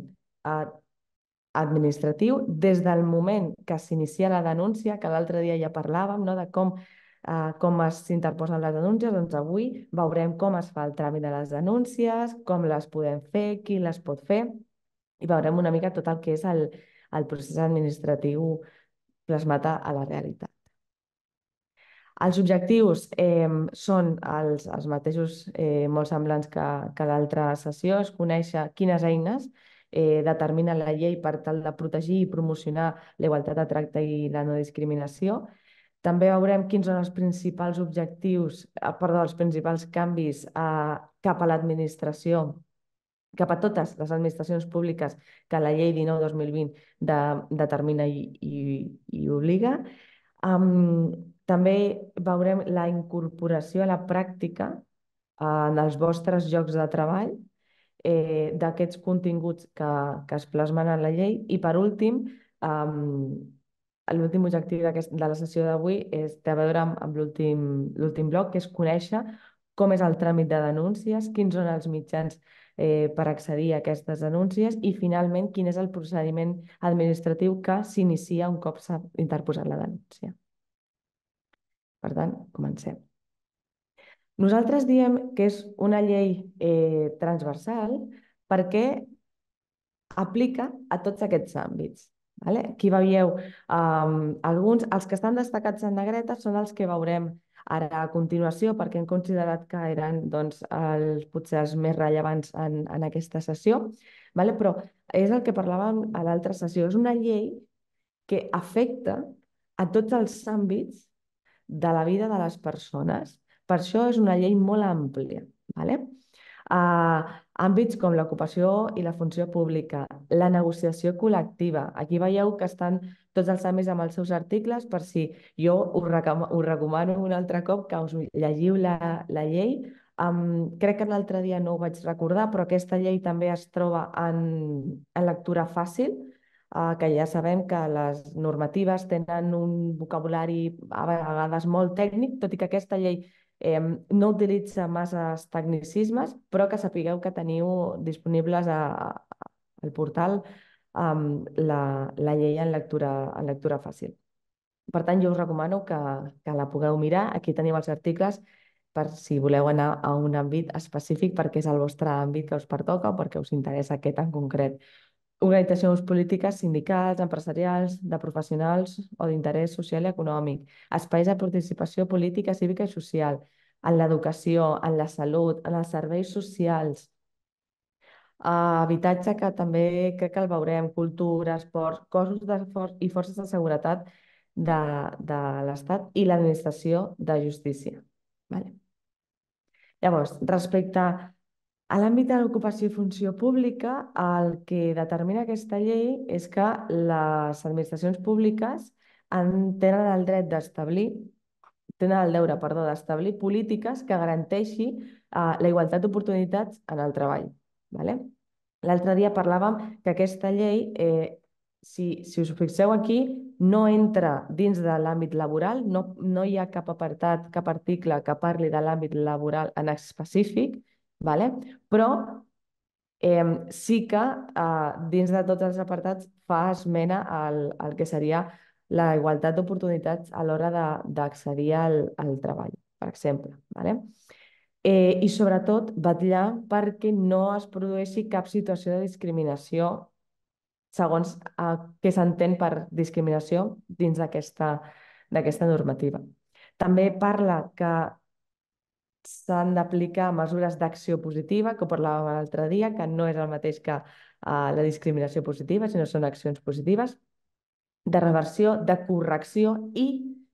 administratiu des del moment que s'inicia la denúncia, que l'altre dia ja parlàvem, no? De com s'interposen les denúncies, doncs avui veurem com es fa el tràmit de les denúncies, com les podem fer, qui les pot fer, i veurem una mica tot el que és el procés administratiu plasmat a la realitat. Els objectius són els mateixos, molt semblants que l'altra sessió, és conèixer quines eines determina la llei per tal de protegir i promocionar la igualtat de tracte i la no discriminació. També veurem quins són els principals els principals canvis cap a l'administració, cap a totes les administracions públiques que la llei 19/2020 determina i obliga. També veurem la incorporació a la pràctica en els vostres llocs de treball d'aquests continguts que es plasmen en la llei. I per últim, l'últim objectiu de la sessió d'avui té a veure amb l'últim bloc, que és conèixer com és el tràmit de denúncies, quins són els mitjans per accedir a aquestes denúncies i, finalment, quin és el procediment administratiu que s'inicia un cop s'ha interposat la denúncia. Per tant, comencem. Nosaltres diem que és una llei transversal perquè aplica a tots aquests àmbits. Aquí veieu alguns, els que estan destacats en negreta són els que veurem ara a continuació, perquè hem considerat que eren potser els més rellevants en aquesta sessió, però és el que parlàvem a l'altra sessió. És una llei que afecta a tots els àmbits de la vida de les persones. Per això és una llei molt àmplia. Àmbits com l'ocupació i la funció pública, la negociació col·lectiva. Aquí veieu que estan tots els àmbits amb els seus articles, per si jo us recomano un altre cop que us llegiu la llei. Crec que l'altre dia no ho vaig recordar, però aquesta llei també es troba en lectura fàcil, que ja sabem que les normatives tenen un vocabulari a vegades molt tècnic, tot i que aquesta llei no utilitza massa tecnicismes, però que sapigueu que teniu disponibles al portal la llei en lectura fàcil. Per tant, jo us recomano que la pugueu mirar. Aquí teniu els articles per si voleu anar a un àmbit específic perquè és el vostre àmbit que us pertoca o perquè us interessa aquest en concret. Organitzacions polítiques, sindicals, empresarials, de professionals o d'interès social i econòmic, espais de participació política, cívica i social, en l'educació, en la salut, en els serveis socials, habitatge, que també crec que el veurem, cultura, esports, cossos i forces de seguretat de l'Estat i l'administració de justícia. Llavors, respecte a l'àmbit de l'ocupació i funció pública, el que determina aquesta llei és que les administracions públiques tenen el deure d'establir polítiques que garanteixi la igualtat d'oportunitats en el treball. L'altre dia parlàvem que aquesta llei, si us fixeu aquí, no entra dins de l'àmbit laboral, no hi ha cap apartat, cap article que parli de l'àmbit laboral en específic, però sí que dins de tots els apartats fa esmena al que seria la igualtat d'oportunitats a l'hora d'accedir al treball, per exemple. I sobretot vetllar perquè no es produeixi cap situació de discriminació segons què s'entén per discriminació dins d'aquesta normativa. També parla que s'han d'aplicar mesures d'acció positiva, que parlàvem l'altre dia, que no és el mateix que la discriminació positiva, sinó són accions positives, de reversió, de correcció i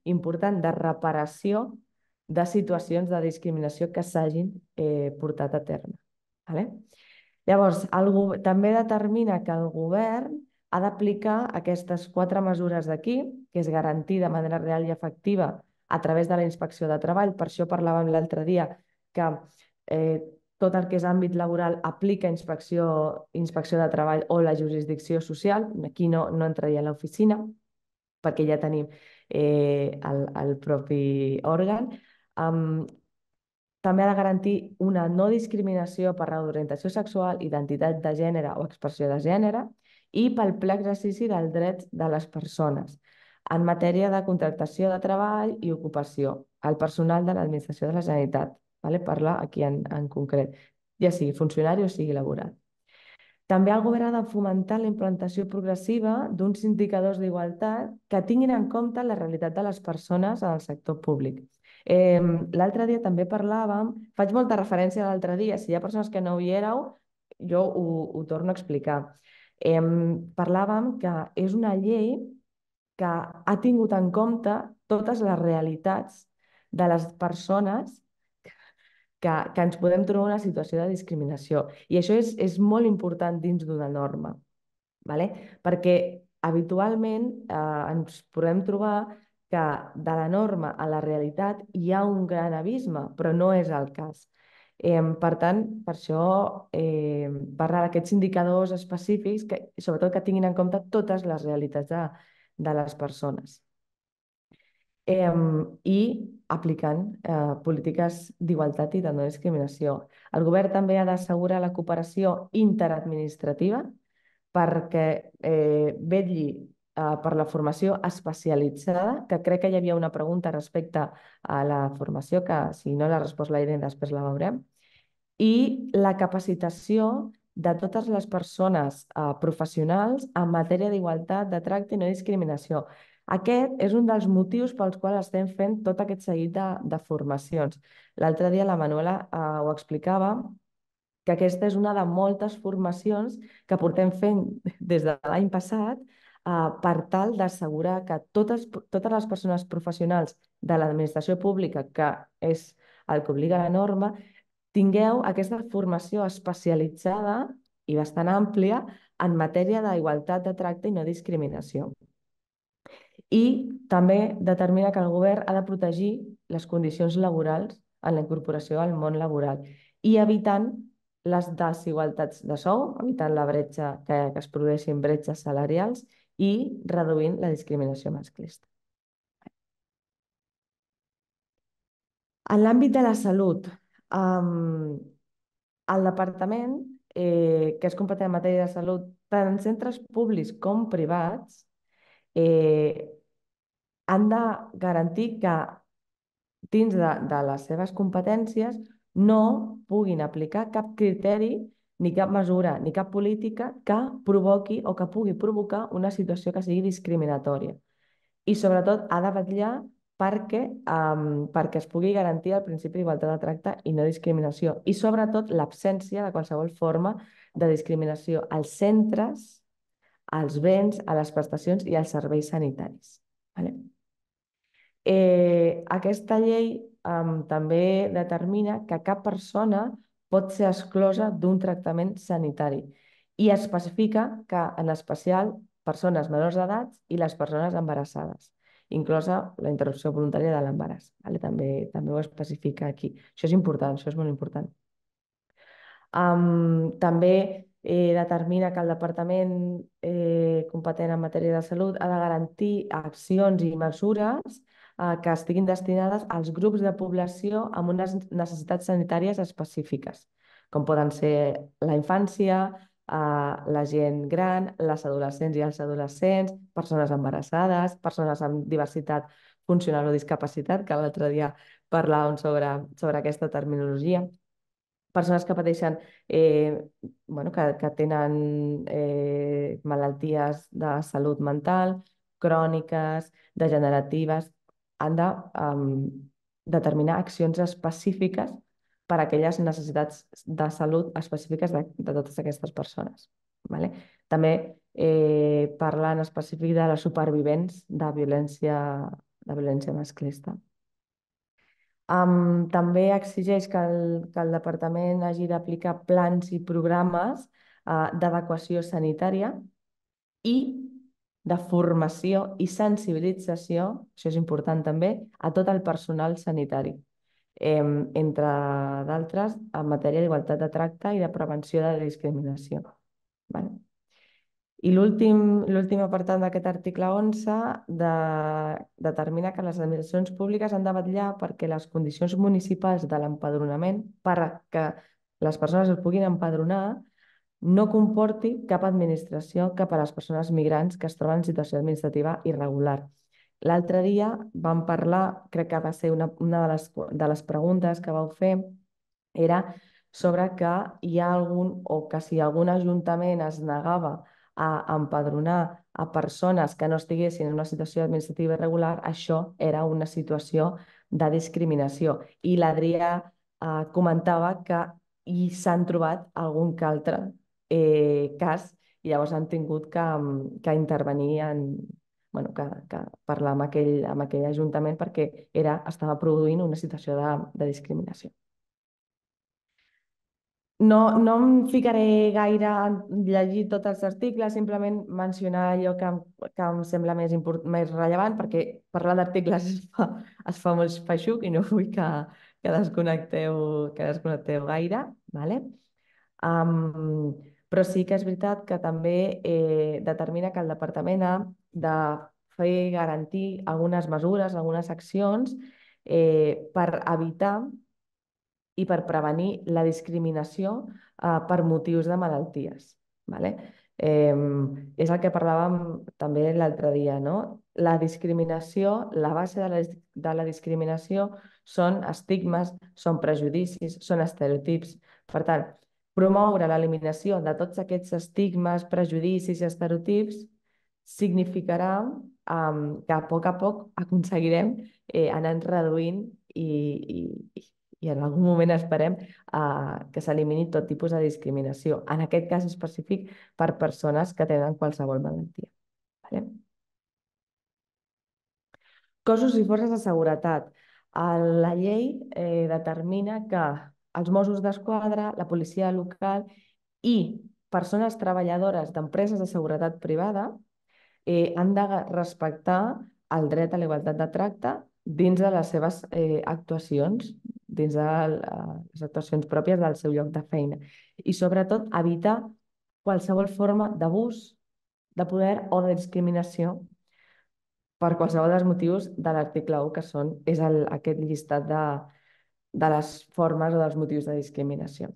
important de reparació de situacions de discriminació que s'hagin portat a terme. Vale? Llavors, també determina que el govern ha d'aplicar aquestes 4 mesures d'aquí, que és garantir de manera real i efectiva a través de la inspecció de treball. Per això parlàvem l'altre dia que tot el que és àmbit laboral aplica inspecció de treball o la jurisdicció social. Aquí no entraria a l'oficina, perquè ja tenim el propi òrgan. També ha de garantir una no discriminació per raó d'orientació sexual, identitat de gènere o expressió de gènere i pel ple exercici dels drets de les persones en matèria de contractació de treball i ocupació, el personal de l'administració de la Generalitat. Parla aquí en concret, ja sigui funcionari o sigui laboral. També el govern ha de fomentar la implantació progressiva d'uns indicadors d'igualtat que tinguin en compte la realitat de les persones en el sector públic. L'altre dia també parlàvem, faig molta referència a l'altre dia, si hi ha persones que no hi éreu, jo ho torno a explicar. Parlàvem que és una llei que ha tingut en compte totes les realitats de les persones que ens podem trobar en una situació de discriminació. I això és molt important dins d'una norma, perquè habitualment ens podem trobar que de la norma a la realitat hi ha un gran abisme, però no és el cas. Per tant, per això parlar d'aquests indicadors específics, sobretot que tinguin en compte totes les realitats de les persones. I aplicant polítiques d'igualtat i de no discriminació. El govern també ha d'assegurar la cooperació interadministrativa perquè vetlli per la formació especialitzada, que crec que hi havia una pregunta respecte a la formació, que si no l'ha respost la Irene després la veurem, i la capacitació de totes les persones professionals en matèria d'igualtat, de tracte i no discriminació. Aquest és un dels motius pels quals estem fent tot aquest seguit de formacions. L'altre dia la Manuela ho explicava, que aquesta és una de moltes formacions que portem fent des de l'any passat per tal d'assegurar que totes les persones professionals de l'administració pública, que és el que obliga la norma, tingueu aquesta formació especialitzada i bastant àmplia en matèria d'igualtat de tracte i no discriminació. I també determina que el govern ha de protegir les condicions laborals en la incorporació al món laboral i evitant les desigualtats de sou, evitant la bretxa, que es produeixin bretxes salarials i reduint la discriminació masclista. En l'àmbit de la salut, el departament, que és competent en matèria de salut, tant en centres públics com privats, han de garantir que dins de les seves competències no puguin aplicar cap criteri, ni cap mesura, ni cap política que provoqui o que pugui provocar una situació que sigui discriminatòria. I sobretot ha de vetllar perquè es pugui garantir el principi d'igualtat de tracte i no discriminació. I sobretot l'absència de qualsevol forma de discriminació als centres, als béns, a les prestacions i als serveis sanitaris. Aquesta llei també determina que cap persona pot ser exclosa d'un tractament sanitari i especifica que, en especial, persones menors d'edat i les persones embarassades, inclosa la interrupció voluntària de l'embaràs. També ho especifica aquí. Això és important, això és molt important. També determina que el departament competent en matèria de salut ha de garantir accions i mesures que estiguin destinades als grups de població amb unes necessitats sanitàries específiques, com poden ser la infància, la gent gran, les adolescents i els adolescents, persones embarassades, persones amb diversitat funcional o discapacitat, que l'altre dia parlàvem sobre aquesta terminologia, persones que pateixen, que tenen malalties de salut mental, cròniques, degeneratives, han de determinar accions específiques per a aquelles necessitats de salut específiques de totes aquestes persones. També parla en específic de les supervivents de violència de violència masclista. També exigeix que el departament hagi d'aplicar plans i programes d'adequació sanitària i de formació i sensibilització, això és important també, a tot el personal sanitari, entre d'altres, en matèria d'igualtat de tracte i de prevenció de discriminació. Vale? I l'últim apartat d'aquest article 11 determina que les administracions públiques han de vetllar perquè les condicions municipals de l'empadronament, perquè les persones es puguin empadronar, no comporti cap administració cap a les persones migrants que es troben en situació administrativa irregular. L'altre dia vam parlar, crec que va ser una de les preguntes que vau fer, era sobre que hi ha algun, o que si algun ajuntament es negava a empadronar a persones que no estiguessin en una situació administrativa irregular, això era una situació de discriminació. I l'Adrià comentava que hi s'han trobat algun que altre cas i llavors han tingut que intervenir bueno, que parlar amb aquell ajuntament perquè estava produint una situació de discriminació. No em ficaré gaire en llegir tots els articles, simplement mencionar allò que em sembla més rellevant, perquè parlar d'articles es fa molt feixuc i no vull que desconnecteu gaire. Vale? Però sí que és veritat que també determina que el departament ha de fer garantir algunes mesures, algunes accions per evitar i per prevenir la discriminació per motius de malalties. Vale? És el que parlàvem també l'altre dia, no? La discriminació, la base de la discriminació són estigmes, són prejudicis, són estereotips. Per tant, promoure l'eliminació de tots aquests estigmes, prejudicis i estereotips significarà que a poc aconseguirem anar reduint i en algun moment esperem que s'elimini tot tipus de discriminació, en aquest cas específic per persones que tenen qualsevol malaltia. Vale? Cossos i forces de seguretat. La llei determina que els Mossos d'Esquadra, la policia local i persones treballadores d'empreses de seguretat privada han de respectar el dret a la igualtat de tracte dins de les seves actuacions, dins de les actuacions pròpies del seu lloc de feina. I sobretot evitar qualsevol forma d'abús de poder o de discriminació per qualsevol dels motius de l'article 1, que és aquest llistat de les formes o dels motius de discriminació.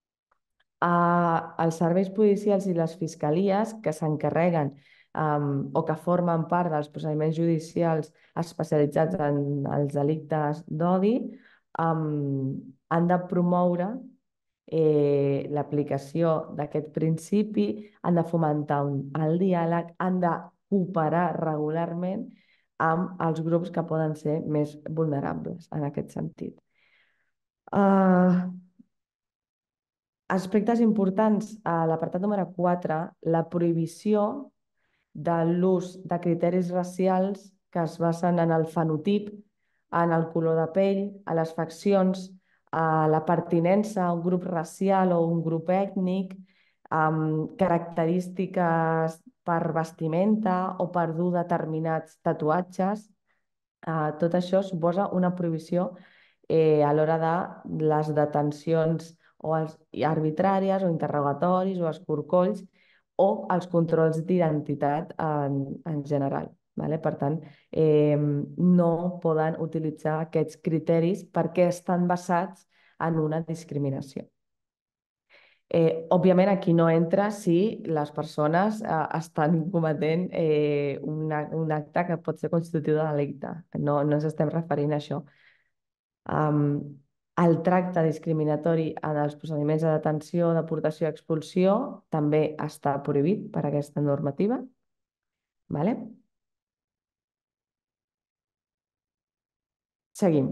Els serveis policials i les fiscalies que s'encarreguen o que formen part dels procediments judicials especialitzats en els delictes d'odi han de promoure l'aplicació d'aquest principi, han de fomentar el diàleg, han de cooperar regularment amb els grups que poden ser més vulnerables en aquest sentit. Aspectes importants a l'apartat número 4, la prohibició de l'ús de criteris racials que es basen en el fenotip, en el color de pell, a les faccions, a la pertinença a un grup racial o un grup ètnic, amb característiques per vestimenta o per dur determinats tatuatges. Tot això suposa una prohibició a l'hora de les detencions arbitràries o interrogatoris o escorcolls o els controls d'identitat en general. Vale? Per tant, no poden utilitzar aquests criteris perquè estan basats en una discriminació. Òbviament, aquí no entra si les persones estan cometent un acte que pot ser constitutiu de delicte. No ens estem referint a això. El tracte discriminatori en els procediments de detenció, deportació i expulsió també està prohibit per aquesta normativa. Vale? Seguim.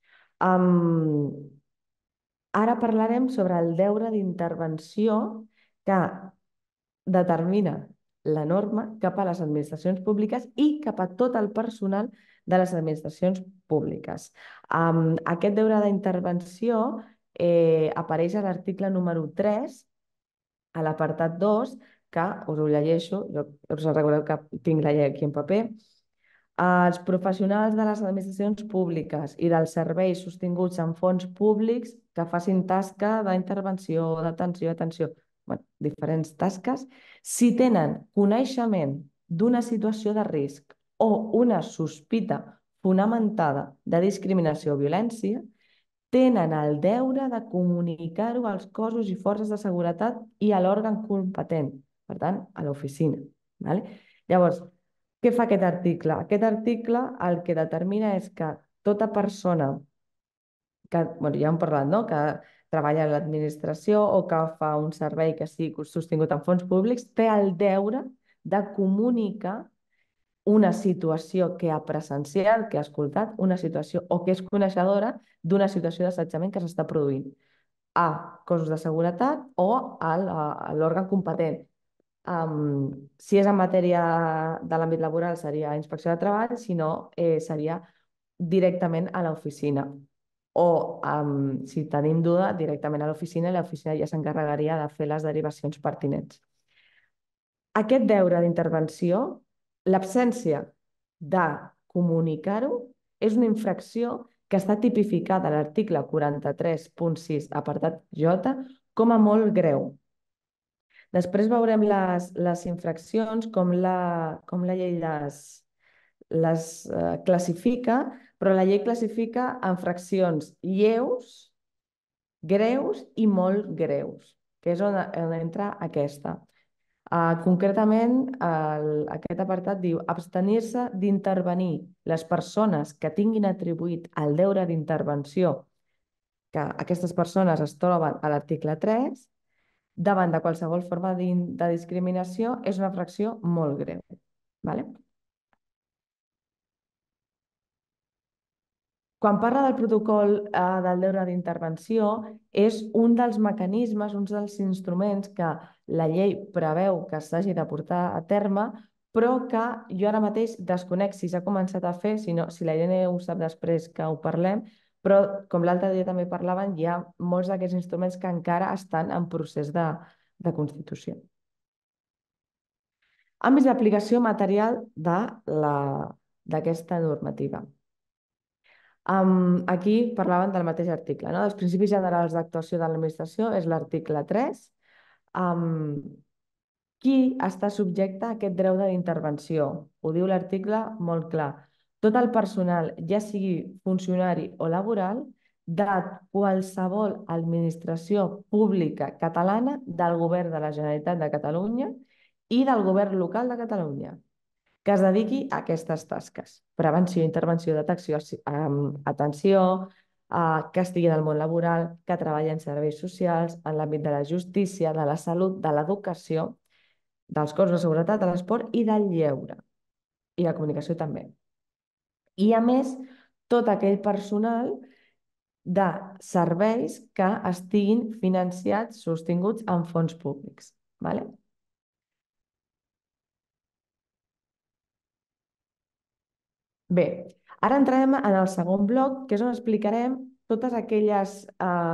Ara parlarem sobre el deure d'intervenció que determina la norma cap a les administracions públiques i cap a tot el personal de les administracions públiques. Aquest deure d'intervenció apareix a l'article número 3, a l'apartat 2, que us ho llegeixo, us recordeu que tinc la llei aquí en paper. Els professionals de les administracions públiques i dels serveis sostinguts amb fons públics que facin tasca d'intervenció, d'atenció, diferents tasques, si tenen coneixement d'una situació de risc o una sospita fonamentada de discriminació o violència, tenen el deure de comunicar-ho als cossos i forces de seguretat i a l'òrgan competent, per tant, a l'oficina. Llavors, què fa aquest article? Aquest article el que determina és que tota persona que, ja hem parlat, no?, que treballa a l'administració o que fa un servei que sigui sostingut amb fons públics, té el deure de comunicar una situació que ha presenciat, que ha escoltat, una situació o que és coneixedora d'una situació d'assetjament que s'està produint a cossos de seguretat o a l'òrgan competent. Si és en matèria de l'àmbit laboral seria inspecció de treball, si no seria directament a l'oficina. O si tenim duda, directament a l'oficina i l'oficina ja s'encarregaria de fer les derivacions pertinents. Aquest deure d'intervenció, l'absència de comunicar-ho, és una infracció que està tipificada a l'article 43.6, apartat J, com a molt greu. Després veurem les infraccions, com la llei les classifica, però la llei classifica en fraccions lleus, greus i molt greus, que és on entra aquesta. Concretament, aquest apartat diu abstenir-se d'intervenir les persones que tinguin atribuït el deure d'intervenció, que aquestes persones es troben a l'article 3, davant de qualsevol forma de discriminació, és una infracció molt greu. Quan parla del protocol del deure d'intervenció, és un dels mecanismes, un dels instruments que la llei preveu que s'hagi de portar a terme, però que jo ara mateix desconec si s'ha començat a fer, si la Irene ho sap després que ho parlem, però com l'altre dia també parlaven, hi ha molts d'aquests instruments que encara estan en procés de constitució. Àmbits d'aplicació material d'aquesta normativa. Aquí parlaven del mateix article, no? Els principis generals d'actuació de l'administració és l'article 3. Qui està subjecte a aquest deure d'intervenció? Ho diu l'article molt clar. Tot el personal, ja sigui funcionari o laboral, de qualsevol administració pública catalana del Govern de la Generalitat de Catalunya i del Govern local de Catalunya, que es dediqui a aquestes tasques. Prevenció, intervenció, detecció, atenció, que estigui en el món laboral, que treballi en serveis socials, en l'àmbit de la justícia, de la salut, de l'educació, dels cossos de seguretat, de l'esport i del lleure. I la comunicació també. I, a més, tot aquell personal de serveis que estiguin financiats, sostinguts amb fons públics. Bé, ara entrarem en el segon bloc, que és on explicarem tots aquells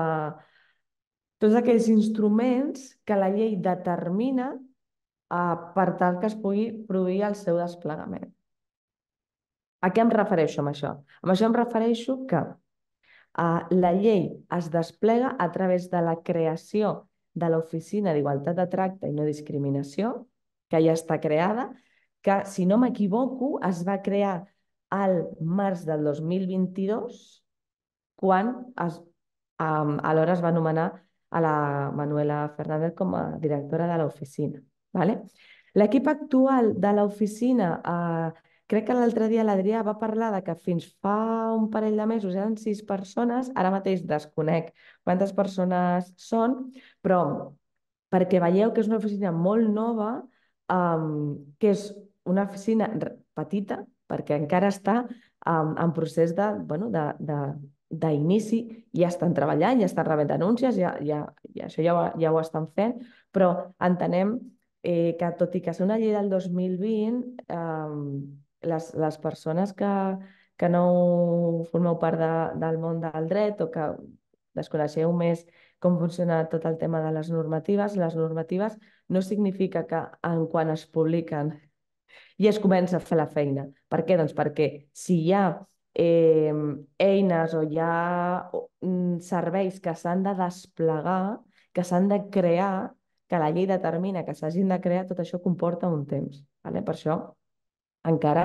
instruments que la llei determina per tal que es pugui produir el seu desplegament. A què em refereixo amb això? Amb això em refereixo que la llei es desplega a través de la creació de l'Oficina d'Igualtat de Tracte i No Discriminació, que ja està creada, que, si no m'equivoco, es va crear al març del 2022, quan alhora es va nomenar a la Manuela Fernández com a directora de l'oficina. L'equip actual de l'oficina, crec que l'altre dia l'Adrià va parlar de que fins fa un parell de mesos eren 6 persones, ara mateix desconec quantes persones són, però perquè veieu que és una oficina molt nova, que és una oficina petita, perquè encara està en procés d'inici, ja estan treballant, ja estan rebent denúncies, això ja ho estan fent, però entenem que tot i que és una llei del 2020, les persones que no formeu part del món del dret o que desconeixeu més com funciona tot el tema de les normatives no significa que quan es publiquen i es comença a fer la feina. Per què? Doncs perquè si hi ha eines o hi ha serveis que s'han de desplegar, que s'han de crear, que la llei determina que s'hagin de crear, tot això comporta un temps. Vale? Per això encara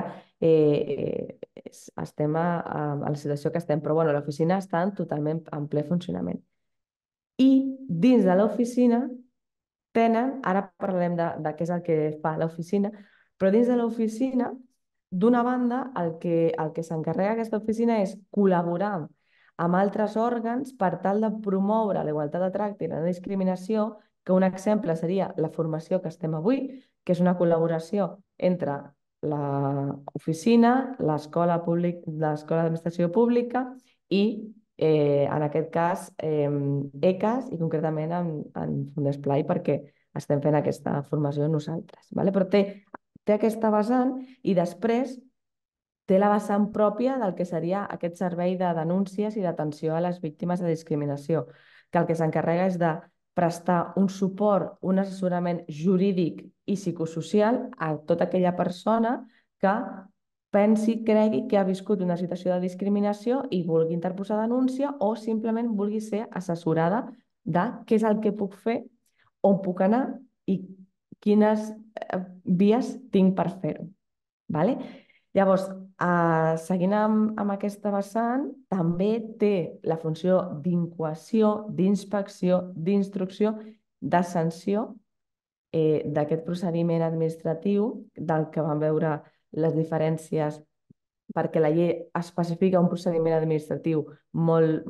estem a la situació que estem. Però bueno, l'oficina està totalment en ple funcionament. I dins de l'oficina tenen, ara parlarem de què és el que fa l'oficina, però dins de l'oficina, d'una banda, el que s'encarrega aquesta oficina és col·laborar amb altres òrgans per tal de promoure la igualtat de tracte i la no discriminació, que un exemple seria la formació que estem avui, que és una col·laboració entre l'oficina, l'escola d'administració pública i, en aquest cas, ECAS i concretament en Fundesplai, perquè estem fent aquesta formació nosaltres. Però té aquesta vessant i després té la vessant pròpia del que seria aquest servei de denúncies i d'atenció a les víctimes de discriminació, que el que s'encarrega és de prestar un suport, un assessorament jurídic i psicosocial a tota aquella persona que pensi, cregui que ha viscut una situació de discriminació i vulgui interposar denúncia o simplement vulgui ser assessorada de què és el que puc fer, on puc anar i quines vies tinc per fer-ho. Vale? Llavors, seguint amb aquesta vessant, també té la funció d'incoació, d'inspecció, d'instrucció, de sanció d'aquest procediment administratiu, del que vam veure les diferències, perquè la llei especifica un procediment administratiu molt,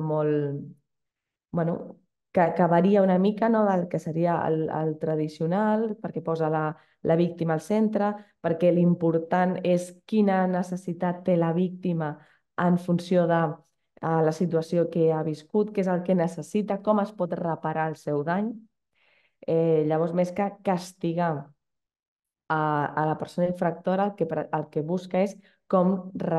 bueno, que varia una mica, no, del que seria el tradicional, perquè posa la víctima al centre, perquè l'important és quina necessitat té la víctima en funció de la situació que ha viscut, què és el que necessita, com es pot reparar el seu dany. Llavors, més que castigar a la persona infractora, el que busca és com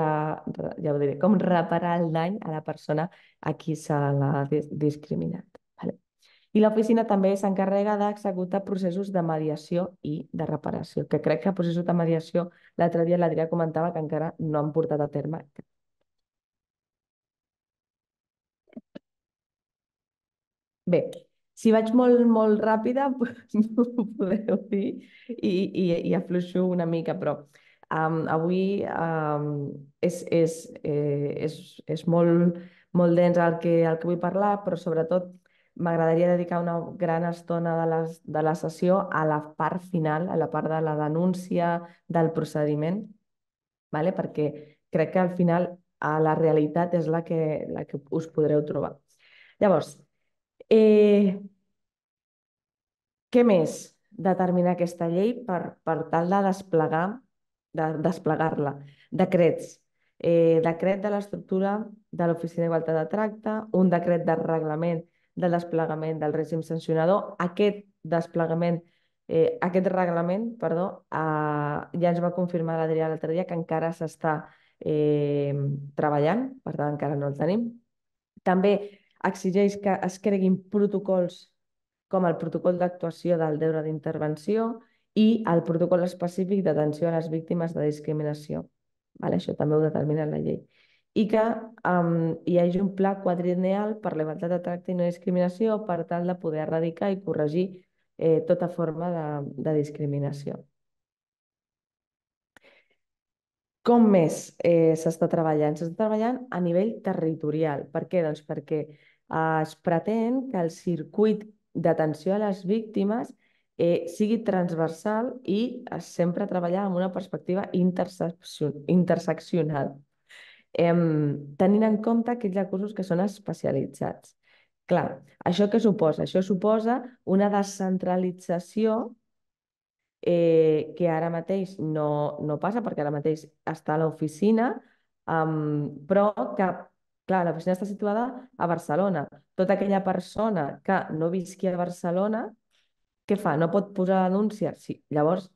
reparar el dany a la persona a qui se l'ha discriminat. Vale? I l'oficina també s'encarrega d'executar processos de mediació i de reparació, que crec que processos de mediació l'altre dia l'Adrià comentava que encara no han portat a terme. Bé, si vaig molt ràpida, m'ho podeu dir i afluixo una mica, però avui és molt dens el que vull parlar, però sobretot m'agradaria dedicar una gran estona de la sessió a la part final, a la part de la denúncia del procediment, perquè crec que al final la realitat és la que us podreu trobar. Llavors, què més determina aquesta llei per tal de desplegar-la? Decrets. Decret de l'estructura de l'Oficina d'Igualtat de Tracte, un decret de reglament del desplegament del règim sancionador. Aquest reglament, ja ens va confirmar l'Adrià l'altre dia que encara s'està treballant, per tant encara no el tenim. També exigeix que es creguin protocols com el protocol d'actuació del deure d'intervenció i el protocol específic d'atenció a les víctimes de discriminació. Això també ho determina la llei. I que hi hagi un pla quadriennal per la igualtat de tracte i no discriminació per tal de poder erradicar i corregir tota forma de discriminació. Com més s'està treballant? S'està treballant a nivell territorial. Per què? Doncs perquè es pretén que el circuit d'atenció a les víctimes sigui transversal i sempre treballar amb una perspectiva interseccional, tenint en compte aquells recursos que són especialitzats. Clar, això què suposa? Això suposa una descentralització que ara mateix no passa perquè ara mateix està a l'oficina, però que, clar, l'oficina està situada a Barcelona. Tota aquella persona que no visqui a Barcelona què fa? No pot posar denúncia? Sí. Llavors,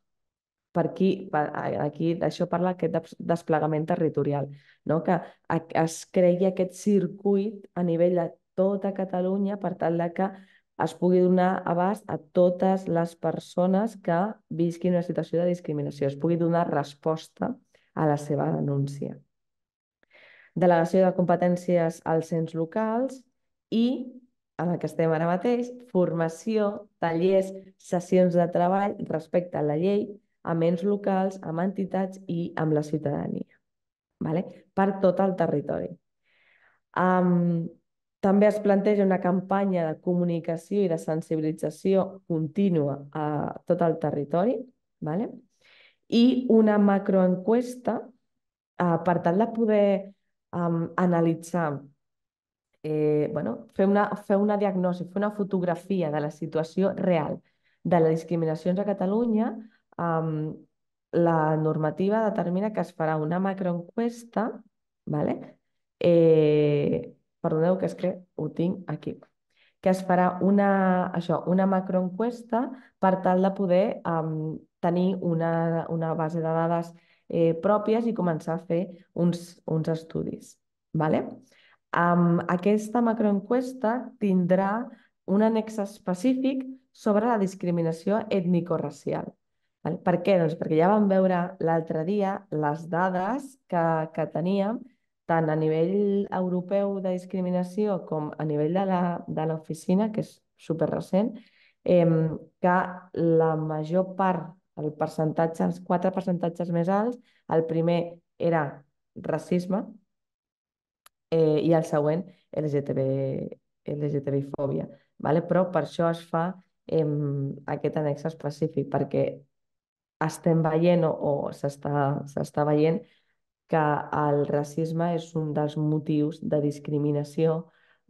aquí d'això parla aquest desplegament territorial, no? Que es cregui aquest circuit a nivell de tota Catalunya per tal de que es pugui donar abast a totes les persones que visquin una situació de discriminació, es pugui donar resposta a la seva denúncia. Delegació de competències als ens locals i, en el que estem ara mateix, formació, tallers, sessions de treball respecte a la llei, amb ens locals, amb entitats i amb la ciutadania, vale? Per tot el territori. També es planteja una campanya de comunicació i de sensibilització contínua a tot el territori, vale? I una macroenquesta per tal de poder analitzar, fer una diagnosi, fer una fotografia de la situació real de les discriminacions a Catalunya. La normativa determina que es farà una macroenquesta, vale? Perdoneu, que és que ho tinc aquí, que es farà una macroenquesta per tal de poder tenir una base de dades pròpies i començar a fer uns estudis. Vale? Aquesta macroenquesta tindrà un annex específic sobre la discriminació ètnico-racial. Vale? Per què? Doncs perquè ja vam veure l'altre dia les dades que teníem tant a nivell europeu de discriminació com a nivell de l'oficina, que és superrecent, que la major part, el percentatge, els 4 percentatges més alts, el primer era racisme i el següent LGTBI-fòbia. Vale? Però per això es fa aquest annex específic, perquè estem veient o s'està veient que el racisme és un dels motius de discriminació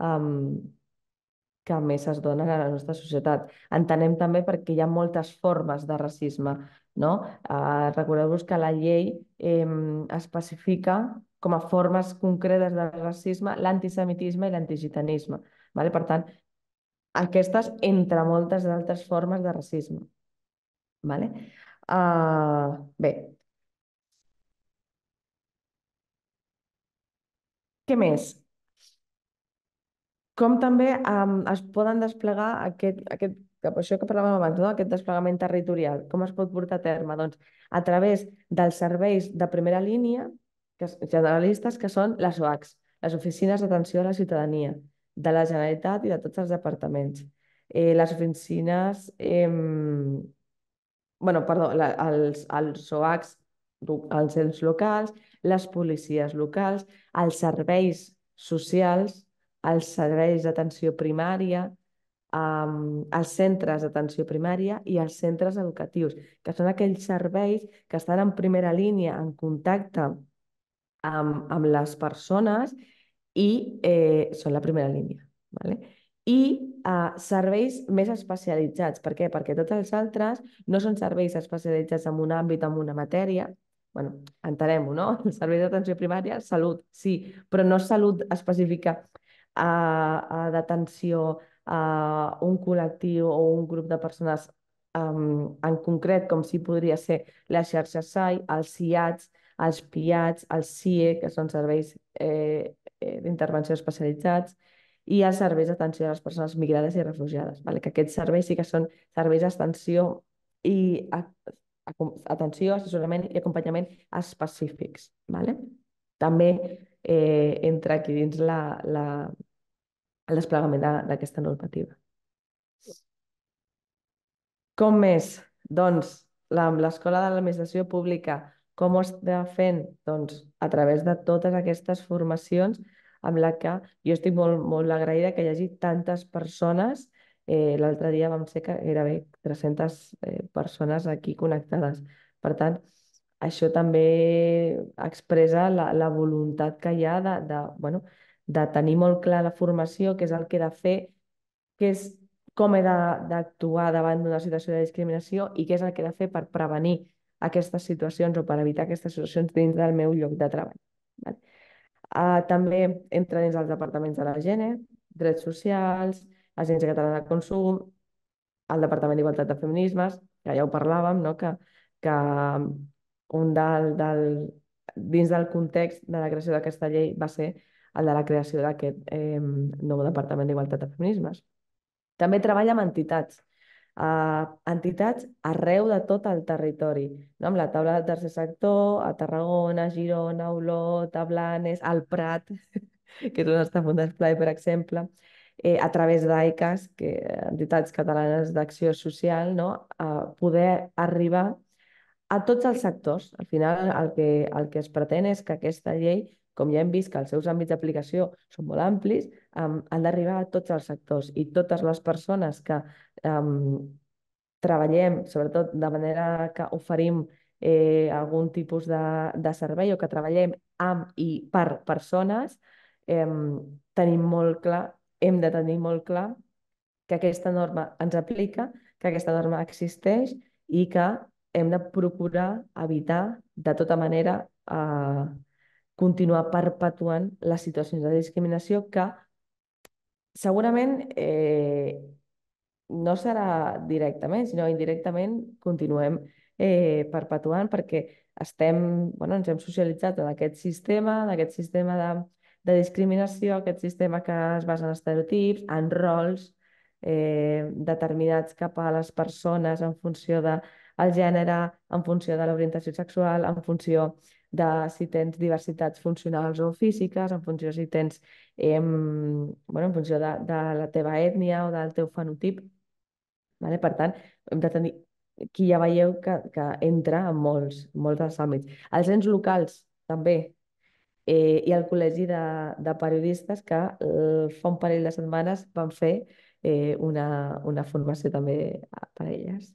que més es donen a la nostra societat. Entenem també perquè hi ha moltes formes de racisme, no? Recordeu-vos que la llei especifica com a formes concretes de racisme l'antisemitisme i l'antigitanisme. Vale? Per tant, aquestes entre moltes altres formes de racisme. Vale? Bé, què més? Com també es poden desplegar això que parlàvem abans, no? Aquest desplegament territorial. Com es pot portar a terme? Doncs a través dels serveis de primera línia, generalistes, que són les OACs, les Oficines d'Atenció a la Ciutadania, de la Generalitat i de tots els departaments. Les oficines, els OACs, els ens locals, les policies locals, els serveis socials, els serveis d'atenció primària, els centres d'atenció primària i els centres educatius, que són aquells serveis que estan en primera línia, en contacte amb les persones i són la primera línia. Vale? I serveis més especialitzats. Per què? Perquè tots els altres no són serveis especialitzats en un àmbit, en una matèria. Bueno, entenem-ho, no? El servei d'atenció primària, salut, sí, però no salut específica d'atenció a un col·lectiu o un grup de persones en concret, com si podria ser la xarxa SAI, els CIATs, els PIATs, els CIE, que són serveis d'intervenció especialitzats, i els serveis d'atenció a les persones migrades i refugiades. Vale? Que aquests serveis sí que són serveis d'atenció i atenció, assessorament i acompanyament específics. Vale? També entra aquí dins el desplegament d'aquesta normativa. Com més? Doncs l'Escola de l'Administració Pública, com ho està fent? Doncs a través de totes aquestes formacions amb la que jo estic molt, molt agraïda que hi hagi tantes persones. L'altre dia vam ser gairebé 300 persones aquí connectades. Per tant, això també expressa la voluntat que hi ha de tenir molt clar la formació, què és el que he de fer, com he d'actuar davant d'una situació de discriminació i què és el que he de fer per prevenir aquestes situacions o per evitar aquestes situacions dins del meu lloc de treball. Vale? També entra dins els departaments de la Gene, drets socials, Agència Catalana de Consum, el Departament d'Igualtat de Feminismes, que ja ho parlàvem, no? Que dins del context de la creació d'aquesta llei va ser el de la creació d'aquest nou Departament d'Igualtat de Feminismes. També treballa amb entitats arreu de tot el territori, no? Amb la taula del tercer sector, a Tarragona, Girona, Olot, a Blanes, al Prat, que és on està Fundació Esplai, per exemple, a través d'AICAS, entitats catalanes d'acció social, no? A poder arribar a tots els sectors. Al final, el que es pretén és que aquesta llei, com ja hem vist que els seus àmbits d'aplicació són molt amplis, han d'arribar a tots els sectors i totes les persones que treballem, sobretot de manera que oferim algun tipus de servei o que treballem amb i per persones, tenim molt clar, hem de tenir molt clar que aquesta norma ens aplica, que aquesta norma existeix i que hem de procurar evitar de tota manera continuar perpetuant les situacions de discriminació que segurament no serà directament, sinó indirectament continuem perpetuant perquè ens hem socialitzat en aquest sistema de discriminació, aquest sistema que es basa en estereotips, en rols determinats cap a les persones en funció del gènere, en funció de l'orientació sexual, en funció de si tens diversitats funcionals o físiques, en funció si tens en funció de la teva ètnia o del teu fenotip. Vale? Per tant, hem de tenir... Aquí ja veieu que entra en molts dels àmbits. Els ens locals, també, i el Col·legi de Periodistes, que fa un parell de setmanes van fer una formació també per a elles.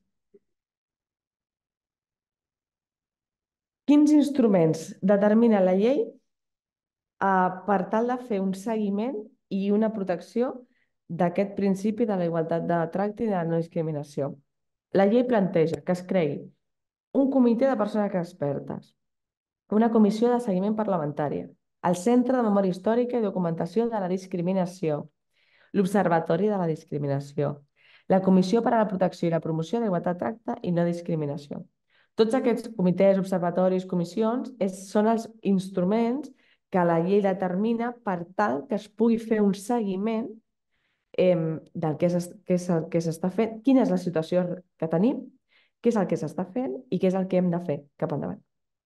Quins instruments determina la llei per tal de fer un seguiment i una protecció d'aquest principi de la igualtat de tracte i de la no discriminació? La llei planteja que es creï un comitè de persones expertes, una comissió de seguiment parlamentària, el Centre de Memòria Històrica i Documentació de la Discriminació, l'Observatori de la Discriminació, la Comissió per a la Protecció i la Promoció de l'Igualtat de Tracte i No Discriminació. Tots aquests comitès, observatoris, comissions són els instruments que la llei determina per tal que es pugui fer un seguiment del que s'està fent, quina és la situació que tenim, què és el que s'està fent i què és el que hem de fer cap endavant.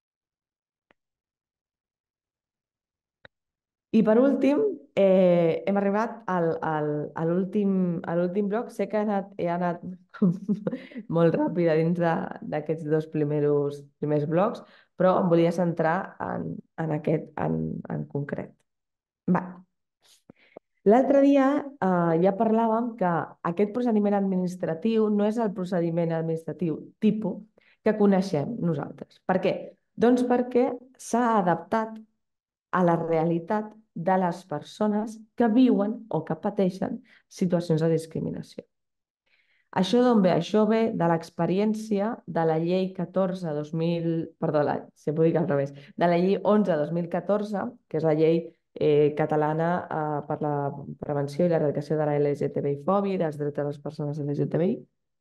I per últim, hem arribat a l'últim bloc. Sé que he anat molt ràpida dins d'aquests dos primers blocs, però em volia centrar en aquest en concret. Va. L'altre dia ja parlàvem que aquest procediment administratiu no és el procediment administratiu tipus que coneixem nosaltres. Per què? Doncs perquè s'ha adaptat a la realitat de les persones que viuen o que pateixen situacions de discriminació. Això d'on ve? Això ve de l'experiència de la llei 14-2000, perdó, sempre ho dic al revés, de la llei 11-2014, que és la llei catalana per la prevenció i l'erradicació de la LGTBI-fòbia i dels drets de les persones LGTBI.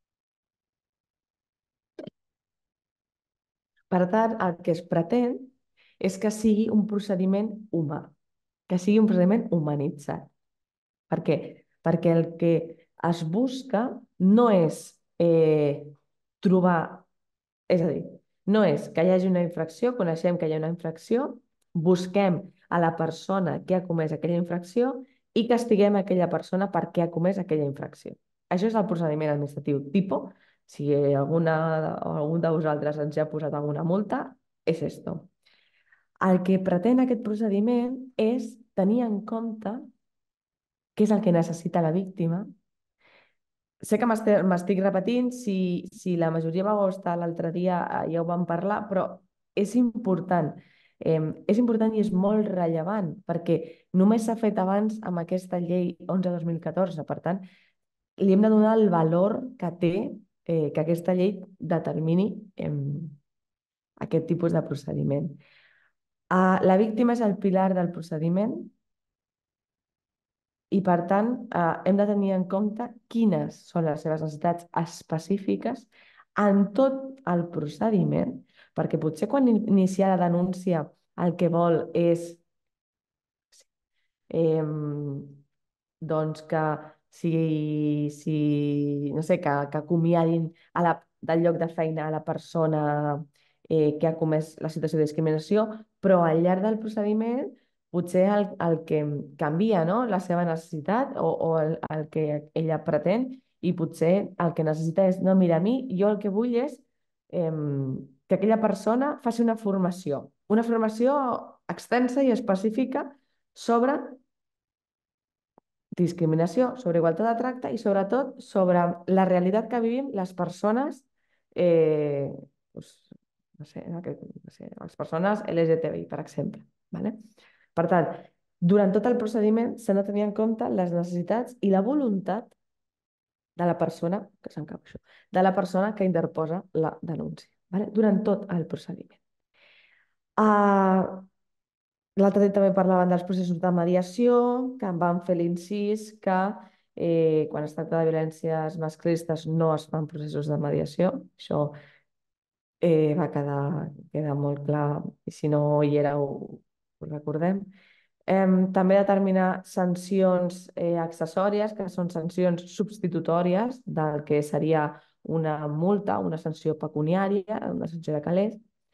Per tant, el que es pretén és que sigui un procediment humà, que sigui un procediment humanitzat. Per què? Perquè el que es busca no és trobar, és a dir, no és que hi hagi una infracció, coneixem que hi ha una infracció, busquem a la persona que ha comès aquella infracció i castiguem aquella persona perquè ha comès aquella infracció. Això és el procediment administratiu tipus. Si algun de vosaltres ens ha posat alguna multa, és esto. El que pretén aquest procediment és tenir en compte què és el que necessita la víctima. Sé que m'estic repetint, si la majoria vau estar l'altre dia ja ho vam parlar, però és important. És important i és molt rellevant perquè només s'ha fet abans amb aquesta llei 11-2014. Per tant, li hem de donar el valor que té que aquesta llei determini aquest tipus de procediment. La víctima és el pilar del procediment. i, per tant, hem de tenir en compte quines són les seves necessitats específiques en tot el procediment, perquè potser quan inicia la denúncia el que vol és doncs que no sé, que acomiadin del lloc de feina a la persona que ha comès la situació de discriminació, però al llarg del procediment potser el que canvia, no? La seva necessitat o el que ella pretén, i potser el que necessita és, no, mira, a mi jo el que vull és que aquella persona faci una formació extensa i específica sobre discriminació, sobre igualtat de tracte i sobretot sobre la realitat que vivim les persones, doncs, no sé, les persones LGTBI, per exemple. Vale? Per tant, durant tot el procediment s'han de tenir en compte les necessitats i la voluntat de la persona, que s'encau això, de la persona que interposa la denúncia, vale? Durant tot el procediment. L'altre dia també parlaven dels processos de mediació, que em van fer l'incís que quan es tracta de violències masclistes no es fan processos de mediació. Això va quedar molt clar, i si no hi era ho recordem. També determinar sancions accessòries, que són sancions substitutòries del que seria una multa, una sanció pecuniària, una sanció de calés.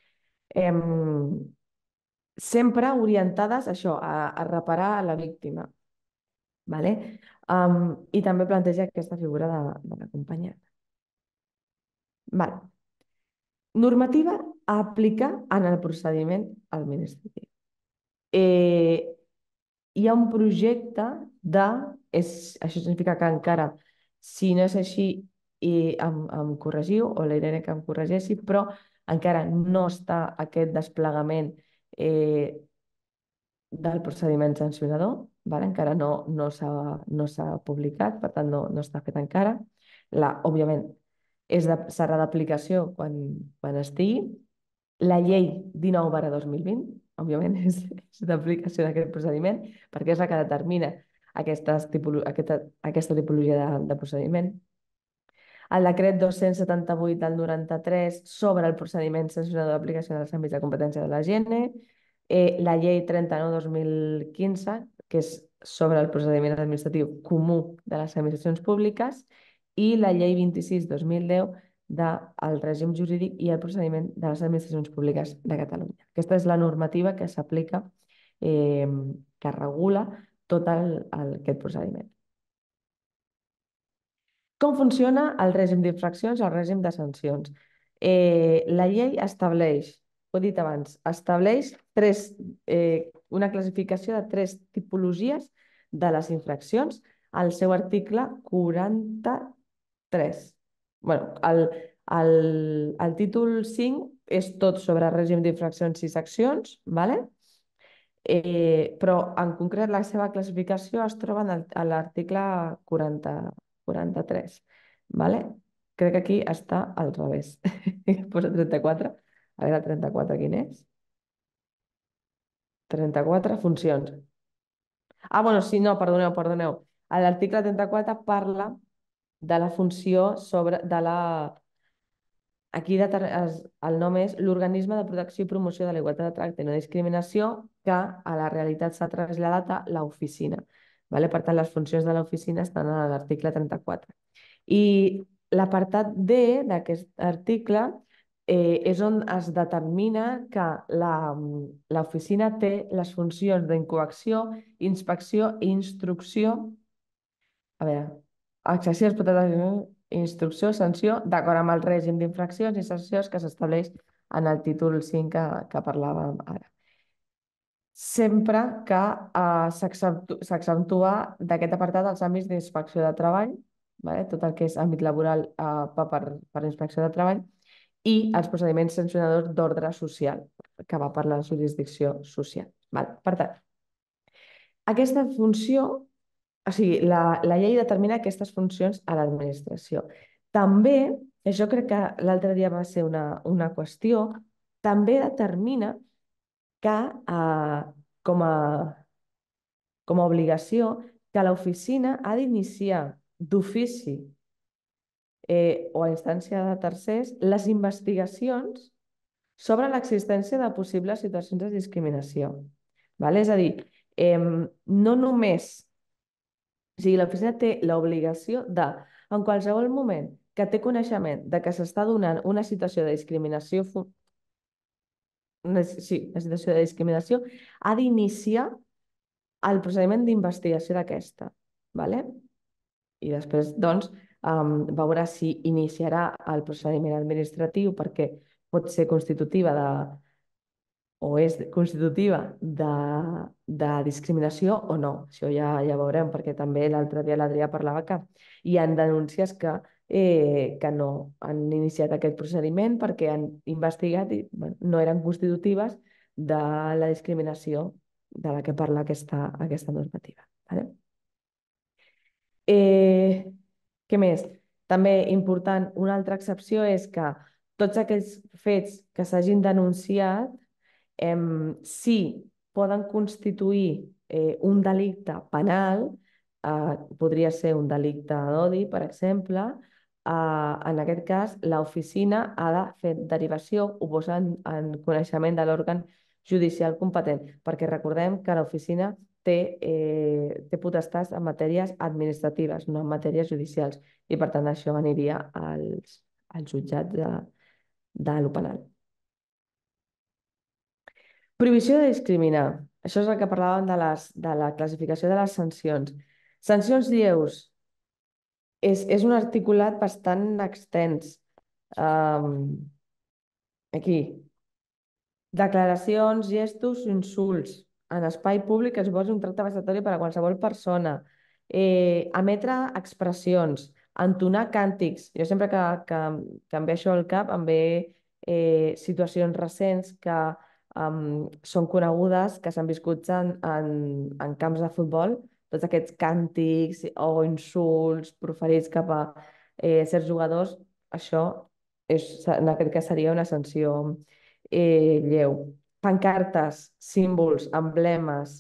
Sempre orientades a això, a reparar a la víctima. Vale? I també planteja aquesta figura de l'acompanyant. Vale. Normativa a aplicar en el procediment administratiu. Hi ha un projecte això significa que encara, si no és així, em corregiu, o la Irene que em corregeixi, però encara no està aquest desplegament del procediment sancionador, vale? Encara no s'ha publicat, per tant no està fet encara. Òbviament, serà d'aplicació quan estigui. La llei 19/2020, òbviament, és d'aplicació d'aquest procediment, perquè és la que determina aquesta tipologia de procediment. El decret 278 del 93 sobre el procediment sancionador d'aplicació dels àmbits de competència de la Gene, la llei 39/2015, que és sobre el procediment administratiu comú de les administracions públiques, i la llei 26/2010 del règim jurídic i el procediment de les administracions públiques de Catalunya. Aquesta és la normativa que s'aplica, que regula tot aquest procediment. Com funciona el règim d'infraccions i el règim de sancions? La llei estableix, ho he dit abans, una classificació de 3 tipologies de les infraccions al seu article 43. Bueno, el títol 5 és tot sobre règim d'infraccions i seccions, ¿vale? Però en concret la seva classificació es troba a l'article 43. ¿Vale? Crec que aquí està al revés. Posa 34. A veure, 34 quin és? 34, funcions. Bueno, sí, no, perdoneu. L'article 34 parla de la funció Aquí el nom és l'Organisme de Protecció i Promoció de la Igualtat de Tracte i No Discriminació, que a la realitat s'ha traslladat a l'oficina. Vale? Per tant, les funcions de l'oficina estan a l'article 34. I l'apartat D d'aquest article és on es determina que l'oficina té les funcions d'incoacció, inspecció i instrucció. A veure, exercir les potestats, instrucció, sanció, d'acord amb el règim d'infraccions i sancions que s'estableix en el títol 5 que parlàvem ara. Sempre que s'accentua d'aquest apartat els àmbits d'inspecció de treball, tot el que és àmbit laboral per inspecció de treball, i els procediments sancionadors d'ordre social, que va per la jurisdicció social. Per tant, aquesta funció, o sigui, la llei determina aquestes funcions a l'administració. També, això crec que l'altre dia va ser una qüestió, també determina que com a obligació que l'oficina ha d'iniciar d'ofici o a instància de tercers les investigacions sobre l'existència de possibles situacions de discriminació. Vale? És a dir, no només, o sigui, l'oficina té l'obligació de, en qualsevol moment que té coneixement de que s'està donant una situació de discriminació, una situació de discriminació, ha d'iniciar el procediment d'investigació d'aquesta. Vale? I després, doncs, veure si iniciarà el procediment administratiu perquè pot ser constitutiva o és constitutiva de discriminació o no. Això ja veurem, perquè també l'altre dia l'Adrià parlava que hi ha denúncies que no han iniciat aquest procediment perquè han investigat i no eren constitutives de la discriminació de la que parla aquesta normativa. Vale? Què més? També important, una altra excepció és que tots aquells fets que s'hagin denunciat, si poden constituir un delicte penal, podria ser un delicte d'odi, per exemple, en aquest cas l'oficina ha de fer derivació o posar en coneixement de l'òrgan judicial competent, perquè recordem que l'oficina té potestats en matèries administratives, no en matèries judicials, i per tant això aniria als jutjats de lo penal. Prohibició de discriminar. Això és el que parlàvem de la classificació de les sancions. Sancions lleus. És un articulat bastant extens. Aquí. Declaracions, gestos, insults. En espai públic es posa un tracte vexatori per a qualsevol persona. Emetre expressions. Entonar càntics. Jo sempre que em ve això al cap, em ve situacions recents que són conegudes, que s'han viscut en camps de futbol, tots aquests càntics o insults proferits cap a certs jugadors, això en aquest cas seria una sanció lleu. Pancartes, símbols, emblemes,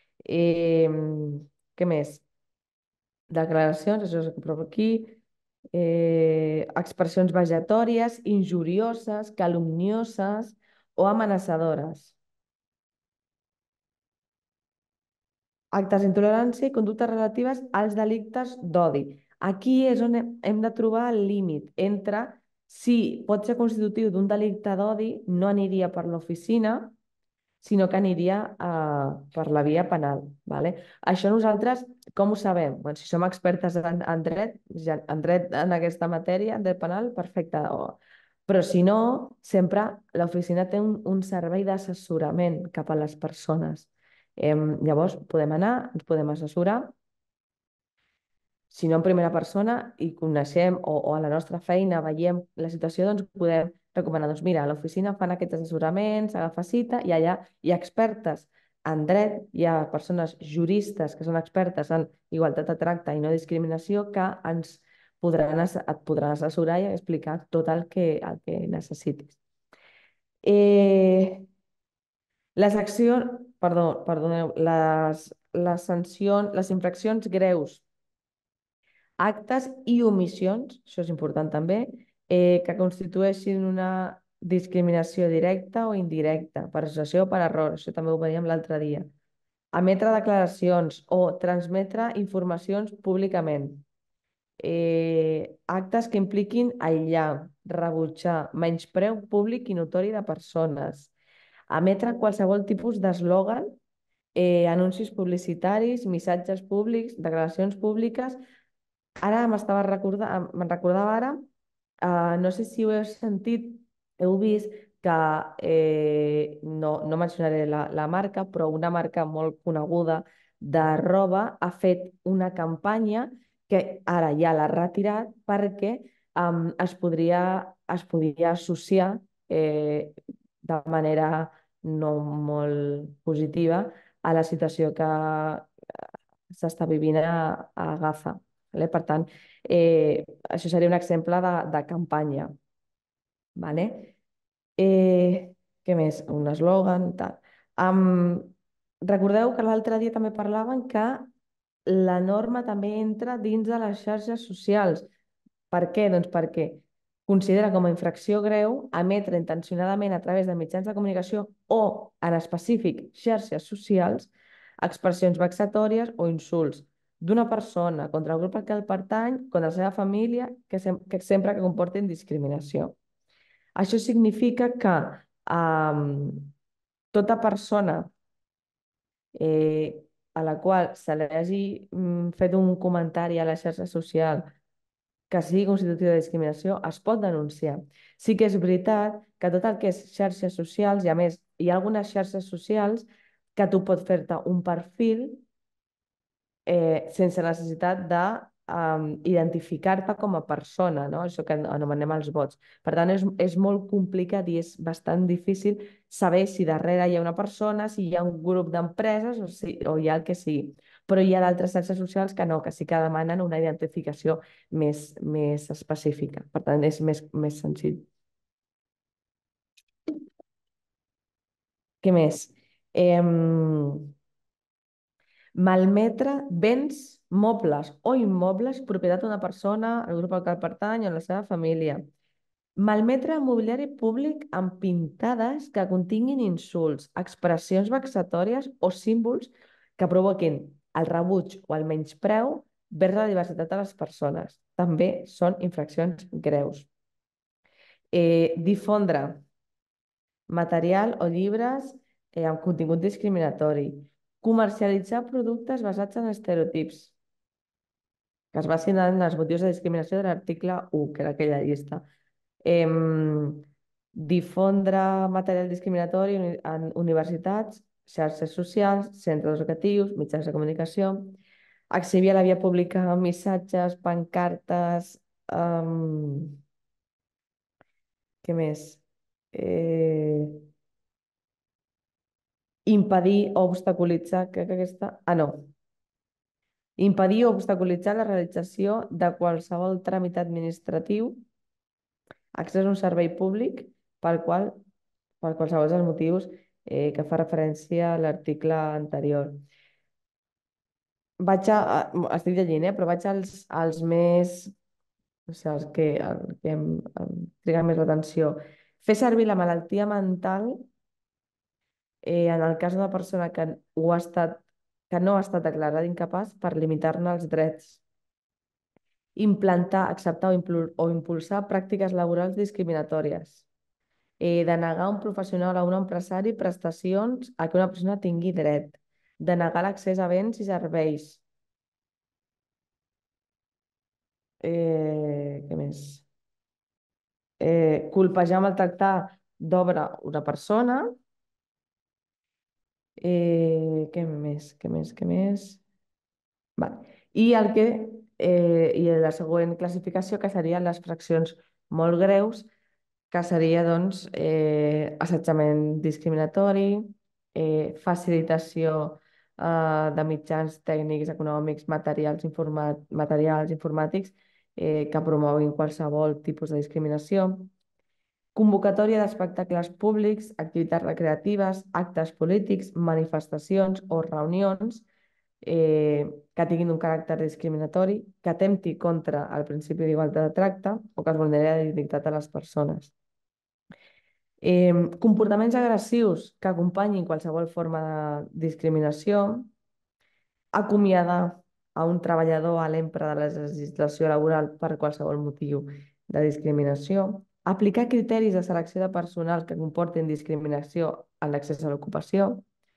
què més? Declaracions, això és el que provo aquí, expressions vegetòries, injurioses, calumnioses o amenaçadores. Actes d'intolerància i conductes relatives als delictes d'odi. Aquí és on hem de trobar el límit entre si pot ser constitutiu d'un delicte d'odi, no aniria per l'oficina, sinó que aniria per la via penal. Vale? Això nosaltres, com ho sabem? Bueno, si som expertes en dret, en aquesta matèria, en dret penal, perfecte. Però si no, sempre l'oficina té un servei d'assessorament cap a les persones. Llavors, podem anar, ens podem assessorar, si no en primera persona i coneixem o a la nostra feina veiem la situació, doncs podem recomanar, doncs mira, a l'oficina fan aquests assessoraments, agafa cita i allà hi ha expertes en dret, hi ha persones juristes que són expertes en igualtat de tracte i no discriminació que et podran assessorar i explicar tot el que necessitis. Les accions, perdoneu, les sancions, les infraccions greus, actes i omissions, això és important també, que constitueixin una discriminació directa o indirecta, per associació o per error, això també ho veiem l'altre dia. Emetre declaracions o transmetre informacions públicament. Actes que impliquin aïllar, rebutjar, menyspreu públic i notori de persones. Emetre qualsevol tipus d'eslògan, anuncis publicitaris, missatges públics, declaracions públiques. Ara me'n recordava ara, no sé si ho heu sentit, heu vist que, no mencionaré la marca, però una marca molt coneguda de roba ha fet una campanya que ara ja l'ha retirat perquè es podia associar de manera no molt positiva a la situació que s'està vivint a Gaza. Vale? Per tant, això seria un exemple de campanya. Vale? Què més? Un eslògan, tal. Recordeu que l'altre dia també parlaven que la norma també entra dins de les xarxes socials. Per què? Doncs perquè considera com a infracció greu emetre intencionadament a través de mitjans de comunicació o, en específic, xarxes socials, expressions vexatòries o insults d'una persona contra el grup al que pertany, contra la seva família, que sempre que comportin discriminació. Això significa que tota persona a la qual se li hagi fet un comentari a la xarxa social que sigui constitutiu de discriminació, es pot denunciar. Sí que és veritat que tot el que és xarxes socials, i a més hi ha algunes xarxes socials que tu pots fer-te un perfil sense necessitat de identificar-te com a persona, no? Això que anomenem els bots. Per tant, és molt complicat i és bastant difícil saber si darrere hi ha una persona, si hi ha un grup d'empreses o hi ha el que sigui. Però hi ha d'altres xarxes socials que no, que sí que demanen una identificació més específica. Per tant, és més senzill. Què més? Malmetre béns, mobles o immobles, propietat d'una persona, el grup al qual pertany o la seva família. Malmetre mobiliari públic amb pintades que continguin insults, expressions vexatòries o símbols que provoquin el rebuig o el menyspreu vers la diversitat de les persones. També són infraccions greus. Difondre material o llibres amb contingut discriminatori. Comercialitzar productes basats en estereotips que es basin en els motius de discriminació de l'article 1, que era aquella llista. Difondre material discriminatori en universitats, xarxes socials, centres educatius, mitjans de comunicació, exhibir a la via pública missatges, pancartes, què més? Impedir o obstaculitzar, crec que aquesta... no. Impedir o obstaculitzar la realització de qualsevol tràmit administratiu, accés a un servei públic per qualsevol dels motius que fa referència a l'article anterior. Estic llegint, però vaig als més... O sigui, els que em triguen més l'atenció. Fer servir la malaltia mental en el cas d'una persona que no ha estat declarada incapaç per limitar-ne els drets. Implantar, acceptar o impulsar pràctiques laborals discriminatòries. Denegar a un professional o a un empresari prestacions a que una persona tingui dret. Denegar l'accés a béns i serveis. Què més? Colpejar, maltractar d'obra una persona. Què més? Vale. I la següent classificació, que serien les fraccions molt greus, que seria doncs, assetjament discriminatori, facilitació de mitjans tècnics, econòmics, materials informàtics que promoguin qualsevol tipus de discriminació, convocatòria d'espectacles públics, activitats recreatives, actes polítics, manifestacions o reunions que tinguin un caràcter discriminatori, que atempti contra el principi d'igualtat de tracte o que es vulneri la dignitat de les persones. Comportaments agressius que acompanyin qualsevol forma de discriminació, acomiadar a un treballador a l'empra de la legislació laboral per qualsevol motiu de discriminació, aplicar criteris de selecció de personal que comportin discriminació en l'accés a l'ocupació,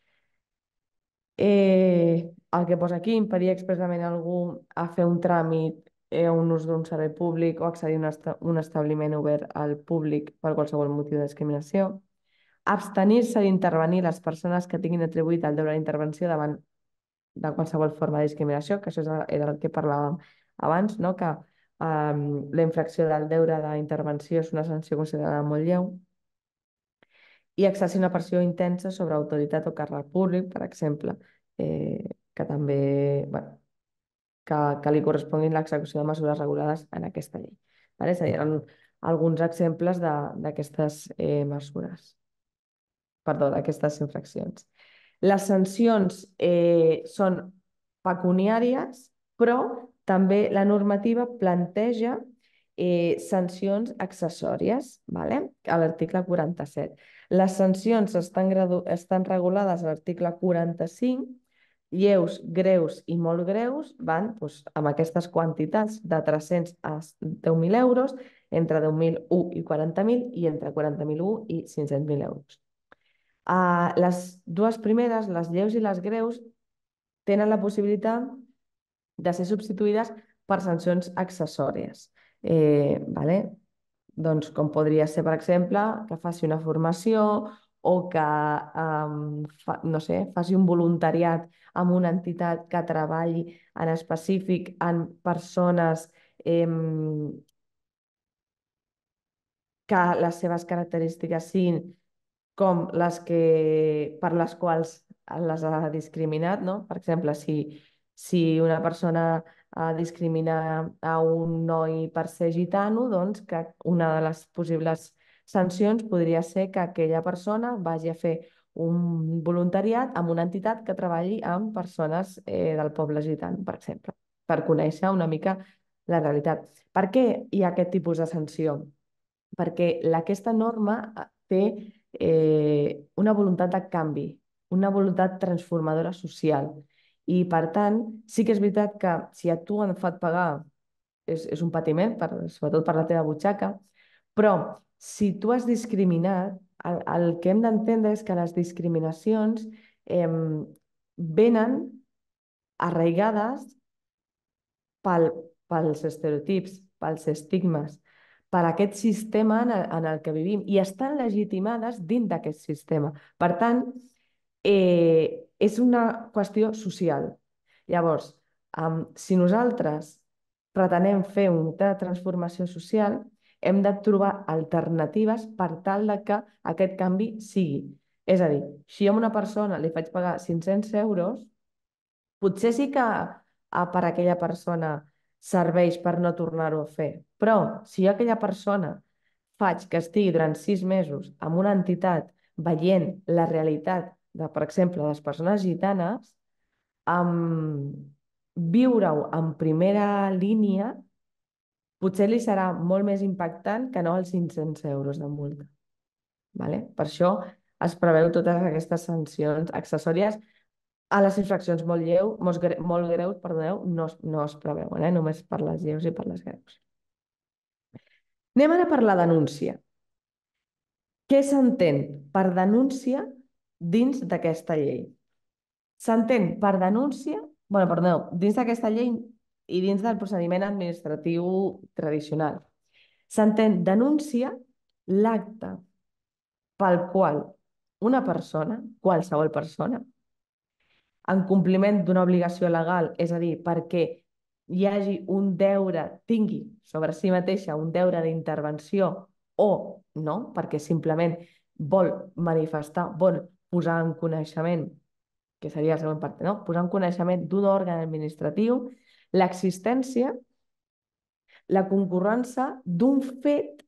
el que posa aquí, impedir expressament a algú a fer un tràmit un ús d'un servei públic o accedir a un establiment obert al públic per qualsevol motiu de discriminació, abstenir-se d'intervenir les persones que tinguin atribuït el deure d'intervenció davant de qualsevol forma de discriminació, que això era el que parlàvem abans, no? Que la infracció del deure d'intervenció és una sanció considerada molt lleu, i exercir una pressió intensa sobre autoritat o càrrec públic, per exemple, que també que li corresponguin l'execució de mesures regulades en aquesta llei. Vale? És a dir, eren alguns exemples d'aquestes mesures, perdó, d'aquestes infraccions. Les sancions són pecuniàries, però també la normativa planteja sancions accessòries, vale? A l'article 47. Les sancions estan regulades a l'article 45, lleus, greus i molt greus van doncs, amb aquestes quantitats de 300 a 10.000 euros, entre 10.001 i 40.000 i entre 40.001 i 500.000 euros. Les dues primeres, les lleus i les greus, tenen la possibilitat de ser substituïdes per sancions accessòries. Vale? Doncs com podria ser, per exemple, que faci una formació o que no sé, faci un voluntariat amb una entitat que treballi en específic en persones que les seves característiques siguin com per les quals les ha discriminat, no? Per exemple, si una persona discrimina a un noi per ser gitano, doncs que una de les possibles sancions podria ser que aquella persona vagi a fer un voluntariat amb una entitat que treballi amb persones del poble gitano, per exemple, per conèixer una mica la realitat. Per què hi ha aquest tipus de sanció? Perquè aquesta norma té una voluntat de canvi, una voluntat transformadora social. I, per tant, sí que és veritat que si a tu han fet pagar és un patiment, sobretot per la teva butxaca, però si tu has discriminat, el que hem d'entendre és que les discriminacions venen arraigades pels estereotips, pels estigmes, per aquest sistema en el que vivim i estan legitimades dins d'aquest sistema. Per tant, és una qüestió social. Llavors, si nosaltres pretenem fer una transformació social, hem de trobar alternatives per tal de que aquest canvi sigui. És a dir, si jo a una persona li faig pagar 500 euros, potser sí que per a aquella persona serveix per no tornar-ho a fer. Però si jo a aquella persona faig que estigui durant 6 mesos amb una entitat veient la realitat de, per exemple, les persones gitanes, viure-ho en primera línia potser li serà molt més impactant que no els 500 euros de multa. Vale? Per això es preveu totes aquestes sancions accessòries. A les infraccions molt greus, perdoneu, no es preveuen, només per les lleus i per les greus. Anem ara per la denúncia. Què s'entén per denúncia dins d'aquesta llei? S'entén per denúncia, dins d'aquesta llei i dins del procediment administratiu tradicional. S'entén denúncia l'acte pel qual una persona, qualsevol persona, en compliment d'una obligació legal, és a dir, perquè hi hagi un deure, tingui sobre si mateixa un deure d'intervenció o no, perquè simplement vol manifestar, vol posar en coneixement, que seria la següent part, no? Posar en coneixement d'un òrgan administratiu l'existència, la concurrència d'un fet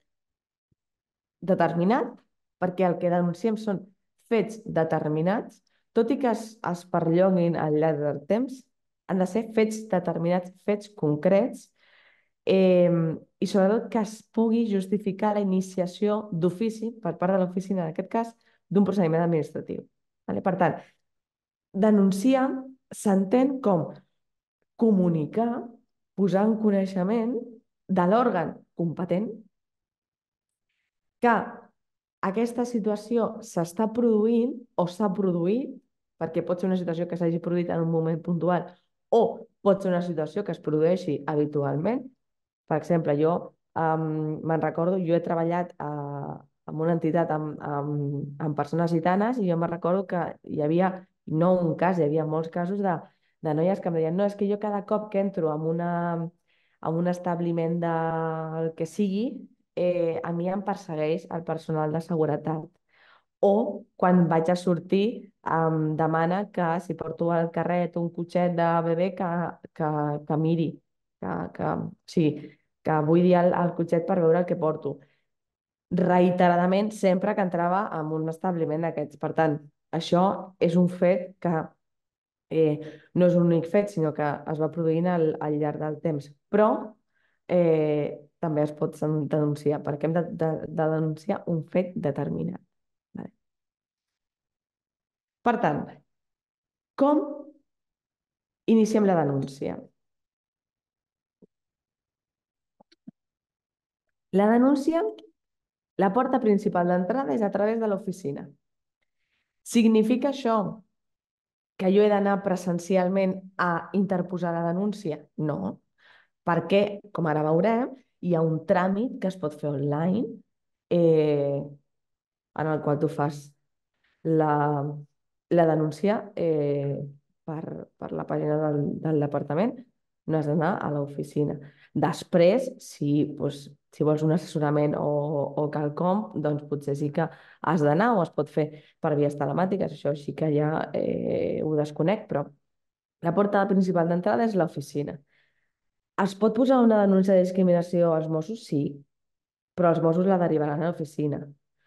determinat, perquè el que denunciem són fets determinats, tot i que es perllonguin al llarg del temps, han de ser fets determinats, fets concrets, i sobretot que es pugui justificar la iniciació d'ofici, per part de l'oficina en aquest cas, d'un procediment administratiu. Per tant, denunciar s'entén com comunicar, posar en coneixement de l'òrgan competent que aquesta situació s'està produint o s'ha produït, perquè pot ser una situació que s'hagi produït en un moment puntual o pot ser una situació que es produeixi habitualment. Per exemple, jo me'n recordo, jo he treballat en una entitat amb persones gitanes i jo me'n recordo que hi havia, no un cas, hi havia molts casos de noies que em deien no, és que jo cada cop que entro en un establiment del que sigui, a mi em persegueix el personal de seguretat. O quan vaig a sortir em demana que si porto al carret un cotxet de bebè que miri, o sigui, que vull dir al cotxet per veure el que porto. Reiteradament, sempre que entrava en un establiment d'aquests. Per tant, això és un fet que no és un únic fet, sinó que es va produint al llarg del temps. Però també es pot denunciar, perquè hem de denunciar un fet determinat. Vale? Per tant, com iniciem la denúncia? La denúncia, la porta principal d'entrada és a través de l'oficina. Significa això que jo he d'anar presencialment a interposar la denúncia? No, perquè, com ara veurem, hi ha un tràmit que es pot fer online en el qual tu fas la denúncia per la pàgina del departament, no has d'anar a l'oficina. Després, si vols un assessorament o quelcom, doncs potser sí que has d'anar o es pot fer per vies telemàtiques, això sí que ja ho desconec, però la porta principal d'entrada és l'oficina. Es pot posar una denúncia de discriminació als Mossos? Sí, però els Mossos la derivaran a l'oficina.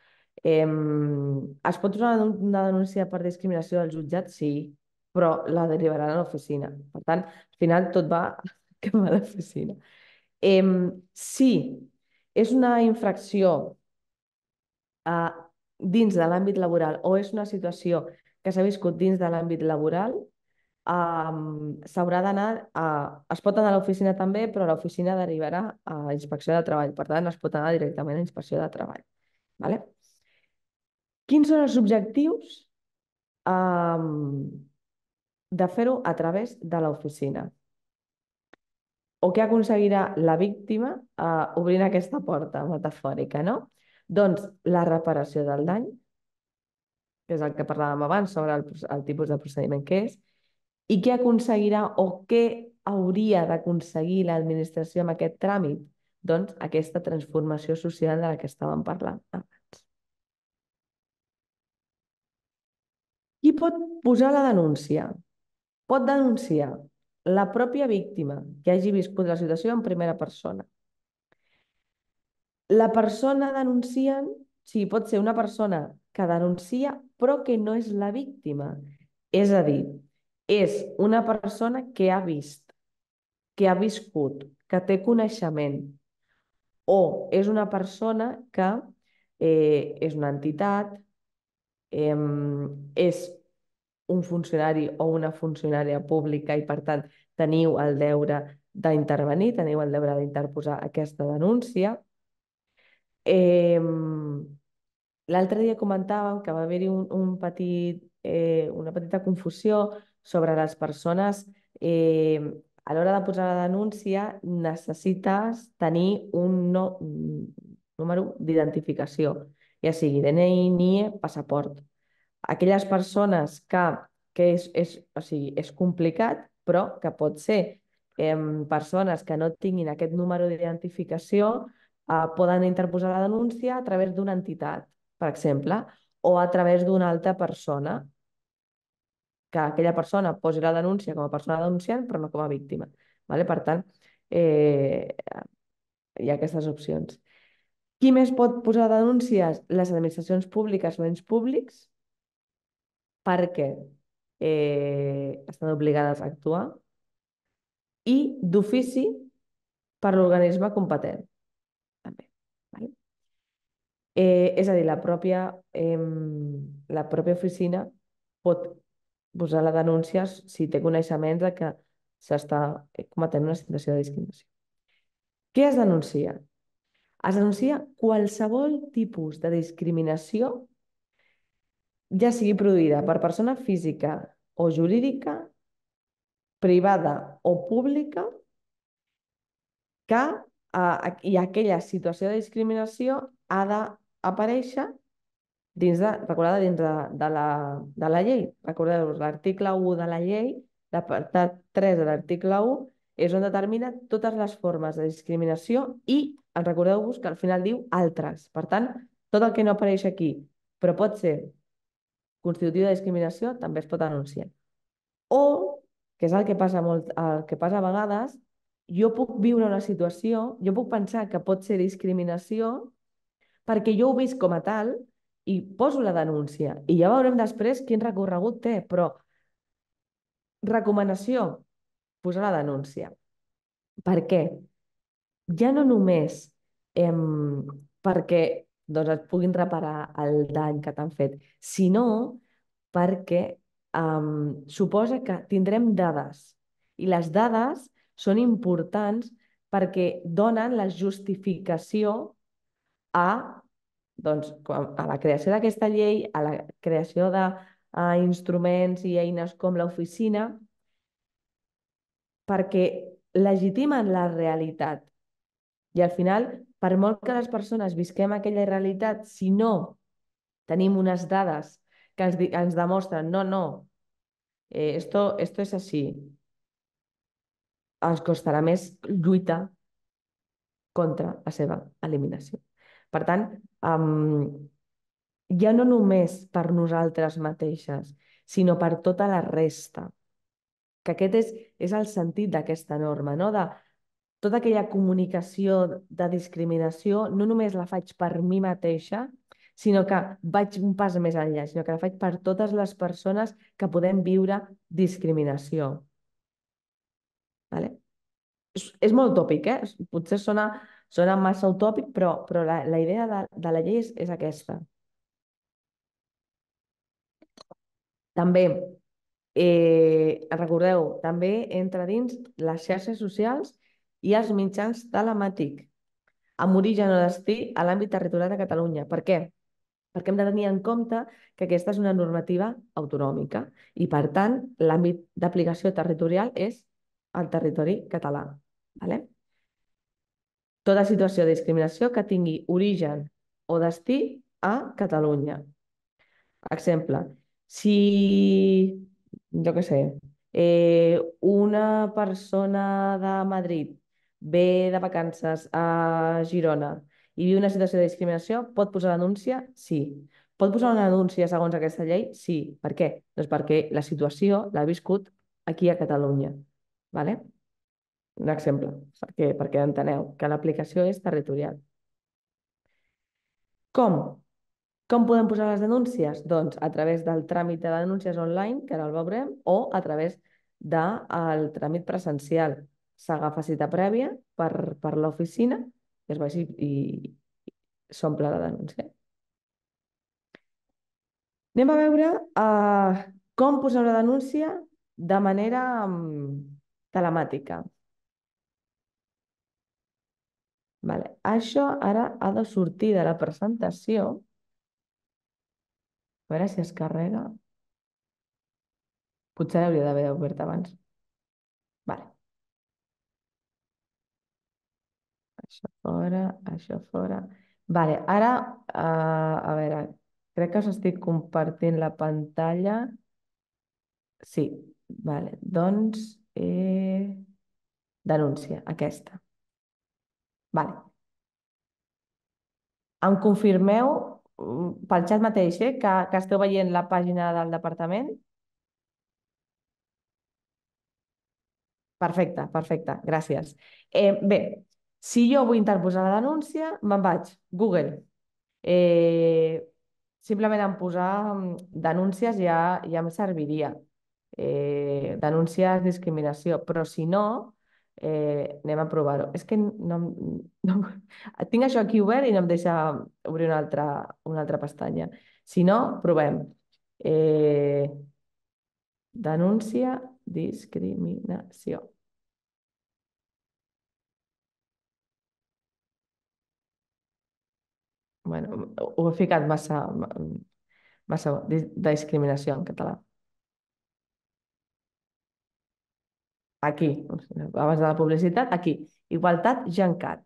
Es pot posar una denúncia per discriminació al jutjat? Sí, però la derivaran a l'oficina. Per tant, al final tot va cap a l'oficina. Si és una infracció dins de l'àmbit laboral o és una situació que s'ha viscut dins de l'àmbit laboral, s'haurà d'anar es pot anar a l'oficina també, però l'oficina derivarà a Inspecció de Treball. Per tant, es pot anar directament a Inspecció de Treball. Vale? Quins són els objectius de fer-ho a través de l'oficina? O què aconseguirà la víctima obrint aquesta porta metafòrica, no? Doncs la reparació del dany, que és el que parlàvem abans sobre el tipus de procediment que és, i què aconseguirà o què hauria d'aconseguir l'administració amb aquest tràmit? Doncs aquesta transformació social de la que estàvem parlant abans. Qui pot posar la denúncia? Pot denunciar la pròpia víctima que hagi viscut la situació en primera persona. La persona denunciant, sí, pot ser una persona que denuncia però que no és la víctima. És a dir, és una persona que ha vist, que ha viscut, que té coneixement, o és una persona que és una entitat, és un funcionari o una funcionària pública i, per tant, teniu el deure d'intervenir, teniu el deure d'interposar aquesta denúncia. L'altre dia comentàvem que va haver-hi una petita confusió sobre les persones. A l'hora de posar la denúncia necessites tenir un número d'identificació, ja sigui DNI, NIE, passaport. Aquelles persones que o sigui, és complicat, però que pot ser persones que no tinguin aquest número d'identificació poden interposar la denúncia a través d'una entitat, per exemple, o a través d'una altra persona, que aquella persona posi la denúncia com a persona denunciant, però no com a víctima. Vale? Per tant, hi ha aquestes opcions. Qui més pot posar denúncies? Les administracions públiques o ens públics, perquè estan obligades a actuar, i d'ofici per l'organisme competent. També. Vale? És a dir, la pròpia oficina pot posar la denúncia si té coneixements de que s'està cometent una situació de discriminació. Què es denuncia? Es denuncia qualsevol tipus de discriminació, ja sigui produïda per persona física o jurídica, privada o pública, i aquella situació de discriminació ha d'aparèixer recordeu, dins de la llei. Recordeu, l'article 1 de la llei, l'apartat 3 de l'article 1, és on determina totes les formes de discriminació i recordeu-vos que al final diu altres. Per tant, tot el que no apareix aquí, però pot ser constitutiu de discriminació, també es pot denunciar. O, que és el que passa a vegades, jo puc viure una situació, jo puc pensar que pot ser discriminació perquè jo ho visc com a tal i poso la denúncia. I ja veurem després quin recorregut té, però Recomanació, posar la denúncia. Per què? Ja no només perquè doncs, et puguin reparar el dany que t'han fet, sinó perquè suposa que tindrem dades i les dades són importants perquè donen la justificació a, doncs, a la creació d'aquesta llei, a la creació d'instruments i eines com l'oficina, perquè legitimen la realitat. I al final, per molt que les persones visquem aquella realitat, si no tenim unes dades que ens demostren no, no, esto es así, ens costarà més lluitar contra la seva eliminació. Per tant, ja no només per nosaltres mateixes, sinó per tota la resta, que aquest és el sentit d'aquesta norma, no? De tota aquella comunicació de discriminació no només la faig per mi mateixa, sinó que vaig un pas més enllà, sinó que la faig per totes les persones que podem viure discriminació. Vale? És molt utòpic, Potser sona massa utòpic, però la idea de la llei és aquesta. També, recordeu, també entra dins les xarxes socials i els mitjans telemàtics, amb origen o destí a l'àmbit territorial de Catalunya. Per què? Perquè hem de tenir en compte que aquesta és una normativa autonòmica i, per tant, l'àmbit d'aplicació territorial és el territori català. Vale? Tota situació de discriminació que tingui origen o destí a Catalunya. Exemple, si, jo què sé, una persona de Madrid ve de vacances a Girona i viu una situació de discriminació, pot posar denúncia? Sí. Pot posar una denúncia segons aquesta llei? Sí. Per què? Doncs perquè la situació l'ha viscut aquí a Catalunya. Vale? Un exemple, perquè enteneu que l'aplicació és territorial. Com? Com podem posar les denúncies? Doncs a través del tràmit de denúncies online, que ara el veurem, o a través del tràmit presencial. S'agafa cita prèvia per l'oficina i es vagi i s'omple la denúncia. Anem a veure com posar una denúncia de manera telemàtica. Vale. Això ara ha de sortir de la presentació. A veure si es carrega. Potser hauria d'haver obert abans. Vale. Això fora, això fora. Vale, ara, a veure, crec que us estic compartint la pantalla. Sí, vale, doncs, denúncia, aquesta. Vale. Em confirmeu pel xat mateix, que esteu veient la pàgina del departament? Perfecte, perfecte, gràcies. Bé, si jo vull interposar la denúncia, me'n vaig, Google. Simplement en posar denúncies ja em serviria. Denúncies, discriminació, però si no, anem a provar-ho. És que no, tinc això aquí obert i no em deixa obrir una altra pestanya. Si no, provem. Denúncia, discriminació. Bueno, ho he ficat massa de discriminació en català. Aquí, abans de la publicitat, aquí. Igualtat Gencat.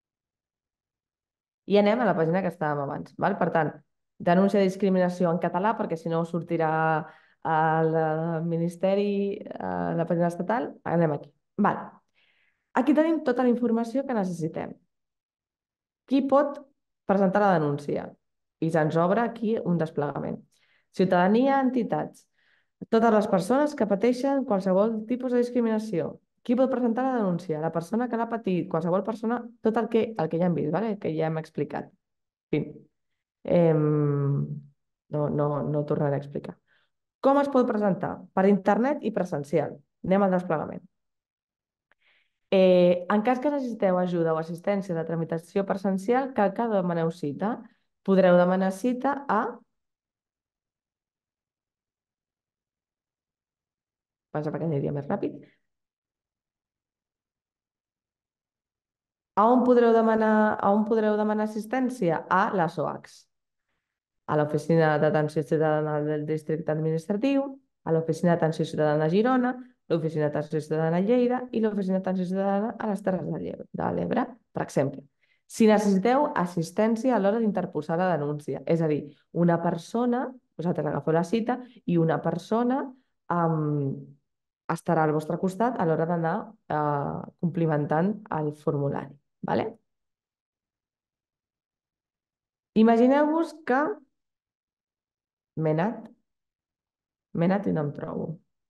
I anem a la pàgina que estàvem abans. Val? Per tant, denúncia de discriminació en català, perquè si no sortirà al Ministeri, a la pàgina estatal. Anem aquí. Val. Aquí tenim tota la informació que necessitem. Qui pot presentar la denúncia? I se'ns obre aquí un desplegament. Ciutadania, entitats. Totes les persones que pateixen qualsevol tipus de discriminació. Qui pot presentar la denúncia? La persona que l'ha patit, qualsevol persona, tot el que ja hem vist, vale? Que ja hem explicat. Fin. No tornaré a explicar. Com es pot presentar? Per internet i presencial. Anem al desplegament. En cas que necessiteu ajuda o assistència de tramitació presencial, cal que demaneu cita. Podreu demanar cita Passa perquè aniria més ràpid. On podreu demanar assistència? A les OACs. A l'Oficina d'Atenció Ciutadana del Districte Administratiu, a l'Oficina d'Atenció Ciutadana a Girona, l'Oficina d'Atenció Ciutadana a Lleida i l'Oficina d'Atenció Ciutadana a les Terres de l'Ebre, per exemple. Si necessiteu assistència a l'hora d'interposar la denúncia, és a dir, una persona, vosaltres agafeu la cita i una persona estarà al vostre costat a l'hora d'anar complimentant el formulari. Vale? Imagineu-vos que m'he anat i no em trobo.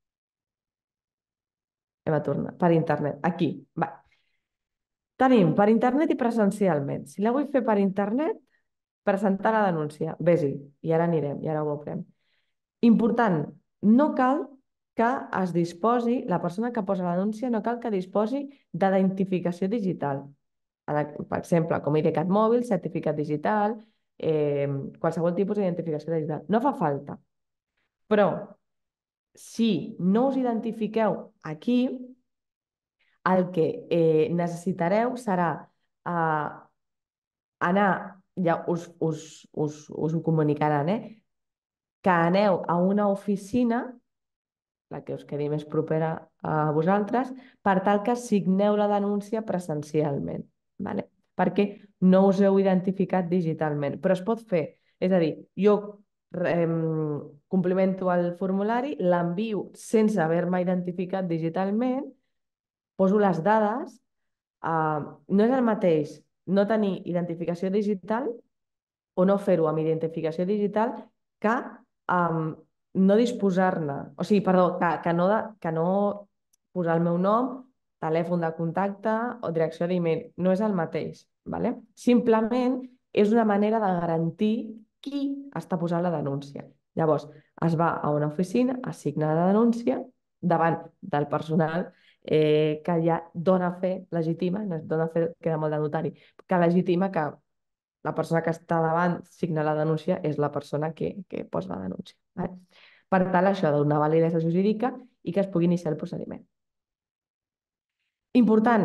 Hem de tornar. Per internet. Aquí. Va. Tenim per internet i presencialment. Si la vull fer per internet, presentar la denúncia. Vés-hi. I ara anirem, i ara ho veurem. Important, no cal que es disposi, la persona que posa la denúncia no cal que disposi d'identificació digital. Per exemple, com IDCAT mòbil, certificat digital, qualsevol tipus d'identificació digital. No fa falta. Però, si no us identifiqueu aquí, el que necessitareu serà anar, ja us ho comunicaran, que aneu a una oficina, la que us quedi més propera a vosaltres, per tal que signeu la denúncia presencialment, vale? Perquè no us heu identificat digitalment, però es pot fer. És a dir, jo complimento el formulari, l'envio sense haver-me identificat digitalment, poso les dades, no és el mateix no tenir identificació digital o no fer-ho amb identificació digital que no disposar-ne, o sigui, perdó, que no posar el meu nom, telèfon de contacte o direcció d'e-mail. No és el mateix, ¿vale? Simplement és una manera de garantir qui està posant la denúncia. Llavors, es va a una oficina, es signa la denúncia davant del personal que ja dona fe, legitima, no dona fe, queda molt de notari, que legitima que la persona que està davant signa la denúncia és la persona que posa la denúncia. Vale? Per tant, això ha de donar validesa jurídica i que es pugui iniciar el procediment. Important,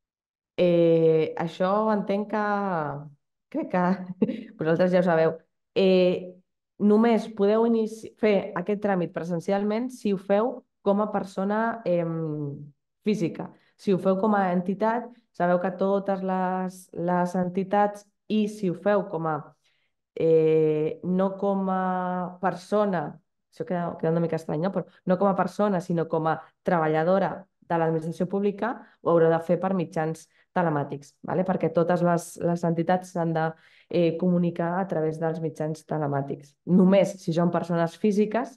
això entenc que crec que vosaltres ja ho sabeu. Només podeu fer aquest tràmit presencialment si ho feu com a persona física. Si ho feu com a entitat, sabeu que totes les entitats, i si ho feu no com a persona, això queda una mica estrany, no? Però no com a persona, sinó com a treballadora de l'administració pública, ho haureu de fer per mitjans telemàtics, ¿vale? Perquè totes les entitats s'han de comunicar a través dels mitjans telemàtics. Només si són persones físiques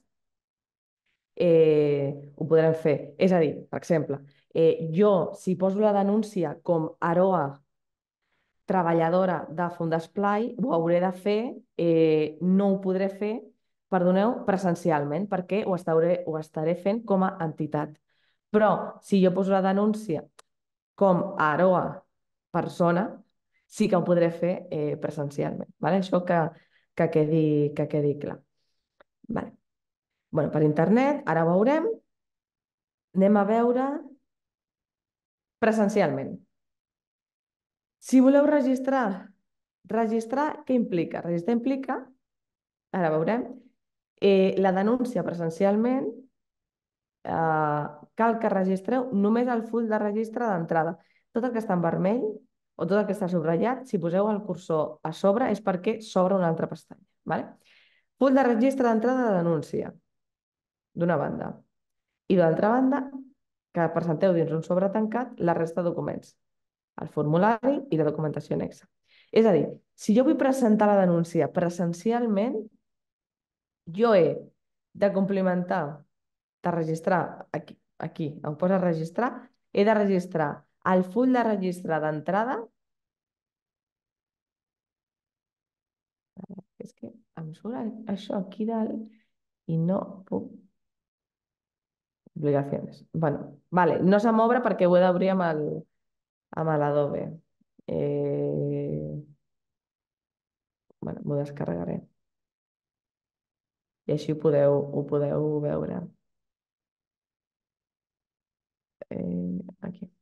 ho podrem fer. És a dir, per exemple, jo, si poso la denúncia com Aroa treballadora de Fundesplai, ho hauré de fer, no ho podré fer, perdoneu, presencialment, perquè ho estaré fent com a entitat. Però si jo poso la denúncia com a Aroa persona, sí que ho podré fer presencialment. Vale? Això que quedi clar. Vale. Bueno, per internet, ara ho veurem. Anem a veure presencialment. Si voleu registrar, què implica? Registrar implica, ara veurem, la denúncia presencialment, cal que registreu només el full de registre d'entrada. Tot el que està en vermell o tot el que està subratllat, si poseu el cursor a sobre és perquè s'obre una altra pestanya. Vale? Full de registre d'entrada de denúncia, d'una banda. I d'altra banda, que presenteu dins un sobre tancat la resta de documents, el formulari i la documentació anexa. És a dir, si jo vull presentar la denúncia presencialment, jo he de complimentar, de registrar, aquí on posa registrar, he de registrar el full de registre d'entrada. És que em surt això aquí dalt i no puc... Obligacions. Bueno, vale, no se m'obre perquè ho he d'obrir amb l'Adobe. Bueno, m'ho descarregaré. I així ho podeu veure. Aquí.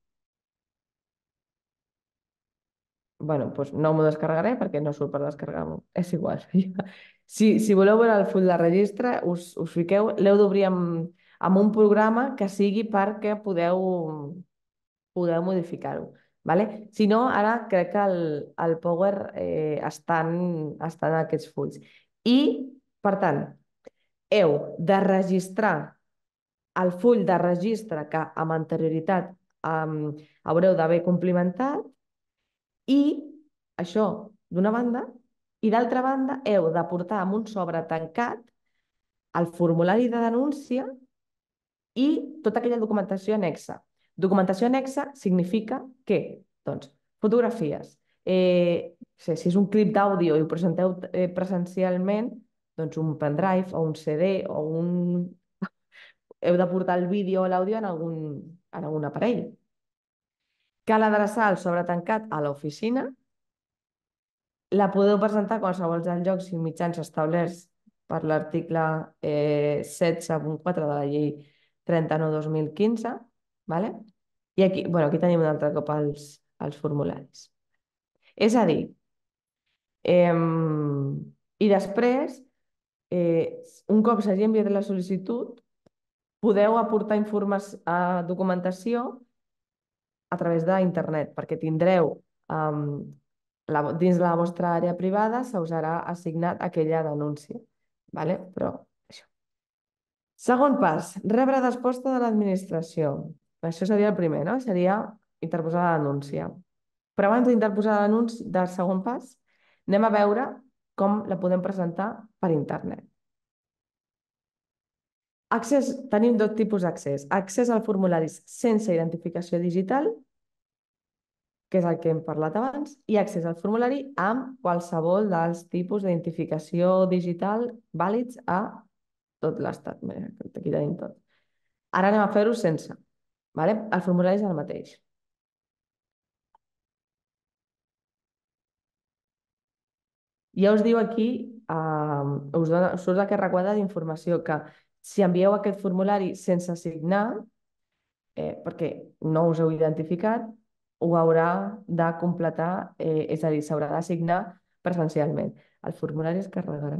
Bueno, doncs no m'ho descarregaré perquè no surt per descarregar-m'ho. És igual. Si voleu veure el full de registre, us fiqueu, l'heu d'obrir amb un programa que sigui perquè podeu modificar-ho. Vale? Si no, ara crec que el Power estan aquests fulls. I, per tant, heu de registrar el full de registre que amb anterioritat haureu d'haver complimentat i això d'una banda, i d'altra banda heu de portar amb un sobre tancat el formulari de denúncia i tota aquella documentació anexa. Documentació anexa significa que, doncs, fotografies, si és un clip d'àudio i ho presenteu presencialment, doncs un pendrive o un CD o un... Heu de portar el vídeo o l'àudio en algun aparell. Cal adreçar el sobre tancat a l'oficina. La podeu presentar a qualsevol dels llocs i mitjans establerts per l'article 16.4 de la llei 39/2015. ¿Vale? I aquí, bueno, aquí tenim un altre cop els formularis. És a dir, i després, un cop s'hagi enviat la sol·licitud, podeu aportar documentació a través d'internet, perquè tindreu dins de la vostra àrea privada se us serà assignat aquella denúncia. ¿Vale? Però això. Segon pas, rebre resposta de l'administració. Això seria el primer, no? Seria interposar la denúncia. Però abans d'interposar la denúncia, del segon pas, anem a veure com la podem presentar per internet. Tenim dos tipus d'accés. Accés al formulari sense identificació digital, que és el que hem parlat abans, i accés al formulari amb qualsevol dels tipus d'identificació digital vàlids a tot l'estat. Aquí tenim tot. Ara anem a fer-ho sense. Vale? El formulari és el mateix. Ja us diu aquí, us surt aquest requadre d'informació que si envieu aquest formulari sense signar, perquè no us heu identificat, ho haurà de completar, és a dir, s'haurà de signar presencialment. El formulari es carregarà.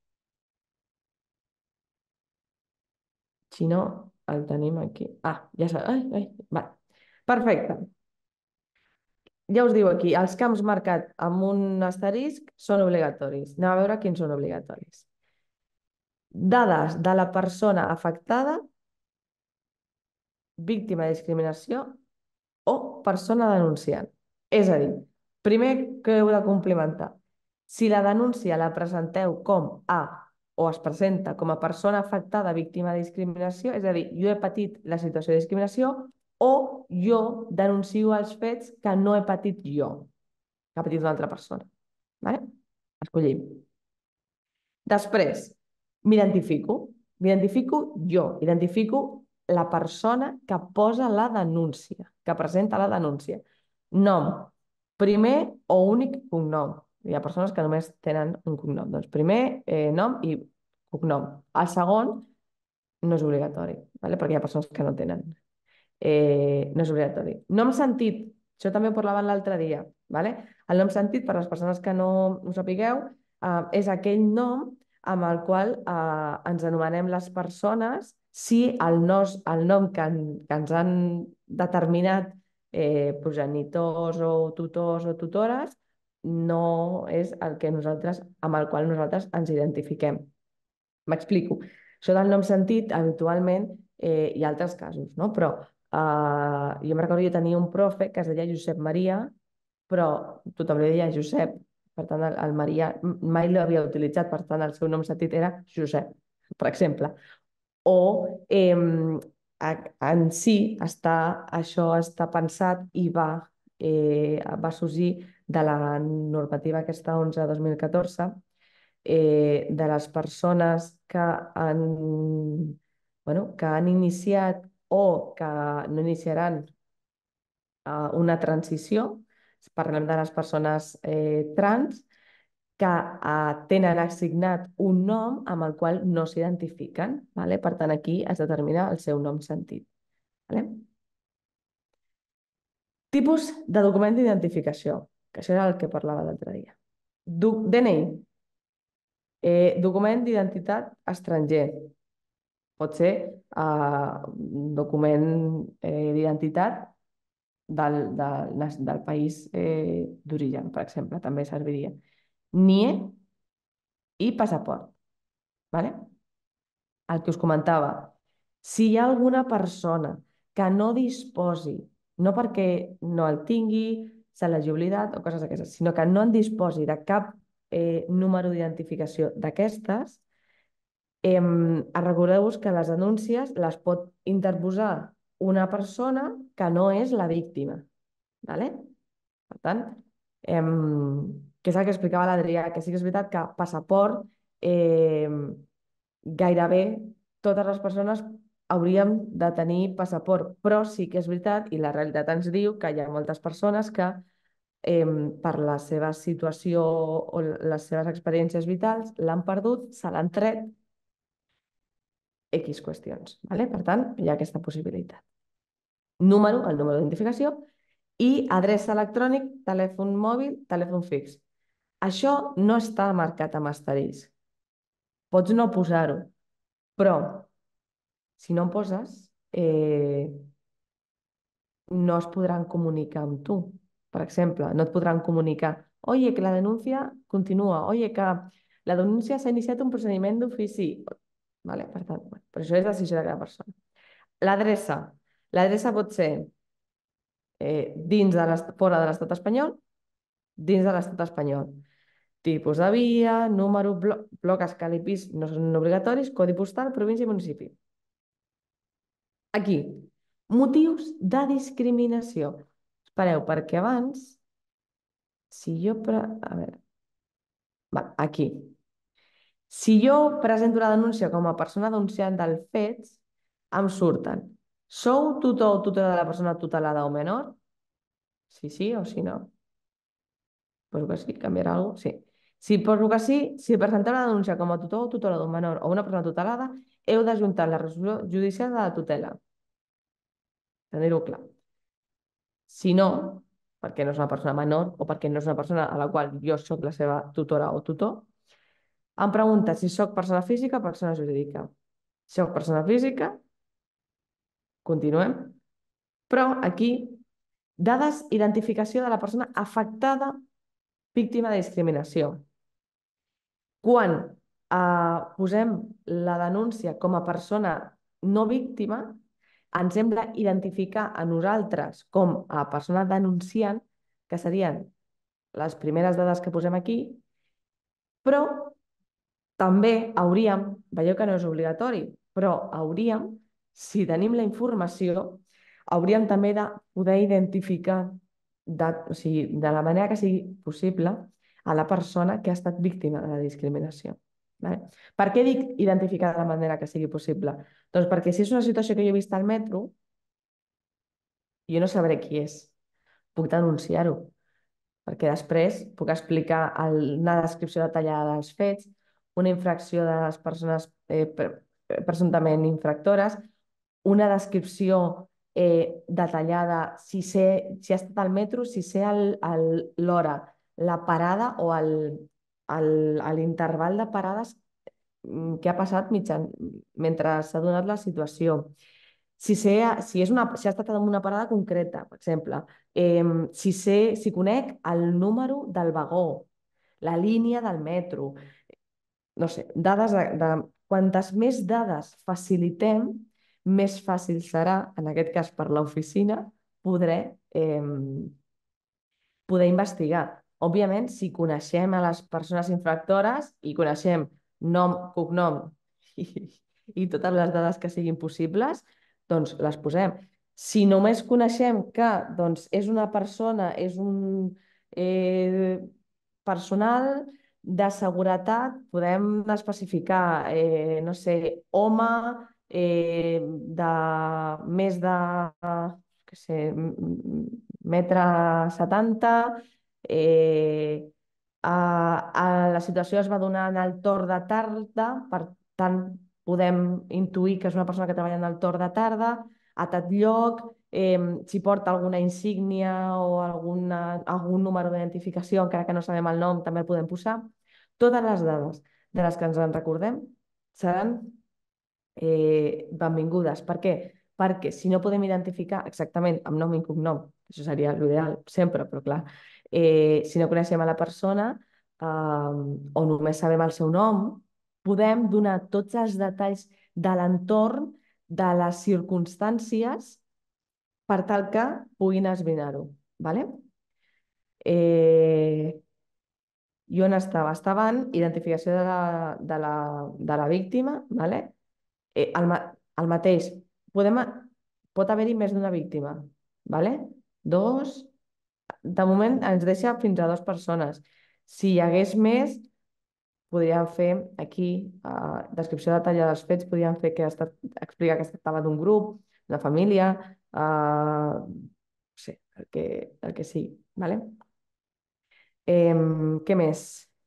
Si no, el tenim aquí. Ja sabeu. Va. Perfecte. Ja us diu aquí, els camps marcats amb un asterisc són obligatoris. Anem a veure quins són obligatoris. Dades de la persona afectada, víctima de discriminació o persona denunciant. És a dir, primer que heu de complimentar. Si la denúncia la presenteu com a o es presenta com a persona afectada víctima de discriminació, és a dir, jo he patit la situació de discriminació o jo denuncio els fets que no he patit jo, que ha patit una altra persona. Vale? Escollim. Després, m'identifico. M'identifico jo, identifico la persona que posa la denúncia, que presenta la denúncia. Nom, primer o únic cognom. Hi ha persones que només tenen un cognom. Doncs primer, nom i cognom. El segon no és obligatori, ¿vale? Perquè hi ha persones que no tenen. No és obligatori. Nom sentit, això també ho parlàvem l'altre dia. ¿Vale? El nom sentit, per a les persones que no ho sapigueu, és aquell nom amb el qual ens anomenem les persones si el nom que ens han determinat progenitors o tutors o tutores no és amb el qual nosaltres ens identifiquem. M'explico. Això del nom sentit, habitualment, hi ha altres casos, no? Però jo em recordo que tenia un profe que es deia Josep Maria, però tothom li deia Josep. Per tant, el Maria mai l'havia utilitzat, per tant, el seu nom sentit era Josep, per exemple. O en si això està pensat i va sorgir de la normativa aquesta 11/2014, de les persones que han iniciat o que no iniciaran una transició, parlem de les persones trans, que tenen assignat un nom amb el qual no s'identifiquen. Vale? Per tant, aquí es determina el seu nom sentit. Vale? Tipus de document d'identificació, que això era el que parlava l'altre dia. DNI, document d'identitat estranger. Pot ser document d'identitat del país d'origen, per exemple, també serviria. NIE i passaport. Vale? El que us comentava, si hi ha alguna persona que no disposi, no perquè no el tingui, se l'hagi oblidat o coses d'aquestes, sinó que no en disposi de cap número d'identificació d'aquestes, recordeu-vos que les denúncies les pot interposar una persona que no és la víctima. Vale? Per tant, que és el que explicava l'Adrià, que sí que és veritat que passaport gairebé totes les persones hauríem de tenir passaport, però sí que és veritat, i la realitat ens diu que hi ha moltes persones que per la seva situació o les seves experiències vitals l'han perdut, se l'han tret, X qüestions. Vale? Per tant, hi ha aquesta possibilitat. El número d'identificació i adreça electrònic, telèfon mòbil, telèfon fix. Això no està marcat amb asterisc. Pots no posar-ho, però si no en poses, no es podran comunicar amb tu. Per exemple, no et podran comunicar oye, que la denúncia continua, oye, que la denúncia s'ha iniciat un procediment d'ofici. Vale? Per tant, però això és decisió de cada persona. L'adreça. L'adreça pot ser fora de l'estat espanyol, dins de l'estat espanyol. Tipus de via, número, bloc, escala i pis no són obligatoris, codi postal, província i municipi. Aquí, motius de discriminació. Espereu, perquè abans, si jo... A veure... aquí. Si jo presento la denúncia com a persona denunciant dels fets, em surten. Sou tutor o tutora de la persona tutelada o menor? Sí o sí no? Poso que sí, canviarà alguna cosa? Sí. Si poso que sí, si presenteu la denúncia com a tutor o tutora d'un menor o una persona tutelada, heu d'ajuntar la resolució judicial de la tutela. Tenir-ho clar. Si no, perquè no és una persona menor o perquè no és una persona a la qual jo soc la seva tutora o tutor, em pregunta si soc persona física o persona jurídica. Si soc persona física, continuem. Però aquí, dades identificació de la persona afectada víctima de discriminació. Quan posem la denúncia com a persona no víctima, ens hem d'identificar a nosaltres com a persona denunciant, que serien les primeres dades que posem aquí, però també hauríem, veieu que no és obligatori, però hauríem, si tenim la informació, hauríem també de poder identificar de la manera que sigui possible a la persona que ha estat víctima de la discriminació. Vale? Per què dic identificar de la manera que sigui possible? Doncs perquè si és una situació que jo he vist al metro, jo no sabré qui és. Puc denunciar-ho, perquè després puc explicar una descripció detallada dels fets, una infracció de les persones presumptament infractores, una descripció detallada, si ha estat al metro, si sé l'hora, la parada o l'interval de parades que ha passat mentre s'ha donat la situació. Si ha estat en una parada concreta, per exemple, si conec el número del vagó, la línia del metro, no sé, dades quantes més dades facilitem, més fàcil serà, en aquest cas per l'oficina, poder investigar. Òbviament, si coneixem a les persones infractores i coneixem nom, cognom i totes les dades que siguin possibles, doncs les posem. Si només coneixem que és una persona, és un personal De seguretat podem especificar, no sé, home de més de, què sé, metre 70, la situació es va donar en el torn de tarda, per tant podem intuir que és una persona que treballa en el torn de tarda, a tal lloc, si porta alguna insígnia o algun número d'identificació, encara que no sabem el nom, també el podem posar. Totes les dades de les que ens en recordem seran benvingudes. Per què? Perquè si no podem identificar exactament amb nom i cognom, això seria l'ideal sempre, però clar, si no coneixem a la persona o només sabem el seu nom, podem donar tots els detalls de l'entorn, de les circumstàncies, per tal que puguin esbrinar-ho. Vale? I on estava? Estava en identificació de la víctima, vale? El mateix. Pot haver-hi més d'una víctima, vale? Dos. De moment ens deixa fins a 2 persones. Si hi hagués més, podríem fer aquí descripció detallada dels fets, podríem fer explicar que es tractava d'un grup, de família, no sé, el que sigui, vale? Què més?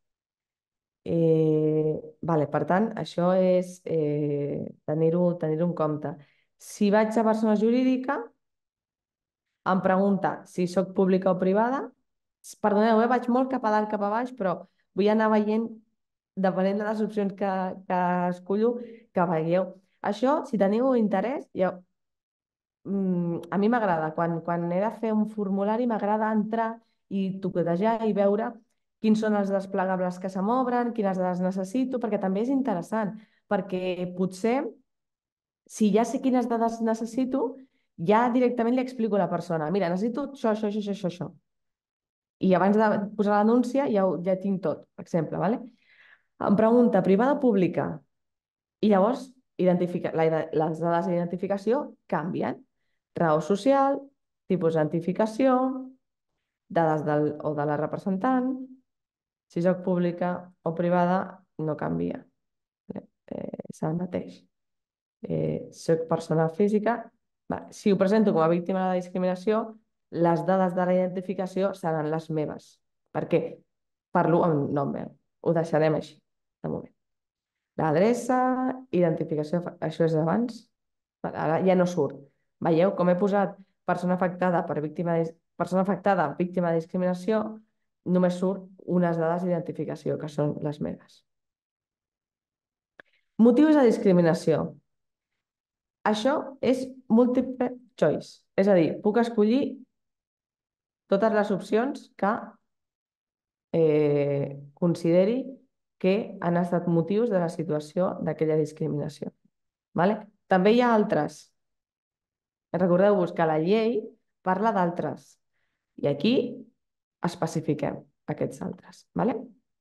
Vale, per tant, això és tenir-ho en compte. Si vaig a persona jurídica, em pregunta si sóc pública o privada. Perdoneu, vaig molt cap a dalt, cap a baix, però vull anar veient, depenent de les opcions que escollo, que veieu. Això, si teniu interès, a mi m'agrada, quan he de fer un formulari, m'agrada entrar i toquetejar i veure quins són els desplegables que se m'obren, quines dades necessito, perquè també és interessant, perquè potser, si ja sé quines dades necessito, ja directament li explico a la persona, mira, necessito això, això, això, això, això. I abans de posar l'anúncia ja tinc tot, per exemple, ¿vale? Em pregunta privada o pública, i llavors les dades d'identificació canvien. Raó social, tipus d'identificació, dades o de la representant, si soc pública o privada no canvia, és el mateix. Soc persona física, si ho presento com a víctima de la discriminació, les dades de la identificació seran les meves. Per què? Parlo amb nom meu. Ho deixarem així, de moment. L'adreça, identificació, això és d'abans. Ara ja no surt. Veieu com he posat persona afectada persona afectada, víctima de discriminació, només surt unes dades d'identificació, que són les meves. Motius de discriminació. Això és multiple choice, és a dir, puc escollir totes les opcions que consideri que han estat motius de la situació d'aquella discriminació. Vale? També hi ha altres. Recordeu-vos que la llei parla d'altres i aquí especifiquem aquests altres. Vale?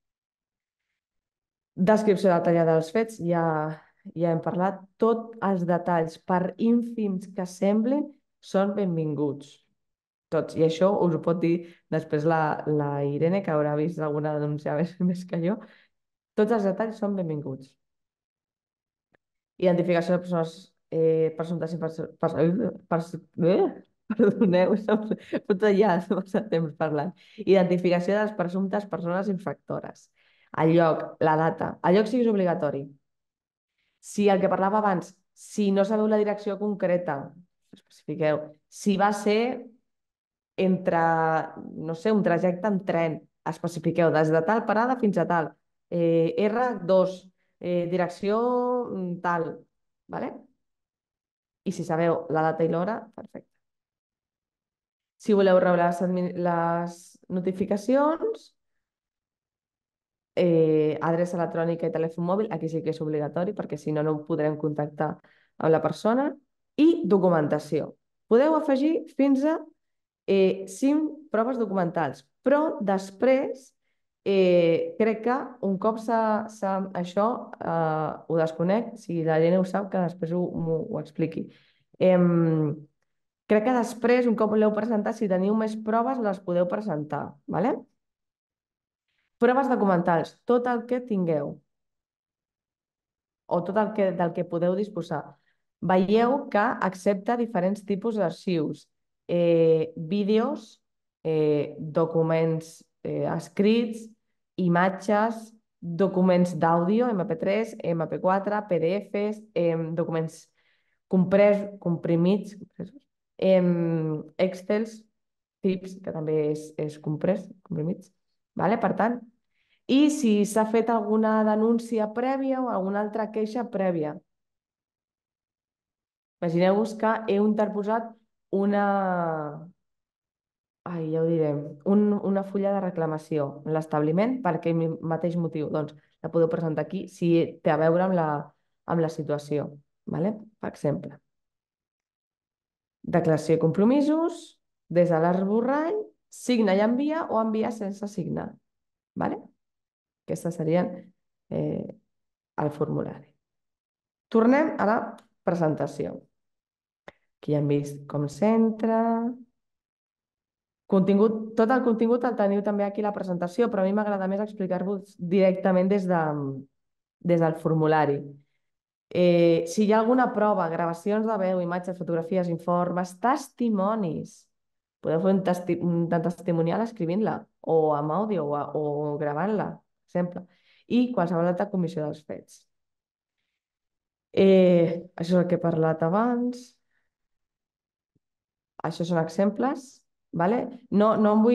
Descripció detallada dels fets, ja hem parlat. Tots els detalls, per ínfims que semblin, són benvinguts. Tots. I això us ho pot dir després la Irene, que haurà vist alguna denúncia més que jo. Tots els detalls són benvinguts. Identificació de persones presumptes perdoneu, potser ja massa temps parlant. Identificació de les presumptes persones infractores. El lloc, la data. El lloc sigui obligatori. Si el que parlava abans, si no sabeu la direcció concreta, especifiqueu. Si va ser entre, no sé, un trajecte en tren, especifiqueu des de tal parada fins a tal. R2, direcció tal, ¿vale? I si sabeu la data i l'hora, perfecte. Si voleu rebre les notificacions, adreça electrònica i telèfon mòbil, aquí sí que és obligatori, perquè si no, no podrem contactar amb la persona. I documentació. Podeu afegir fins a 5 proves documentals, però després crec que un cop això ho desconec, si la gent ho sap, que després ho expliqui. Crec que després, un cop l'heu presentat, si teniu més proves, les podeu presentar. ¿Vale? Proves documentals, tot el que tingueu o tot del que podeu disposar. Veieu que accepta diferents tipus d'arxius, vídeos, documents escrits, imatges, documents d'àudio, MP3, MP4, PDFs, documents comprimits, Excels, tips, que també és comprimits. Vale? Per tant, i si s'ha fet alguna denúncia prèvia o alguna altra queixa prèvia. Imagineu-vos que heu interposat una... Ai, ja ho diré, una fulla de reclamació en l'establiment per aquell mateix motiu. Doncs la podeu presentar aquí si té a veure amb la situació. Vale? Per exemple, declaració de compromisos, des de l'esborrany, signa i envia o envia sense signar. Vale? Aquestes serien el formulari. Tornem a la presentació. Aquí ja hem vist com s'entra. Tot el contingut el teniu també aquí a la presentació, però a mi m'agrada més explicar-vos directament des del formulari. Si hi ha alguna prova, gravacions de veu, imatges, fotografies, informes, testimonis, podeu fer un testimonial escrivint-la, o amb àudio, o gravant-la, per exemple, i qualsevol altra comissió dels fets. Això és el que he parlat abans. Això són exemples, vale? No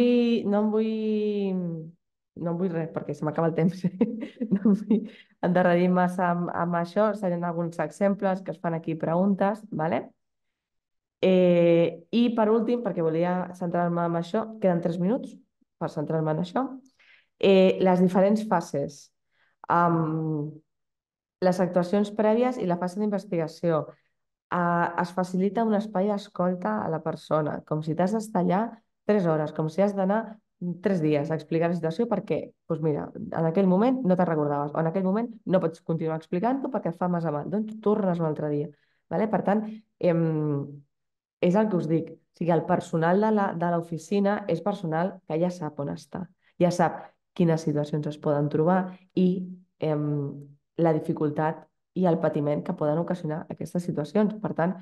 em vull res, perquè se m'acaba el temps. No em vull endarrerir massa amb això. Serien alguns exemples que es fan aquí preguntes, vale? I per últim, perquè volia centrar-me en això, queden 3 minuts per centrar-me en això, les diferents fases. Les actuacions prèvies i la fase d'investigació. Es facilita un espai d'escolta a la persona, com si t'has d'estar allà 3 hores, com si has d'anar 3 dies a explicar la situació perquè, doncs mira, en aquell moment no te'n recordaves, o en aquell moment no pots continuar explicant-ho perquè et fa massa mal, doncs tornes un altre dia. Vale? Per tant, és el que us dic. O sigui, el personal de l'oficina és personal que ja sap on està, ja sap quines situacions es poden trobar i la dificultat i el patiment que poden ocasionar aquestes situacions. Per tant,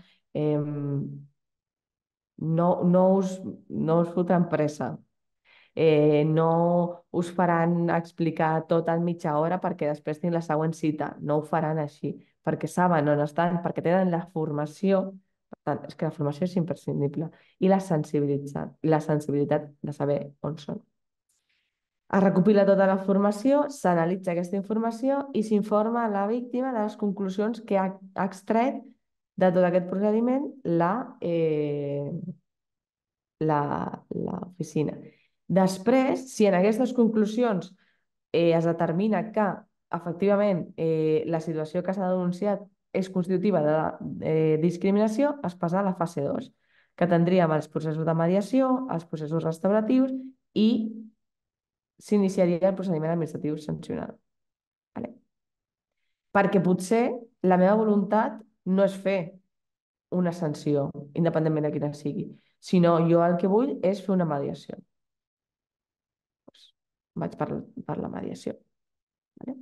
no us fotran pressa. No us faran explicar tot en mitja hora perquè després tinc la següent cita. No ho faran així, perquè saben on estan, perquè tenen la formació. Per tant, és que la formació és imprescindible. I la sensibilitat de saber on són. Es recopila tota la informació, s'analitza aquesta informació i s'informa a la víctima de les conclusions que ha extret de tot aquest procediment l'oficina. Després, si en aquestes conclusions es determina que efectivament la situació que s'ha denunciat és constitutiva de discriminació, es passa a la fase 2, que tindríem els processos de mediació, els processos restauratius i s'iniciaria el procediment administratiu sancional. Vale? Perquè potser la meva voluntat no és fer una sanció, independentment de quina sigui, sinó jo el que vull és fer una mediació. Doncs vaig per la mediació. Vale?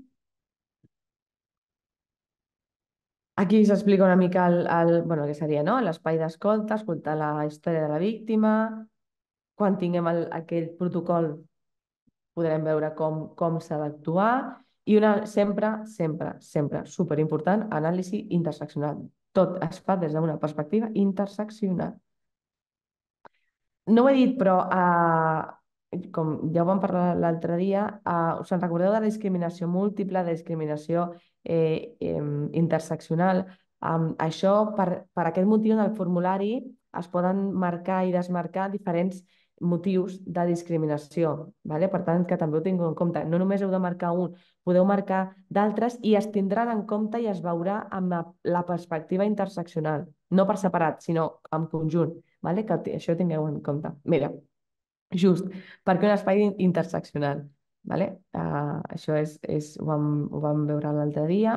Aquí s'explica una mica bueno, què seria, no? L'espai d'escolta, escoltar la història de la víctima. Quan tinguem aquell protocol podrem veure com s'ha d'actuar i sempre, superimportant, anàlisi interseccional. Tot es fa des d'una perspectiva interseccional. No ho he dit, però com ja ho vam parlar l'altre dia, us en recordeu de la discriminació múltiple, de discriminació interseccional? Això, per aquest motiu, en el formulari es poden marcar i desmarcar diferents motius de discriminació. Vale? Per tant, que també ho tingueu en compte. No només heu de marcar un, podeu marcar d'altres i es tindran en compte i es veurà amb la perspectiva interseccional. No per separat, sinó en conjunt. Vale? Que això ho tingueu en compte. Mira, just, perquè un espai interseccional. Vale? Això ho vam veure l'altre dia.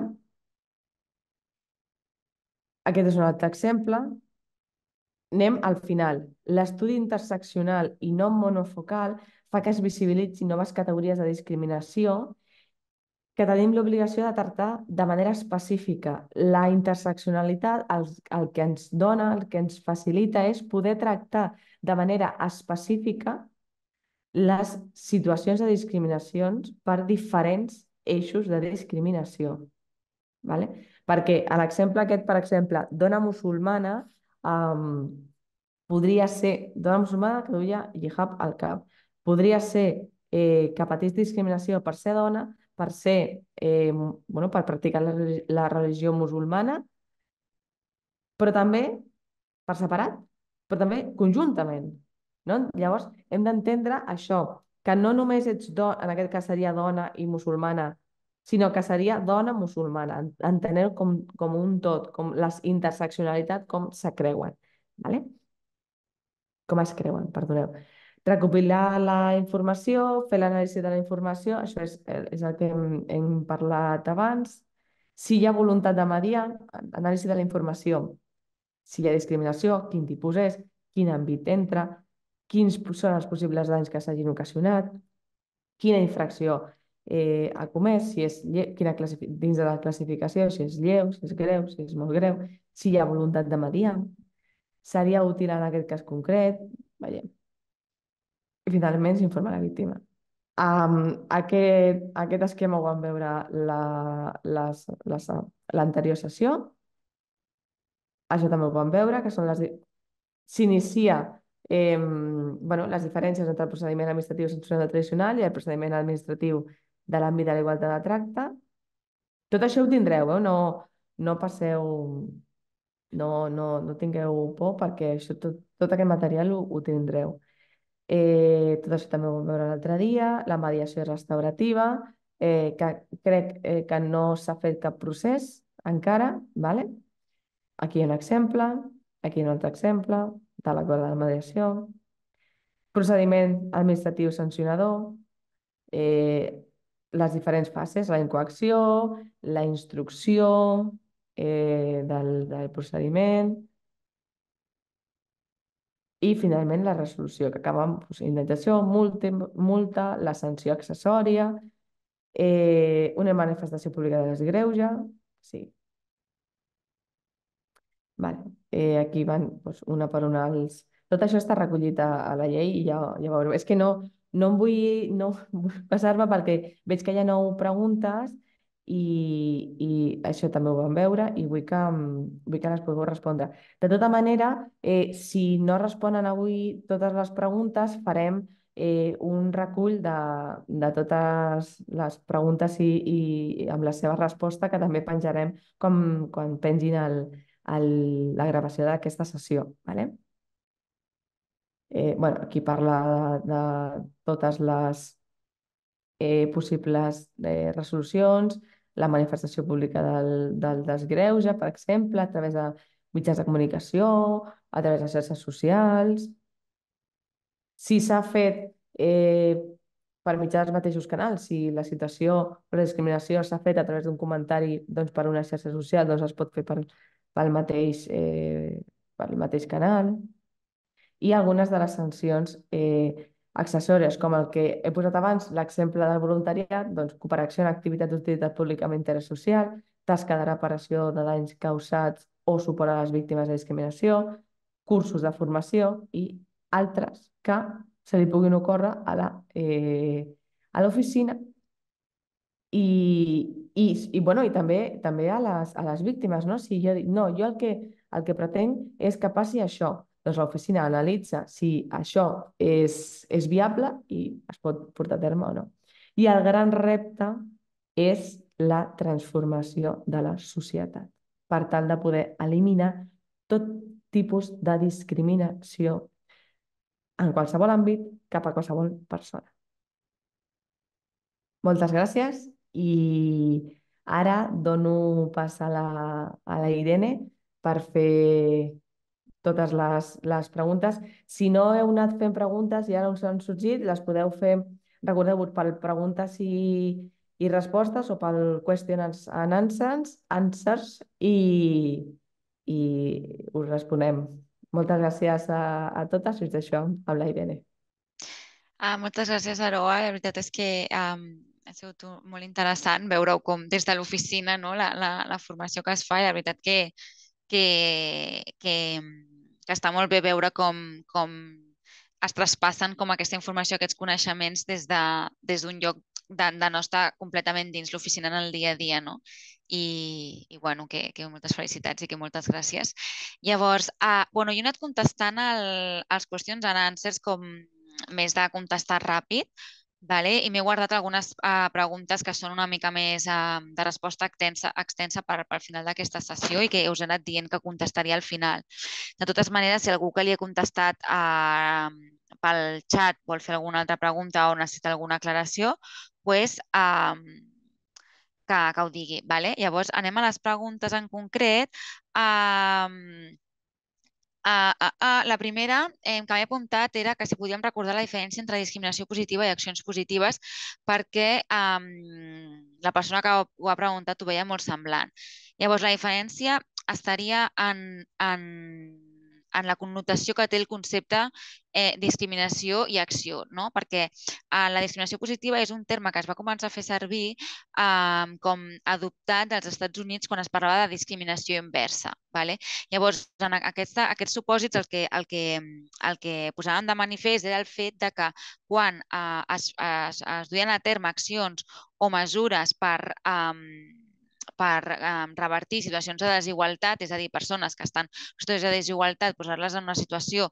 Aquest és un altre exemple. Anem al final. L'estudi interseccional i no monofocal fa que es visibilitzin noves categories de discriminació que tenim l'obligació de tractar de manera específica. La interseccionalitat el que ens dona, el que ens facilita és poder tractar de manera específica les situacions de discriminacions per diferents eixos de discriminació. Vale? Perquè a l'exemple aquest, per exemple, dona musulmana, podria ser dona musulmana que duia hijab al cap. Podria ser que patís discriminació per ser dona, per ser, bueno, per practicar la religió musulmana, però també per separat, però també conjuntament. No? Llavors, hem d'entendre això, que no només ets dona, en aquest cas seria dona i musulmana, sinó que seria dona musulmana, entenent com un tot, com les interseccionalitats, com se creuen. Vale? Com es creuen, perdoneu. Recopilar la informació, fer l'anàlisi de la informació, això és el que hem parlat abans. Si hi ha voluntat de mediar, anàlisi de la informació, si hi ha discriminació, quin tipus és, quin àmbit entra, quins són els possibles danys que s'hagin ocasionat, quina infracció ha comès, si és dins de la classificació, si és lleu, si és greu, si és molt greu, si hi ha voluntat de mediar, seria útil en aquest cas concret, veiem. I finalment s'informa la víctima. Aquest esquema ho vam veure l'anterior sessió. Això també ho vam veure, que són s'inicia bueno, les diferències entre el procediment administratiu sancionador tradicional i el procediment administratiu de l'àmbit de la igualtat de tracte. Tot això ho tindreu, no passeu, no tingueu por perquè això, tot aquest material ho tindreu. Tot això també ho vam veure l'altre dia, la mediació restaurativa, que crec que no s'ha fet cap procés encara, ¿vale? Aquí hi ha un exemple, aquí hi ha un altre exemple de l'acord de la mediació. Procediment administratiu sancionador, les diferents fases, la incoacció, la instrucció del procediment i finalment la resolució, que acaba amb indemnització, multa, la sanció accessòria, una manifestació pública de desgreuge, sí. Vale. Aquí van una per una Tot això està recollit a la llei i ja veureu. És que no em vull passar-me perquè veig que hi ha 9 preguntes i això també ho vam veure i vull que les pugueu respondre. De tota manera, si no responen avui totes les preguntes, farem un recull de totes les preguntes i amb la seva resposta que també penjarem quan pengin la gravació d'aquesta sessió. ¿Vale? Bueno, aquí parla de totes les possibles resolucions, la manifestació pública del desgreuge, per exemple, a través de mitjans de comunicació, a través de xarxes socials. Si s'ha fet per mitjà dels mateixos canals, si la situació o la discriminació s'ha fet a través d'un comentari per una xarxa social, doncs es pot fer pel mateix canal. I algunes de les sancions accessòries, com el que he posat abans, l'exemple del voluntariat, doncs cooperació en activitats d'utilitat pública amb interès social, tasca de reparació de danys causats o suport a les víctimes de discriminació, cursos de formació i altres que se li puguin ocórrer a l'oficina i també a les víctimes, no? Si jo dic, no, jo el que pretenc és que passi això, doncs l'oficina analitza si això és viable i es pot portar a terme o no. I el gran repte és la transformació de la societat per tal de poder eliminar tot tipus de discriminació en qualsevol àmbit cap a qualsevol persona. Moltes gràcies i ara dono pas a la Irene per fer totes les preguntes. Si no heu anat fent preguntes i ara us han sorgit, les podeu fer, recordeu-vos, per preguntes i respostes o pel question and answers i us responem. Moltes gràcies a totes i us deixo amb la Irene. Moltes gràcies, Aroa. La veritat és que ha sigut molt interessant veure-ho com des de l'oficina, no? La formació que es fa, i la veritat que està molt bé veure com es traspassen com aquesta informació, aquests coneixements des d'un lloc de no estar completament dins l'oficina en el dia a dia, no? I bueno, que moltes felicitats i que moltes gràcies. Llavors, bueno, jo he anat contestant als questions and answers com més de contestar ràpid, vale? I m'he guardat algunes preguntes que són una mica més de resposta extensa per final d'aquesta sessió i que us he anat dient que contestaria al final. De totes maneres, si algú que li he contestat pel xat vol fer alguna altra pregunta o necessita alguna aclaració, doncs que ho digui. Vale? Llavors, anem a les preguntes en concret. La primera que m'he apuntat era que si podíem recordar la diferència entre discriminació positiva i accions positives, perquè la persona que ho ha preguntat ho veia molt semblant. Llavors, la diferència estaria en la connotació que té el concepte discriminació i acció, no? Perquè la discriminació positiva és un terme que es va començar a fer servir com adoptat dels Estats Units quan es parlava de discriminació inversa. Vale? Llavors, en aquests supòsits el que posaven de manifest era el fet de que quan es duien a terme accions o mesures per revertir situacions de desigualtat, és a dir, persones que estan en situació de desigualtat, posar-les en una situació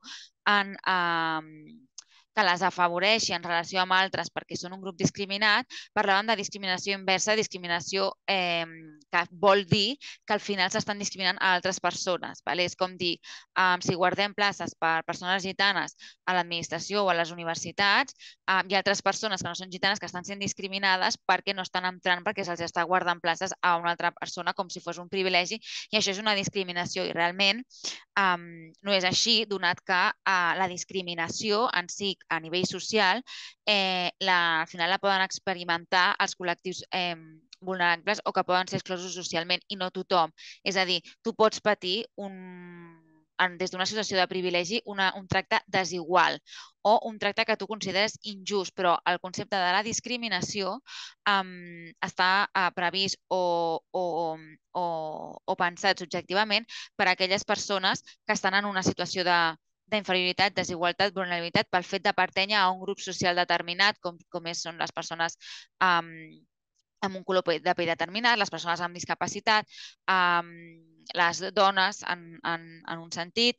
que les afavoreixi en relació amb altres perquè són un grup discriminat, parlaven de discriminació inversa, discriminació que vol dir que al final s'estan discriminant a altres persones. Vale? És com dir, si guardem places per persones gitanes a l'administració o a les universitats, hi ha altres persones que no són gitanes que estan sent discriminades perquè no estan entrant, perquè se'ls està guardant places a una altra persona com si fos un privilegi, i això és una discriminació i realment no és així, donat que la discriminació en si a nivell social, al final la poden experimentar els col·lectius vulnerables o que poden ser exclosos socialment i no tothom. És a dir, tu pots patir des d'una situació de privilegi un tracte desigual o un tracte que tu consideres injust, però el concepte de la discriminació està previst o pensat subjectivament per a aquelles persones que estan en una situació d'inferioritat, desigualtat, vulnerabilitat pel fet de pertànyer a un grup social determinat, com són les persones amb un color de pell determinat, les persones amb discapacitat, les dones en un sentit,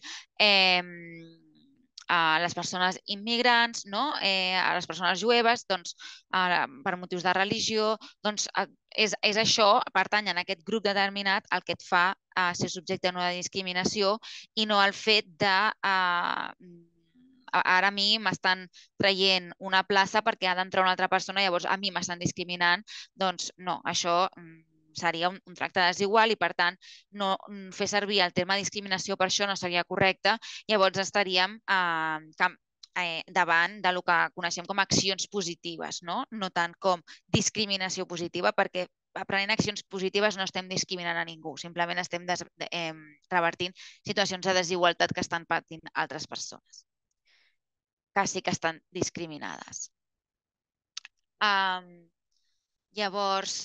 les persones immigrants, no? Les persones jueves, doncs, per motius de religió, doncs és això, pertany a aquest grup determinat, el que et fa ser subjecte a una discriminació i no el fet de ara a mi m'estan traient una plaça perquè ha d'entrar una altra persona, llavors a mi m'estan discriminant. Doncs no, això seria un tracte desigual i, per tant, no fer servir el terme discriminació per això no seria correcte. Llavors estaríem davant del que coneixem com accions positives, no tant com discriminació positiva, perquè aprenent accions positives no estem discriminant a ningú, simplement estem revertint situacions de desigualtat que estan patint altres persones, que sí que estan discriminades. Llavors,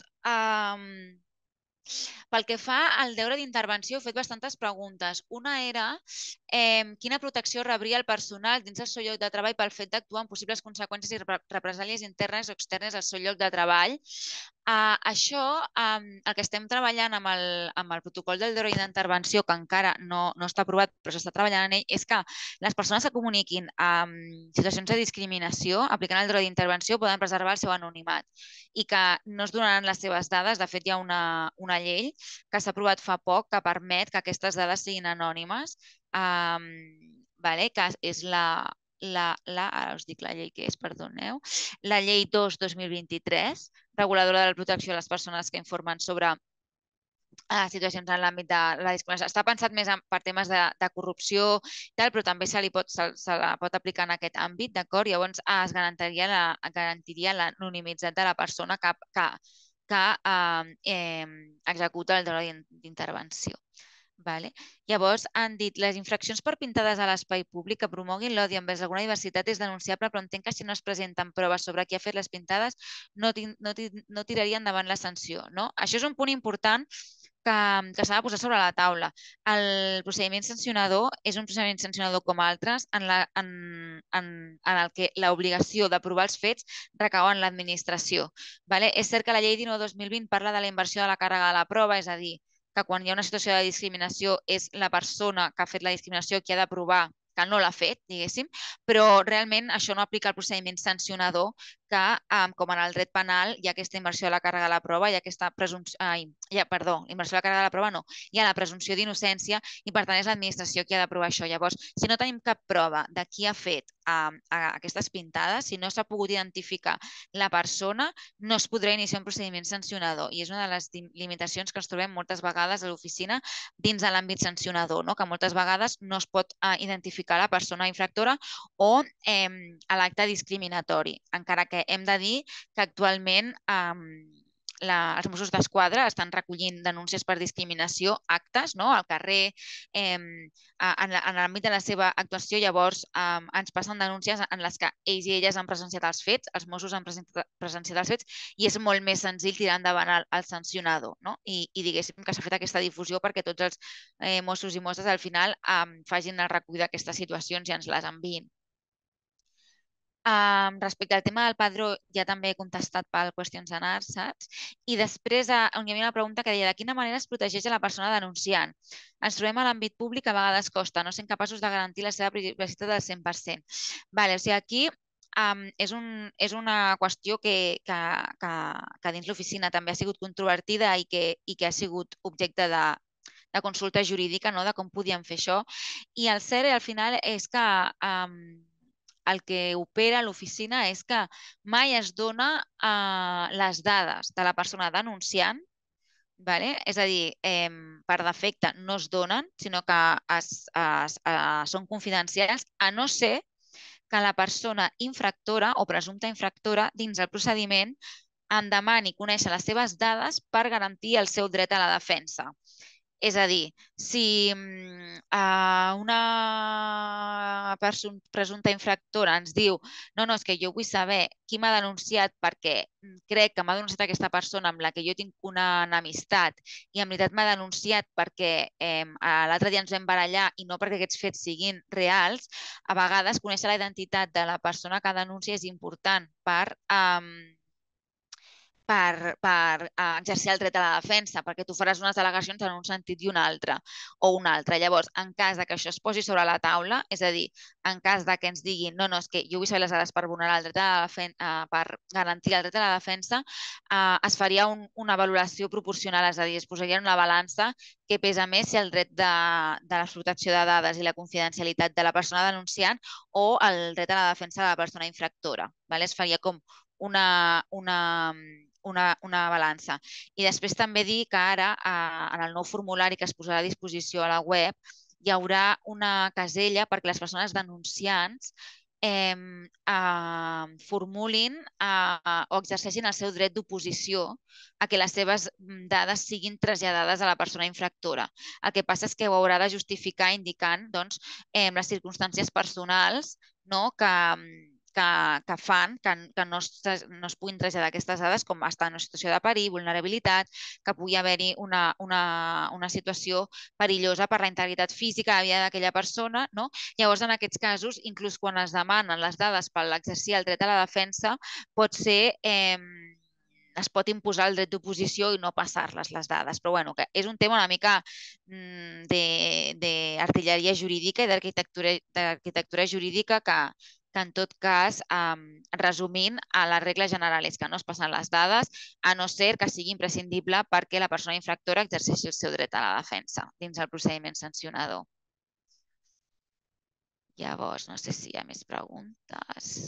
pel que fa al deure d'intervenció, he fet bastantes preguntes. Una era quina protecció rebria el personal dins el seu lloc de treball pel fet d'actuar en possibles conseqüències i represàlies internes o externes al seu lloc de treball. Això, el que estem treballant amb el protocol del deure d'intervenció, que encara no està aprovat, però s'està treballant en ell, és que les persones que comuniquin situacions de discriminació aplicant el deure d'intervenció poden preservar el seu anonimat i que no es donaran les seves dades. De fet, hi ha una llei que s'ha aprovat fa poc que permet que aquestes dades siguin anònimes, que és ara us dic la llei que és, perdoneu, la llei 2/2023, reguladora de la protecció de les persones que informen sobre situacions en l'àmbit de la discriminació. Està pensat més per temes de corrupció i tal, però també se la pot aplicar en aquest àmbit, d'acord? Llavors es garantiria l'anonimitat de la persona que executa el deure d'intervenció. Vale. Llavors, han dit, les infraccions per pintades a l'espai públic que promoguin l'odi envers alguna diversitat és denunciable, però entenc que si no es presenten proves sobre qui ha fet les pintades no tiraria endavant la sanció. No? Això és un punt important que s'ha de posar sobre la taula. El procediment sancionador és un procediment sancionador com altres en el que l'obligació de provar els fets recau en l'administració. Vale? És cert que la llei 19/2020 parla de la inversió de la càrrega de la prova, és a dir, que quan hi ha una situació de discriminació és la persona que ha fet la discriminació qui ha de provar que no l'ha fet, diguéssim, però realment això no aplica al procediment sancionador que, com en el dret penal, hi ha aquesta inversió de la càrrega de la prova, hi ha aquesta presumpció, inversió de la càrrega de la prova no, hi ha la presumpció d'innocència i per tant és l'administració qui ha de provar això. Llavors, si no tenim cap prova de qui ha fet aquestes pintades, si no s'ha pogut identificar la persona, no es podrà iniciar un procediment sancionador i és una de les limitacions que ens trobem moltes vegades a l'oficina dins de l'àmbit sancionador, no? Que moltes vegades no es pot identificar la persona infractora o l'acte discriminatori, encara que hem de dir que actualment els Mossos d'Esquadra estan recollint denúncies per discriminació, actes, no? Al carrer, en l'àmbit de la seva actuació, llavors ens passen denúncies en les que ells i elles han presenciat els fets, els Mossos han presenciat els fets i és molt més senzill tirar endavant el sancionador, no? I diguéssim que s'ha fet aquesta difusió perquè tots els Mossos i Mosses al final facin el recull d'aquestes situacions i ens les enviïn. Respecte al tema del padró, ja també he contestat pel qüestionar, saps? I després hi havia una pregunta que deia de quina manera es protegeix a la persona denunciant. Ens trobem a l'àmbit públic, a vegades costa, no sent capaços de garantir la seva privacitat del 100%. Vale, o sigui, aquí és una qüestió que dins l'oficina també ha sigut controvertida i que ha sigut objecte de consulta jurídica, no? De com podíem fer això. I el cert al final és que el que opera l'oficina és que mai es dona les dades de la persona denunciant, vale? És a dir, per defecte no es donen, sinó que són confidencials, a no ser que la persona infractora o presumpta infractora dins el procediment en demani conèixer les seves dades per garantir el seu dret a la defensa. És a dir, si una presumpta infractora ens diu no, és que jo vull saber qui m'ha denunciat perquè crec que m'ha denunciat aquesta persona amb la que jo tinc una enemistat i en veritat m'ha denunciat perquè l'altre dia ens vam barallar i no perquè aquests fets siguin reals, a vegades conèixer la identitat de la persona que denuncia és important per exercir el dret a la defensa, perquè tu faràs unes al·legacions en un sentit i un altre, o un altre. Llavors, en cas de que això es posi sobre la taula, és a dir, en cas de que ens diguin no, és que jo vull saber les dades per vulnerar el dret a la defensa, per garantir el dret a la defensa, es faria una valoració proporcional, és a dir, es posaria en una balança que pesa més si el dret de la protecció de dades i la confidencialitat de la persona denunciant o el dret a la defensa de la persona infractora. Es faria com una balança. I després també dir que ara, en el nou formulari que es posarà a disposició a la web, hi haurà una casella perquè les persones denunciants formulin o exerceixin el seu dret d'oposició a que les seves dades siguin traslladades a la persona infractora. El que passa és que ho haurà de justificar indicant les circumstàncies personals que fan que no es puguin traslladar aquestes dades, com estar en una situació de perill, vulnerabilitat, que pugui haver-hi una situació perillosa per la integritat física de la vida d'aquella persona. Llavors, en aquests casos, inclús quan es demanen les dades per exercir el dret a la defensa, pot ser es pot imposar el dret d'oposició i no passar-les les dades. Però bueno, que és un tema una mica d'artilleria jurídica i d'arquitectura jurídica que en tot cas, resumint, la regla general és que no es passen les dades, a no ser que sigui imprescindible perquè la persona infractora exerceixi el seu dret a la defensa dins el procediment sancionador. Llavors, no sé si hi ha més preguntes.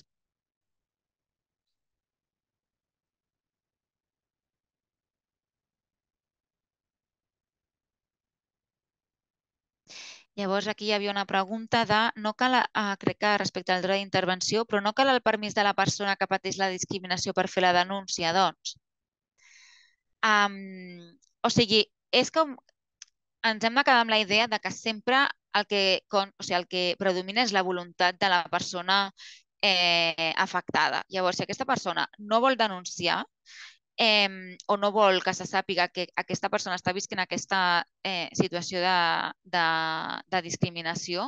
Llavors, aquí hi havia una pregunta de, no cal, crec que respecte al dret d'intervenció, però no cal el permís de la persona que pateix la discriminació per fer la denúncia, doncs. O sigui, és com... ens hem de quedar amb la idea de que sempre el que predomina és la voluntat de la persona afectada. Llavors, si aquesta persona no vol denunciar o no vol que se sàpiga que aquesta persona està visquent aquesta situació de discriminació,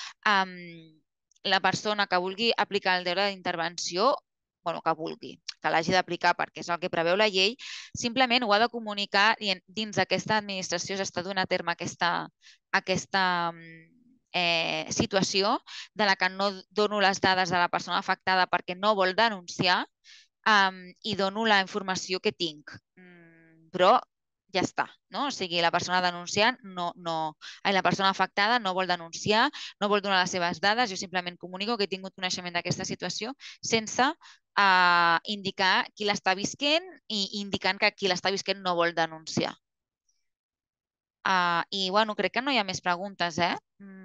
la persona que vulgui aplicar el deure d'intervenció, bueno, que vulgui, que l'hagi d'aplicar perquè és el que preveu la llei, simplement ho ha de comunicar i dins d'aquesta administració s'està donant a terme aquesta situació de la que no dono les dades de la persona afectada perquè no vol denunciar i dono la informació que tinc. Però ja està, no? O sigui, la persona denunciant la persona afectada no vol denunciar, no vol donar les seves dades, jo simplement comunico que he tingut coneixement d'aquesta situació sense indicar qui l'està visquent i indicant que qui l'està visquent no vol denunciar. I bueno, crec que no hi ha més preguntes, eh?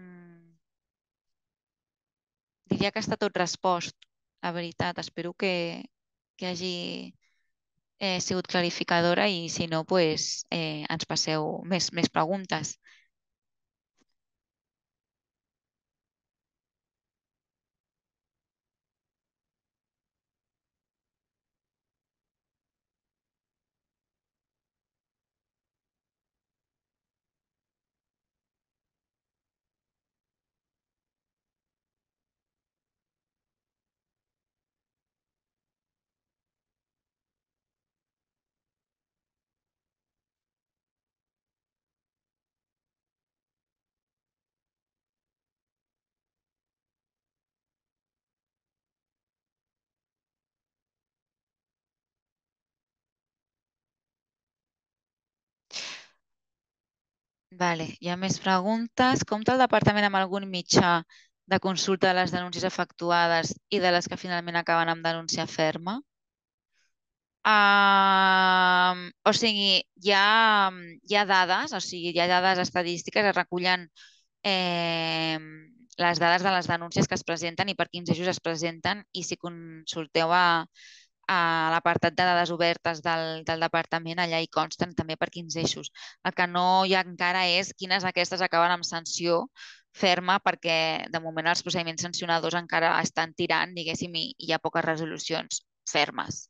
Diria que està tot respost, la veritat. Espero que hagi sigut clarificadora i si no, pues, ens passeu més preguntes. Vale, hi ha més preguntes. Compta el departament amb algun mitjà de consulta de les denúncies efectuades i de les que finalment acaben amb denúncia ferma? O sigui, hi ha dades, o sigui, hi ha dades estadístiques, es recullen les dades de les denúncies que es presenten i per quins eixos es presenten i si consulteu a l'apartat de dades obertes del departament, allà hi consten també per quins eixos. El que no hi ha encara és quines d'aquestes acaben amb sanció ferma perquè de moment els procediments sancionadors encara estan tirant, diguéssim, i hi ha poques resolucions fermes.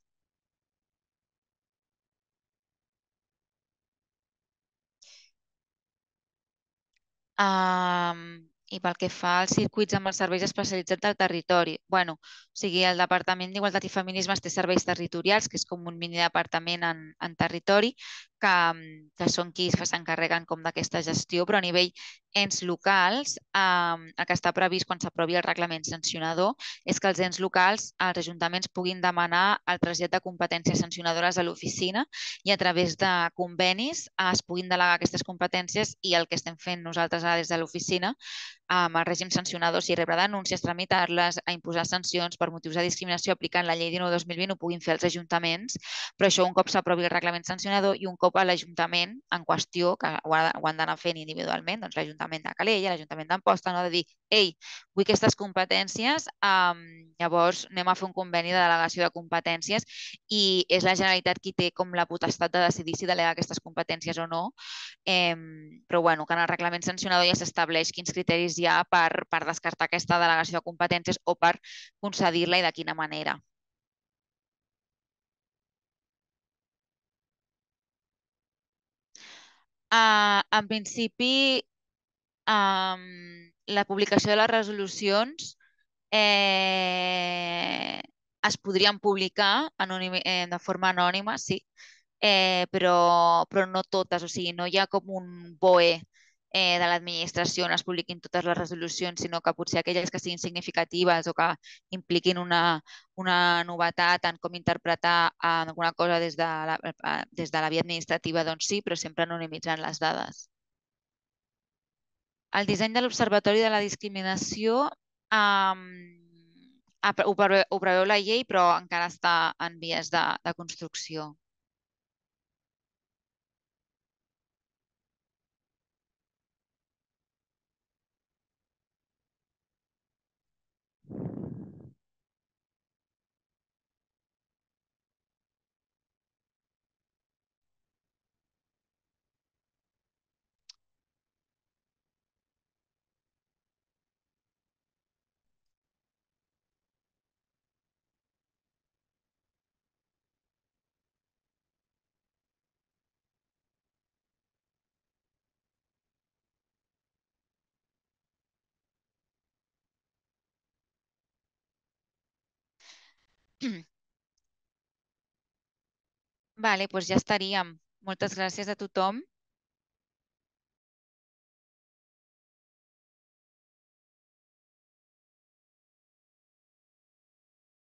I pel que fa als circuits amb els serveis especialitzats del territori, bueno, o sigui, el Departament d'Igualtat i Feminismes té serveis territorials, que és com un mini departament en territori, que són qui s'encarreguen com d'aquesta gestió, però a nivell ens locals, el que està previst quan s'aprovi el reglament sancionador és que els ens locals, els ajuntaments puguin demanar el trasllat de competències sancionadores a l'oficina i a través de convenis es puguin delegar aquestes competències i el que estem fent nosaltres ara des de l'oficina amb el règim sancionador, si rebre denúncies, tramitar-les, a imposar sancions per motius de discriminació aplicant la llei 19/2020 ho puguin fer els ajuntaments, però això un cop s'aprovi el reglament sancionador i un cop a l'Ajuntament en qüestió, que ho han d'anar fent individualment, doncs l'Ajuntament de Calella, l'Ajuntament d'Amposta, no ha de dir, ei, vull aquestes competències, llavors anem a fer un conveni de delegació de competències i és la Generalitat qui té com la potestat de decidir si delega aquestes competències o no, però bueno, que en el reglament sancionador ja s'estableix quins criteris hi ha per descartar aquesta delegació de competències o per concedir-la i de quina manera. En principi, la publicació de les resolucions es podrien publicar de forma anònima, sí, però no totes, o sigui, no hi ha com un BOE de l'administració on es publiquin totes les resolucions, sinó que potser aquelles que siguin significatives o que impliquin una novetat en com interpretar alguna cosa des de la via administrativa, doncs sí, però sempre anonimitzant les dades. El disseny de l'Observatori de la Discriminació ho preveu la llei, però encara està en vies de construcció. Vale, doncs ja estaríem. Moltes gràcies a tothom.